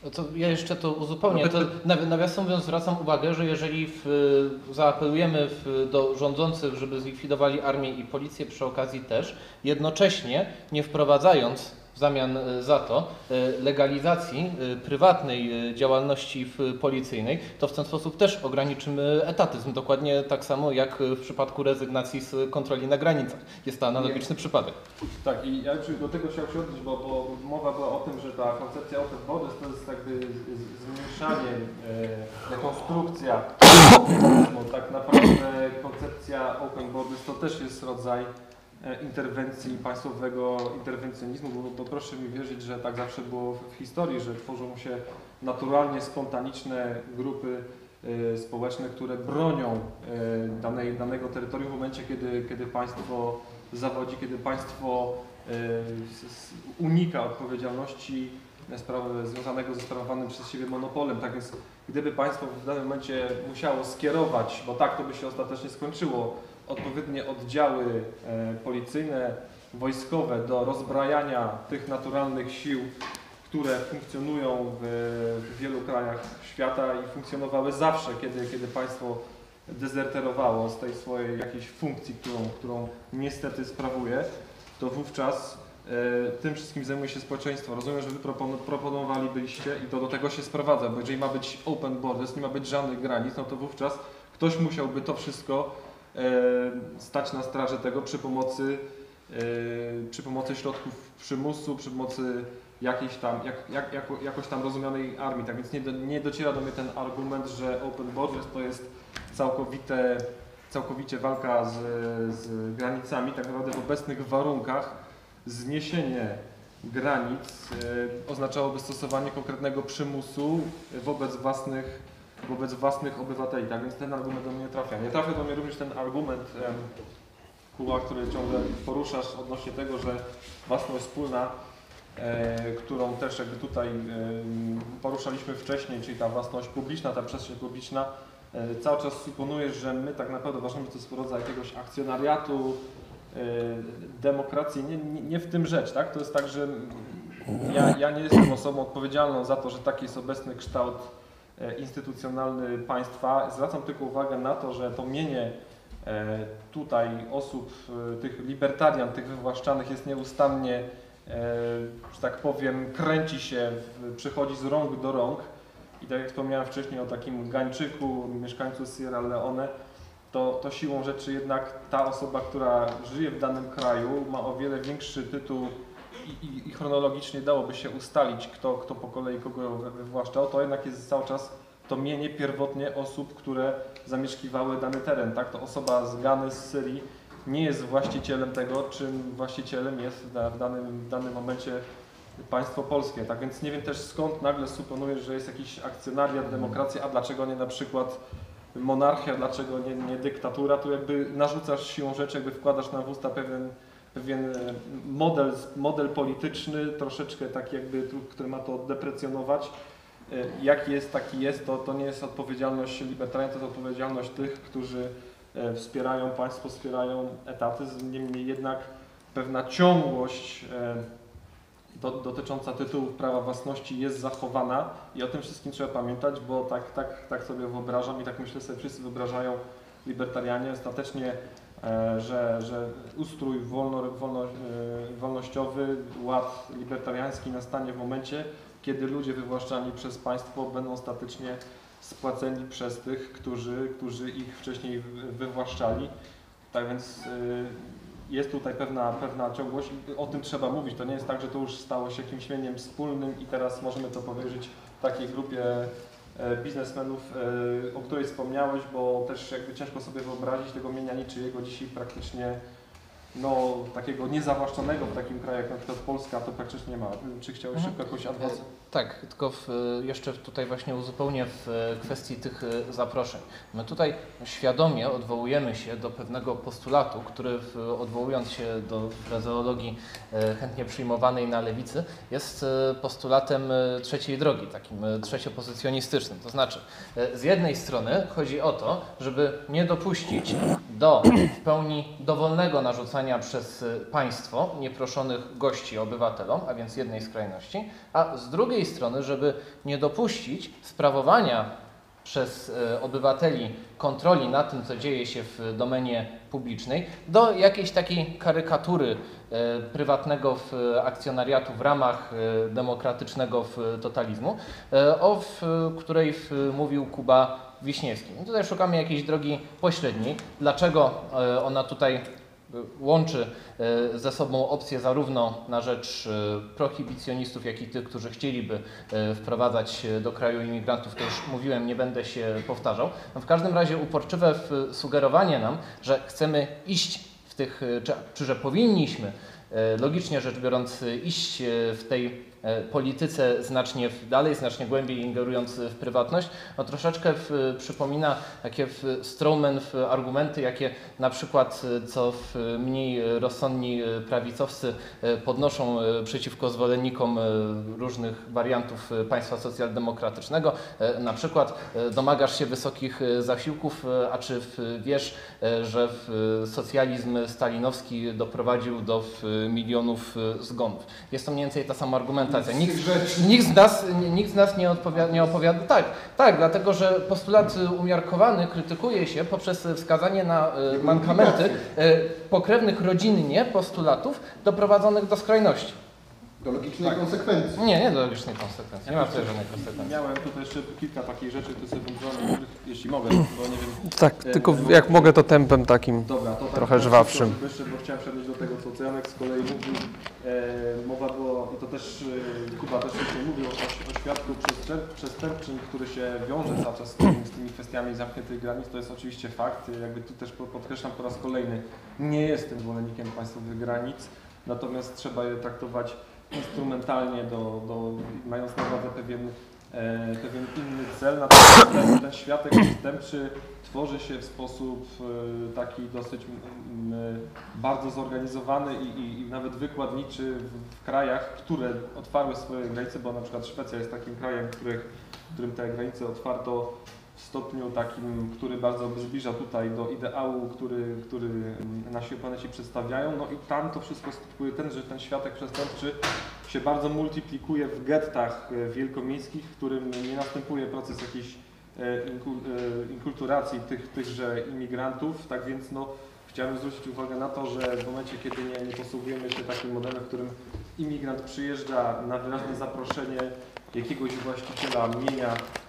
To ja jeszcze to uzupełnię. No To to- nawi- nawiasem mówiąc zwracam uwagę, że jeżeli w, zaapelujemy w, do rządzących, żeby zlikwidowali armię i policję przy okazji też, jednocześnie nie wprowadzając w zamian e, za to e, legalizacji e, prywatnej e, działalności w- policyjnej, to w ten sposób też ograniczymy etatyzm. Dokładnie tak samo jak w przypadku rezygnacji z kontroli na granicach. Jest to analogiczny przypadek. Tak, i ja już do tego chciałem się odnieść, bo, bo mowa była o tym, że ta koncepcja open borders to jest jakby z- z- zmniejszanie, e, dekonstrukcja. Bo tak naprawdę koncepcja open borders to też jest rodzaj e, interwencji państwowego, interwencjonizmu, bo, bo proszę mi wierzyć, że tak zawsze było w, w historii, że tworzą się naturalnie spontaniczne grupy e, społeczne, które bronią e, danej, danego terytorium w momencie, kiedy, kiedy państwo zawodzi, kiedy państwo e, s- s- unika odpowiedzialności spraw- związanego ze sprawowanym przez siebie monopolem. Tak więc gdyby państwo w danym momencie musiało skierować, bo tak to by się ostatecznie skończyło, odpowiednie oddziały e, policyjne, wojskowe do rozbrajania tych naturalnych sił, które funkcjonują w, w wielu krajach świata i funkcjonowały zawsze, kiedy, kiedy państwo dezerterowało z tej swojej jakiejś funkcji, którą, którą niestety sprawuje, to wówczas e, tym wszystkim zajmuje się społeczeństwo. Rozumiem, że wy propon- proponowalibyście i to do tego się sprowadza, bo jeżeli ma być open borders, nie ma być żadnych granic, no to wówczas ktoś musiałby to wszystko e, stać na straży tego przy pomocy, e, przy pomocy środków przymusu, przy pomocy jakiejś tam, jak, jak, jako, jakoś tam rozumianej armii. Tak więc nie, do, nie dociera do mnie ten argument, że open borders to jest całkowite, całkowicie walka z, z granicami. Tak naprawdę w obecnych warunkach zniesienie granic e, oznaczałoby stosowanie konkretnego przymusu wobec własnych, wobec własnych obywateli. Tak więc ten argument do mnie nie trafia. Nie trafia do mnie również ten argument, em, Kuba, który ciągle poruszasz odnośnie tego, że własność wspólna, e, którą też jakby tutaj e, poruszaliśmy wcześniej, czyli ta własność publiczna, ta przestrzeń publiczna, e, cały czas suponujesz, że my tak naprawdę uważamy, że to jest rodzaj jakiegoś akcjonariatu, e, demokracji. Nie, nie, nie w tym rzecz, tak? To jest tak, że ja, ja nie jestem osobą odpowiedzialną za to, że taki jest obecny kształt e, instytucjonalny państwa. Zwracam tylko uwagę na to, że to mienie e, tutaj osób, e, tych libertarian, tych wywłaszczanych jest nieustannie, e, że tak powiem, kręci się, w, przychodzi z rąk do rąk. I tak jak wspomniałem wcześniej o takim Gańczyku, mieszkańcu Sierra Leone, to, to siłą rzeczy jednak ta osoba, która żyje w danym kraju, ma o wiele większy tytuł i, i, i chronologicznie dałoby się ustalić, kto, kto po kolei kogo wy- wywłaszczał, to jednak jest cały czas to mienie pierwotnie osób, które zamieszkiwały dany teren. Tak? To osoba z Gany, z Syrii nie jest właścicielem tego, czym właścicielem jest w, da, w, danym, w danym momencie państwo polskie. Tak więc nie wiem też skąd nagle suponujesz, że jest jakiś akcjonariat, demokracja, a dlaczego nie na przykład monarchia, dlaczego nie, nie dyktatura, tu jakby narzucasz siłą rzeczy, jakby wkładasz nam w usta pewien, pewien e, model, model polityczny, troszeczkę taki jakby, tu- który ma to deprecjonować. E, Jaki jest, taki jest, to, to nie jest odpowiedzialność libertarian, to jest odpowiedzialność tych, którzy e, wspierają państwo, wspierają etatyzm, niemniej jednak pewna ciągłość e, do, dotycząca tytułów prawa własności jest zachowana i o tym wszystkim trzeba pamiętać, bo tak, tak, tak sobie wyobrażam i tak myślę sobie wszyscy wyobrażają libertarianie ostatecznie, e, że, że ustrój wolno, wolno, e, wolnościowy, ład libertariański nastanie w momencie, kiedy ludzie wywłaszczani przez państwo będą ostatecznie spłaceni przez tych, którzy, którzy ich wcześniej wy- wywłaszczali. Tak więc e, jest tutaj pewna, pewna ciągłość i o tym trzeba mówić. To nie jest tak, że to już stało się jakimś mieniem wspólnym i teraz możemy to powierzyć takiej grupie e, biznesmenów, e, o której wspomniałeś, bo też jakby ciężko sobie wyobrazić tego mienia niczyjego dzisiaj praktycznie no, takiego niezawłaszczonego w takim kraju jak na przykład Polska, to praktycznie nie ma. Czy chciałeś Mhm. szybko jakąś adwocję? Tak, tylko w, jeszcze tutaj właśnie uzupełnię w kwestii tych e, zaproszeń. My tutaj świadomie odwołujemy się do pewnego postulatu, który w, odwołując się do frazeologii e, chętnie przyjmowanej na lewicy, jest e, postulatem e, trzeciej drogi, takim e, trzeciopozycjonistycznym. To znaczy, e, z jednej strony chodzi o to, żeby nie dopuścić do w pełni dowolnego narzucania przekazania przez państwo nieproszonych gości obywatelom, a więc jednej skrajności, a z drugiej strony, żeby nie dopuścić sprawowania przez obywateli kontroli na tym, co dzieje się w domenie publicznej, do jakiejś takiej karykatury prywatnego akcjonariatu w ramach demokratycznego totalizmu, o której mówił Kuba Wiśniewski. I tutaj szukamy jakiejś drogi pośredniej. Dlaczego ona tutaj łączy ze sobą opcje zarówno na rzecz prohibicjonistów, jak i tych, którzy chcieliby wprowadzać do kraju imigrantów, to już mówiłem, nie będę się powtarzał. W każdym razie uporczywe sugerowanie nam, że chcemy iść w tych, czy, czy że powinniśmy, logicznie rzecz biorąc, iść w tej polityce znacznie dalej, znacznie głębiej ingerując w prywatność, no troszeczkę w, przypomina takie strawman argumenty, jakie na przykład co mniej rozsądni prawicowcy podnoszą przeciwko zwolennikom różnych wariantów państwa socjaldemokratycznego. Na przykład domagasz się wysokich zasiłków, a czy wiesz, że socjalizm stalinowski doprowadził do milionów zgonów. Jest to mniej więcej ta sama argumentacja. Nikt, nikt, z nas, nikt z nas nie, odpowiada, nie opowiada. Tak, tak, dlatego że postulat umiarkowany krytykuje się poprzez wskazanie na mankamenty pokrewnych rodzinnie postulatów doprowadzonych do skrajności. Do logicznej Tak. konsekwencji. Nie, nie do logicznej konsekwencji. Nie ma tutaj żadnej konsekwencji. Miałem tutaj jeszcze kilka takich rzeczy, które sobie wymyślałem, jeśli mogę, bo nie wiem. Tak, e, tylko e, jak mogę to tempem takim Dobra, to tak, trochę tak, żwawszym. szybko, Jeszcze, bo chciałem przejść do tego, co Janek z kolei mówił. E, mowa była, i to też e, Kuba też jeszcze mówił o, o świadku przestępczym, który się wiąże cały czas z tymi, z tymi kwestiami zamkniętych granic. To jest oczywiście fakt. Jakby tu też podkreślam po raz kolejny, nie jestem zwolennikiem państwowych granic, natomiast trzeba je traktować instrumentalnie, do, do, mając na uwadze pewien, e, pewien inny cel. Natomiast ten, ten światek przestępczy tworzy się w sposób e, taki dosyć m, m, bardzo zorganizowany i, i, i nawet wykładniczy w, w krajach, które otwarły swoje granice, bo na przykład Szwecja jest takim krajem, w, których, w którym te granice otwarto w stopniu takim, który bardzo zbliża tutaj do ideału, który, który nasi oponenci przedstawiają. No i tam to wszystko skutkuje ten, że ten światek przestępczy się bardzo multiplikuje w gettach wielkomiejskich, w którym nie następuje proces jakiejś inkulturacji tych, tychże imigrantów. Tak więc no, chciałem zwrócić uwagę na to, że w momencie, kiedy nie, nie posługujemy się takim modelem, w którym imigrant przyjeżdża na wyraźne zaproszenie jakiegoś właściciela mienia,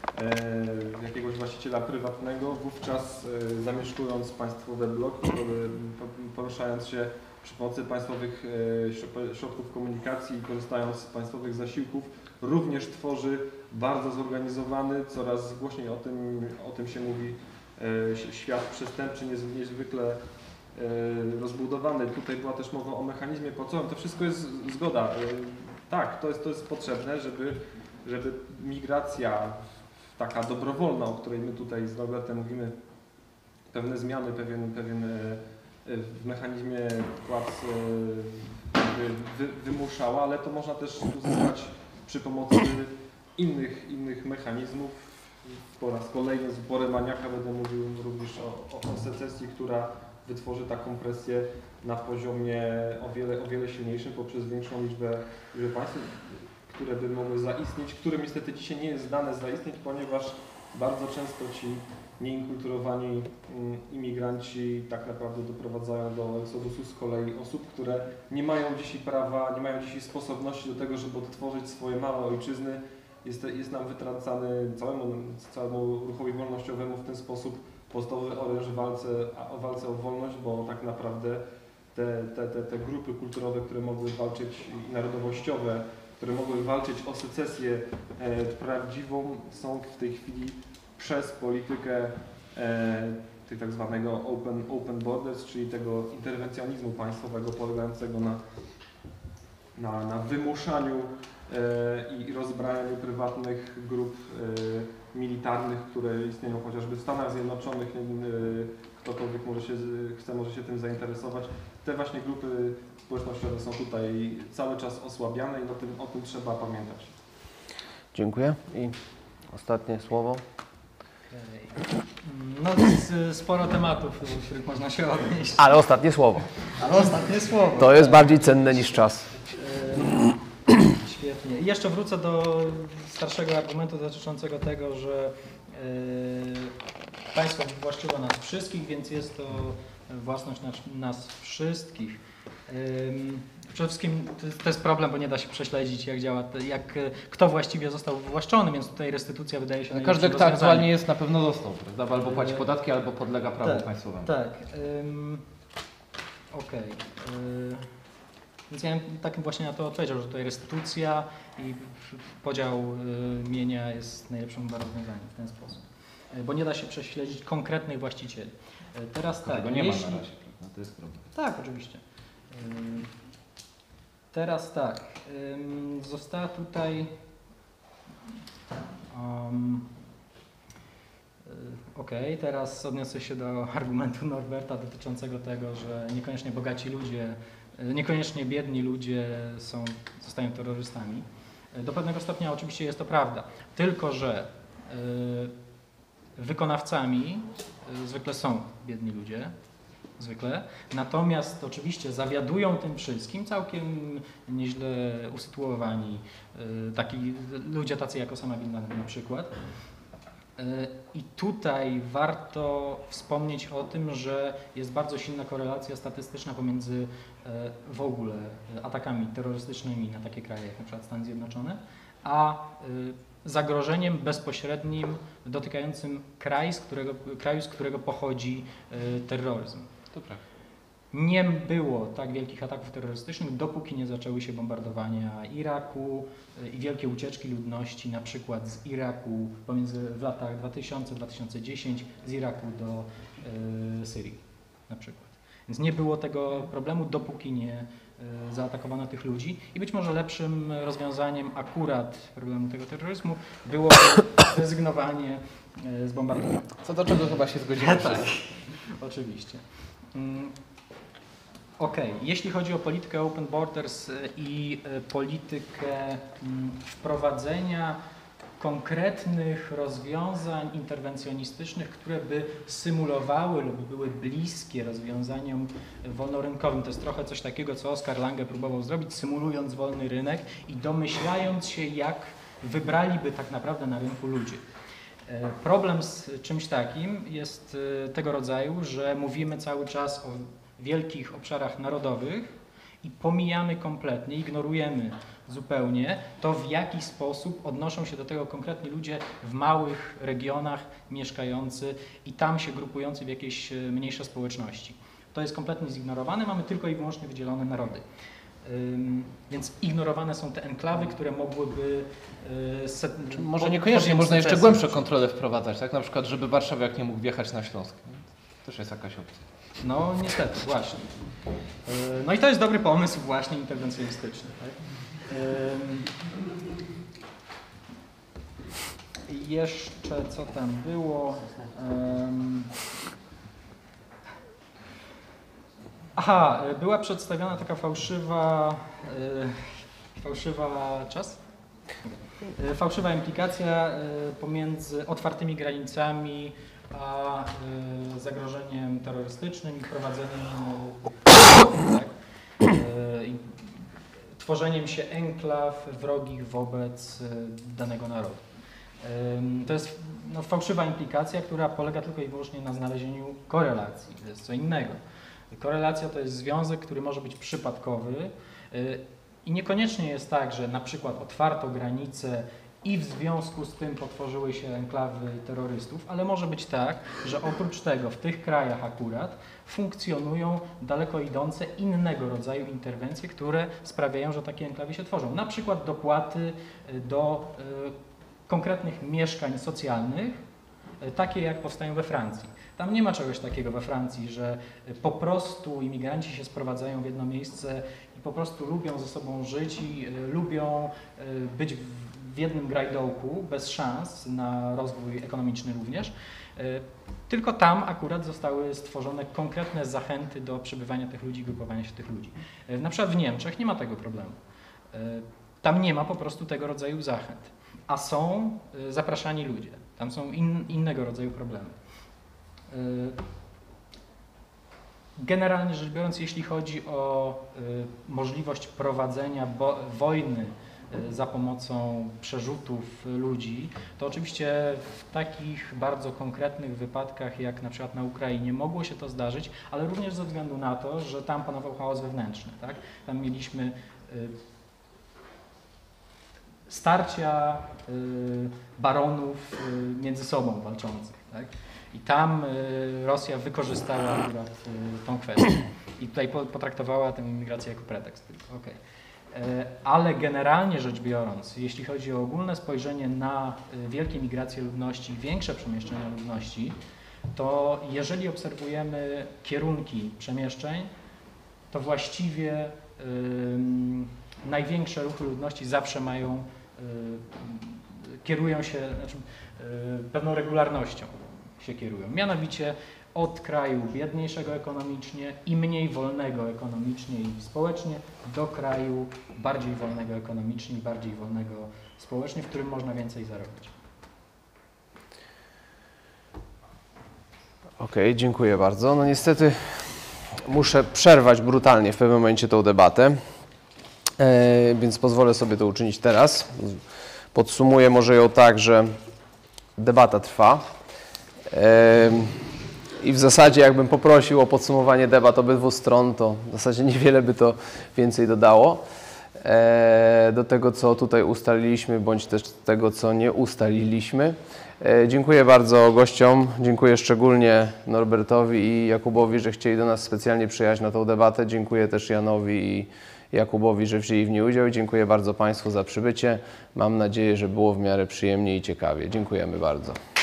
e, jakiegoś właściciela prywatnego, wówczas e, zamieszkując państwowe bloki, poruszając się przy pomocy państwowych e, środków komunikacji i korzystając z państwowych zasiłków, również tworzy bardzo zorganizowany, coraz głośniej o tym, o tym się mówi, e, świat przestępczy, niezwykle e, rozbudowany. Tutaj była też mowa o mechanizmie płacowym. To wszystko jest zgoda. E, tak, to jest, to jest potrzebne, żeby żeby migracja taka dobrowolna, o której my tutaj z Norbertem mówimy, pewne zmiany, pewien, pewien w mechanizmie płac wy, wymuszała, ale to można też uzyskać przy pomocy innych, innych mechanizmów. Po raz kolejny z uporem maniaka będę mówił również o, o secesji, która wytworzy taką presję na poziomie o wiele, o wiele silniejszym poprzez większą liczbę, liczbę państw, które by mogły zaistnieć, którym niestety dzisiaj nie jest dane zaistnieć, ponieważ bardzo często ci nieinkulturowani imigranci tak naprawdę doprowadzają do eksodusu z kolei osób, które nie mają dzisiaj prawa, nie mają dzisiaj sposobności do tego, żeby odtworzyć swoje małe ojczyzny. Jest, jest nam wytracany całemu, całemu ruchowi wolnościowemu w ten sposób podstawowy oręż w walce, o walce o wolność, bo tak naprawdę te, te, te, te grupy kulturowe, które mogły walczyć, i narodowościowe, które mogły walczyć o secesję e, prawdziwą, są w tej chwili przez politykę e, tych tak zwanego open, open borders, czyli tego interwencjonizmu państwowego polegającego na, na, na wymuszaniu e, i rozbrajaniu prywatnych grup e, militarnych, które istnieją chociażby w Stanach Zjednoczonych. E, ktokolwiek może się, chce, może się tym zainteresować. Te właśnie grupy społecznościowe są tutaj cały czas osłabiane i o tym, o tym trzeba pamiętać. Dziękuję. I ostatnie słowo. Okej. No z- sporo tematów, do których można się odnieść. Ale ostatnie słowo. Ale ostatnie słowo. To jest bardziej cenne niż czas. E, Świetnie. I jeszcze wrócę do starszego argumentu dotyczącego tego, że e, państwo wywłaszczyło nas wszystkich, więc jest to własność nas, nas wszystkich. Ym, Przede wszystkim to jest, to jest problem, bo nie da się prześledzić, jak działa, to- jak, e, kto właściwie został wywłaszczony, więc tutaj restytucja wydaje się Każdy, najlepszym kto rozwiązaniem. aktualnie jest, na pewno dostał, prawda? Albo płaci podatki, albo podlega prawu Tak, państwowemu. Tak. ym, Okej. y, Więc ja bym tak właśnie na to odpowiedział, że tutaj restytucja i podział y, mienia jest najlepszym chyba rozwiązaniem w ten sposób. Y, Bo nie da się prześledzić konkretnych właścicieli. Y, Teraz tak. Tego nie ma jeśli- na razie, prawda? To jest problem. Tak, oczywiście. Ym, Teraz tak. ym, Została tutaj. Um, Okej, teraz odniosę się do argumentu Norberta dotyczącego tego, że niekoniecznie bogaci ludzie, y, niekoniecznie biedni ludzie są, zostają terrorystami. Y, Do pewnego stopnia oczywiście jest to prawda, tylko że y, wykonawcami y, zwykle są biedni ludzie, zwykle. Natomiast oczywiście zawiadują tym wszystkim całkiem nieźle usytuowani y, taki, ludzie tacy jak Osama Bin Laden na przykład. Y, I tutaj warto wspomnieć o tym, że jest bardzo silna korelacja statystyczna pomiędzy y, w ogóle y, atakami terrorystycznymi na takie kraje jak na przykład Stany Zjednoczone, a y, zagrożeniem bezpośrednim dotykającym kraj, z którego, kraju, z którego pochodzi y, terroryzm. To prawda. Nie było tak wielkich ataków terrorystycznych, dopóki nie zaczęły się bombardowania Iraku y, i wielkie ucieczki ludności, na przykład z Iraku pomiędzy w latach dwa tysiące do dwa tysiące dziesiątego z Iraku do y, Syrii na przykład. Więc nie było tego problemu, dopóki nie y, zaatakowano tych ludzi i być może lepszym rozwiązaniem akurat problemu tego terroryzmu było zrezygnowanie y, z bombardowania. Co do czego chyba się zgodzimy Tak, wszyscy. oczywiście. Mm, Okej, jeśli chodzi o politykę Open Borders y, i y, politykę mm, wprowadzenia konkretnych rozwiązań interwencjonistycznych, które by symulowały lub były bliskie rozwiązaniom wolnorynkowym. To jest trochę coś takiego, co Oskar Lange próbował zrobić, symulując wolny rynek i domyślając się, jak wybraliby tak naprawdę na rynku ludzie. E, Problem z czymś takim jest e, tego rodzaju, że mówimy cały czas o wielkich obszarach narodowych i pomijamy kompletnie, ignorujemy zupełnie to, w jaki sposób odnoszą się do tego konkretni ludzie w małych regionach mieszkający i tam się grupujący w jakieś e, mniejsze społeczności. To jest kompletnie zignorowane, mamy tylko i wyłącznie wydzielone narody. Ym, Więc ignorowane są te enklawy, które mogłyby y, se, Może pod- niekoniecznie, podjąć można jeszcze secesję. głębsze kontrole wprowadzać, tak? Na przykład, żeby warszawiak nie mógł wjechać na Śląsk. Też jest jakaś opcja. No niestety, właśnie. Y, No i to jest dobry pomysł właśnie interwencjonistyczny. Tak? Ym, Jeszcze co tam było? Ym, Aha, y, była przedstawiona taka fałszywa, y, fałszywa czas? Y, Fałszywa implikacja y, pomiędzy otwartymi granicami a y, zagrożeniem terrorystycznym i prowadzeniem y, tak, y, i tworzeniem się enklaw wrogich wobec y, danego narodu. Ym, To jest no, fałszywa implikacja, która polega tylko i wyłącznie na znalezieniu korelacji. To jest co innego. Korelacja to jest związek, który może być przypadkowy y, i niekoniecznie jest tak, że na przykład otwarto granice i w związku z tym potworzyły się enklawy terrorystów, ale może być tak, że oprócz tego w tych krajach akurat funkcjonują daleko idące innego rodzaju interwencje, które sprawiają, że takie enklawy się tworzą. Na przykład dopłaty y, do y, konkretnych mieszkań socjalnych, y, takie jak powstają we Francji. Tam nie ma czegoś takiego we Francji, że po prostu imigranci się sprowadzają w jedno miejsce i po prostu lubią ze sobą żyć i y, lubią y, być w, w jednym grajdołku bez szans na rozwój ekonomiczny również. Y, tylko tam akurat zostały stworzone konkretne zachęty do przebywania tych ludzi, grupowania się tych ludzi. Y, na przykład w Niemczech nie ma tego problemu. Y, tam nie ma po prostu tego rodzaju zachęt. a są y, zapraszani ludzie. Tam są in, innego rodzaju problemy. Y, Generalnie rzecz biorąc, jeśli chodzi o y, możliwość prowadzenia bo, wojny y, za pomocą przerzutów ludzi, to oczywiście w takich bardzo konkretnych wypadkach, jak na przykład na Ukrainie, mogło się to zdarzyć, ale również ze względu na to, że tam panował chaos wewnętrzny. Tak? Tam mieliśmy y, starcia y, baronów y, między sobą walczących. Tak? I tam y, Rosja wykorzystała akurat y, tą kwestię i tutaj po, potraktowała tę imigrację jako pretekst. Okay. Y, ale generalnie rzecz biorąc, jeśli chodzi o ogólne spojrzenie na y, wielkie migracje ludności, większe przemieszczenia ludności, to jeżeli obserwujemy kierunki przemieszczeń, to właściwie y, największe ruchy ludności zawsze mają, y, kierują się znaczy, y, pewną regularnością. się kierują. Mianowicie od kraju biedniejszego ekonomicznie i mniej wolnego ekonomicznie i społecznie do kraju bardziej wolnego ekonomicznie i bardziej wolnego społecznie, w którym można więcej zarobić. Okej, okay, dziękuję bardzo. No niestety muszę przerwać brutalnie w pewnym momencie tą debatę, e, więc pozwolę sobie to uczynić teraz. Podsumuję może ją tak, że debata trwa. I w zasadzie jakbym poprosił o podsumowanie debat obydwu stron, to w zasadzie niewiele by to więcej dodało do tego, co tutaj ustaliliśmy, bądź też tego, co nie ustaliliśmy. Dziękuję bardzo gościom, dziękuję szczególnie Norbertowi i Jakubowi, że chcieli do nas specjalnie przyjechać na tą debatę. Dziękuję też Janowi i Jakubowi, że wzięli w niej udział i dziękuję bardzo Państwu za przybycie. Mam nadzieję, że było w miarę przyjemnie i ciekawie. Dziękujemy bardzo.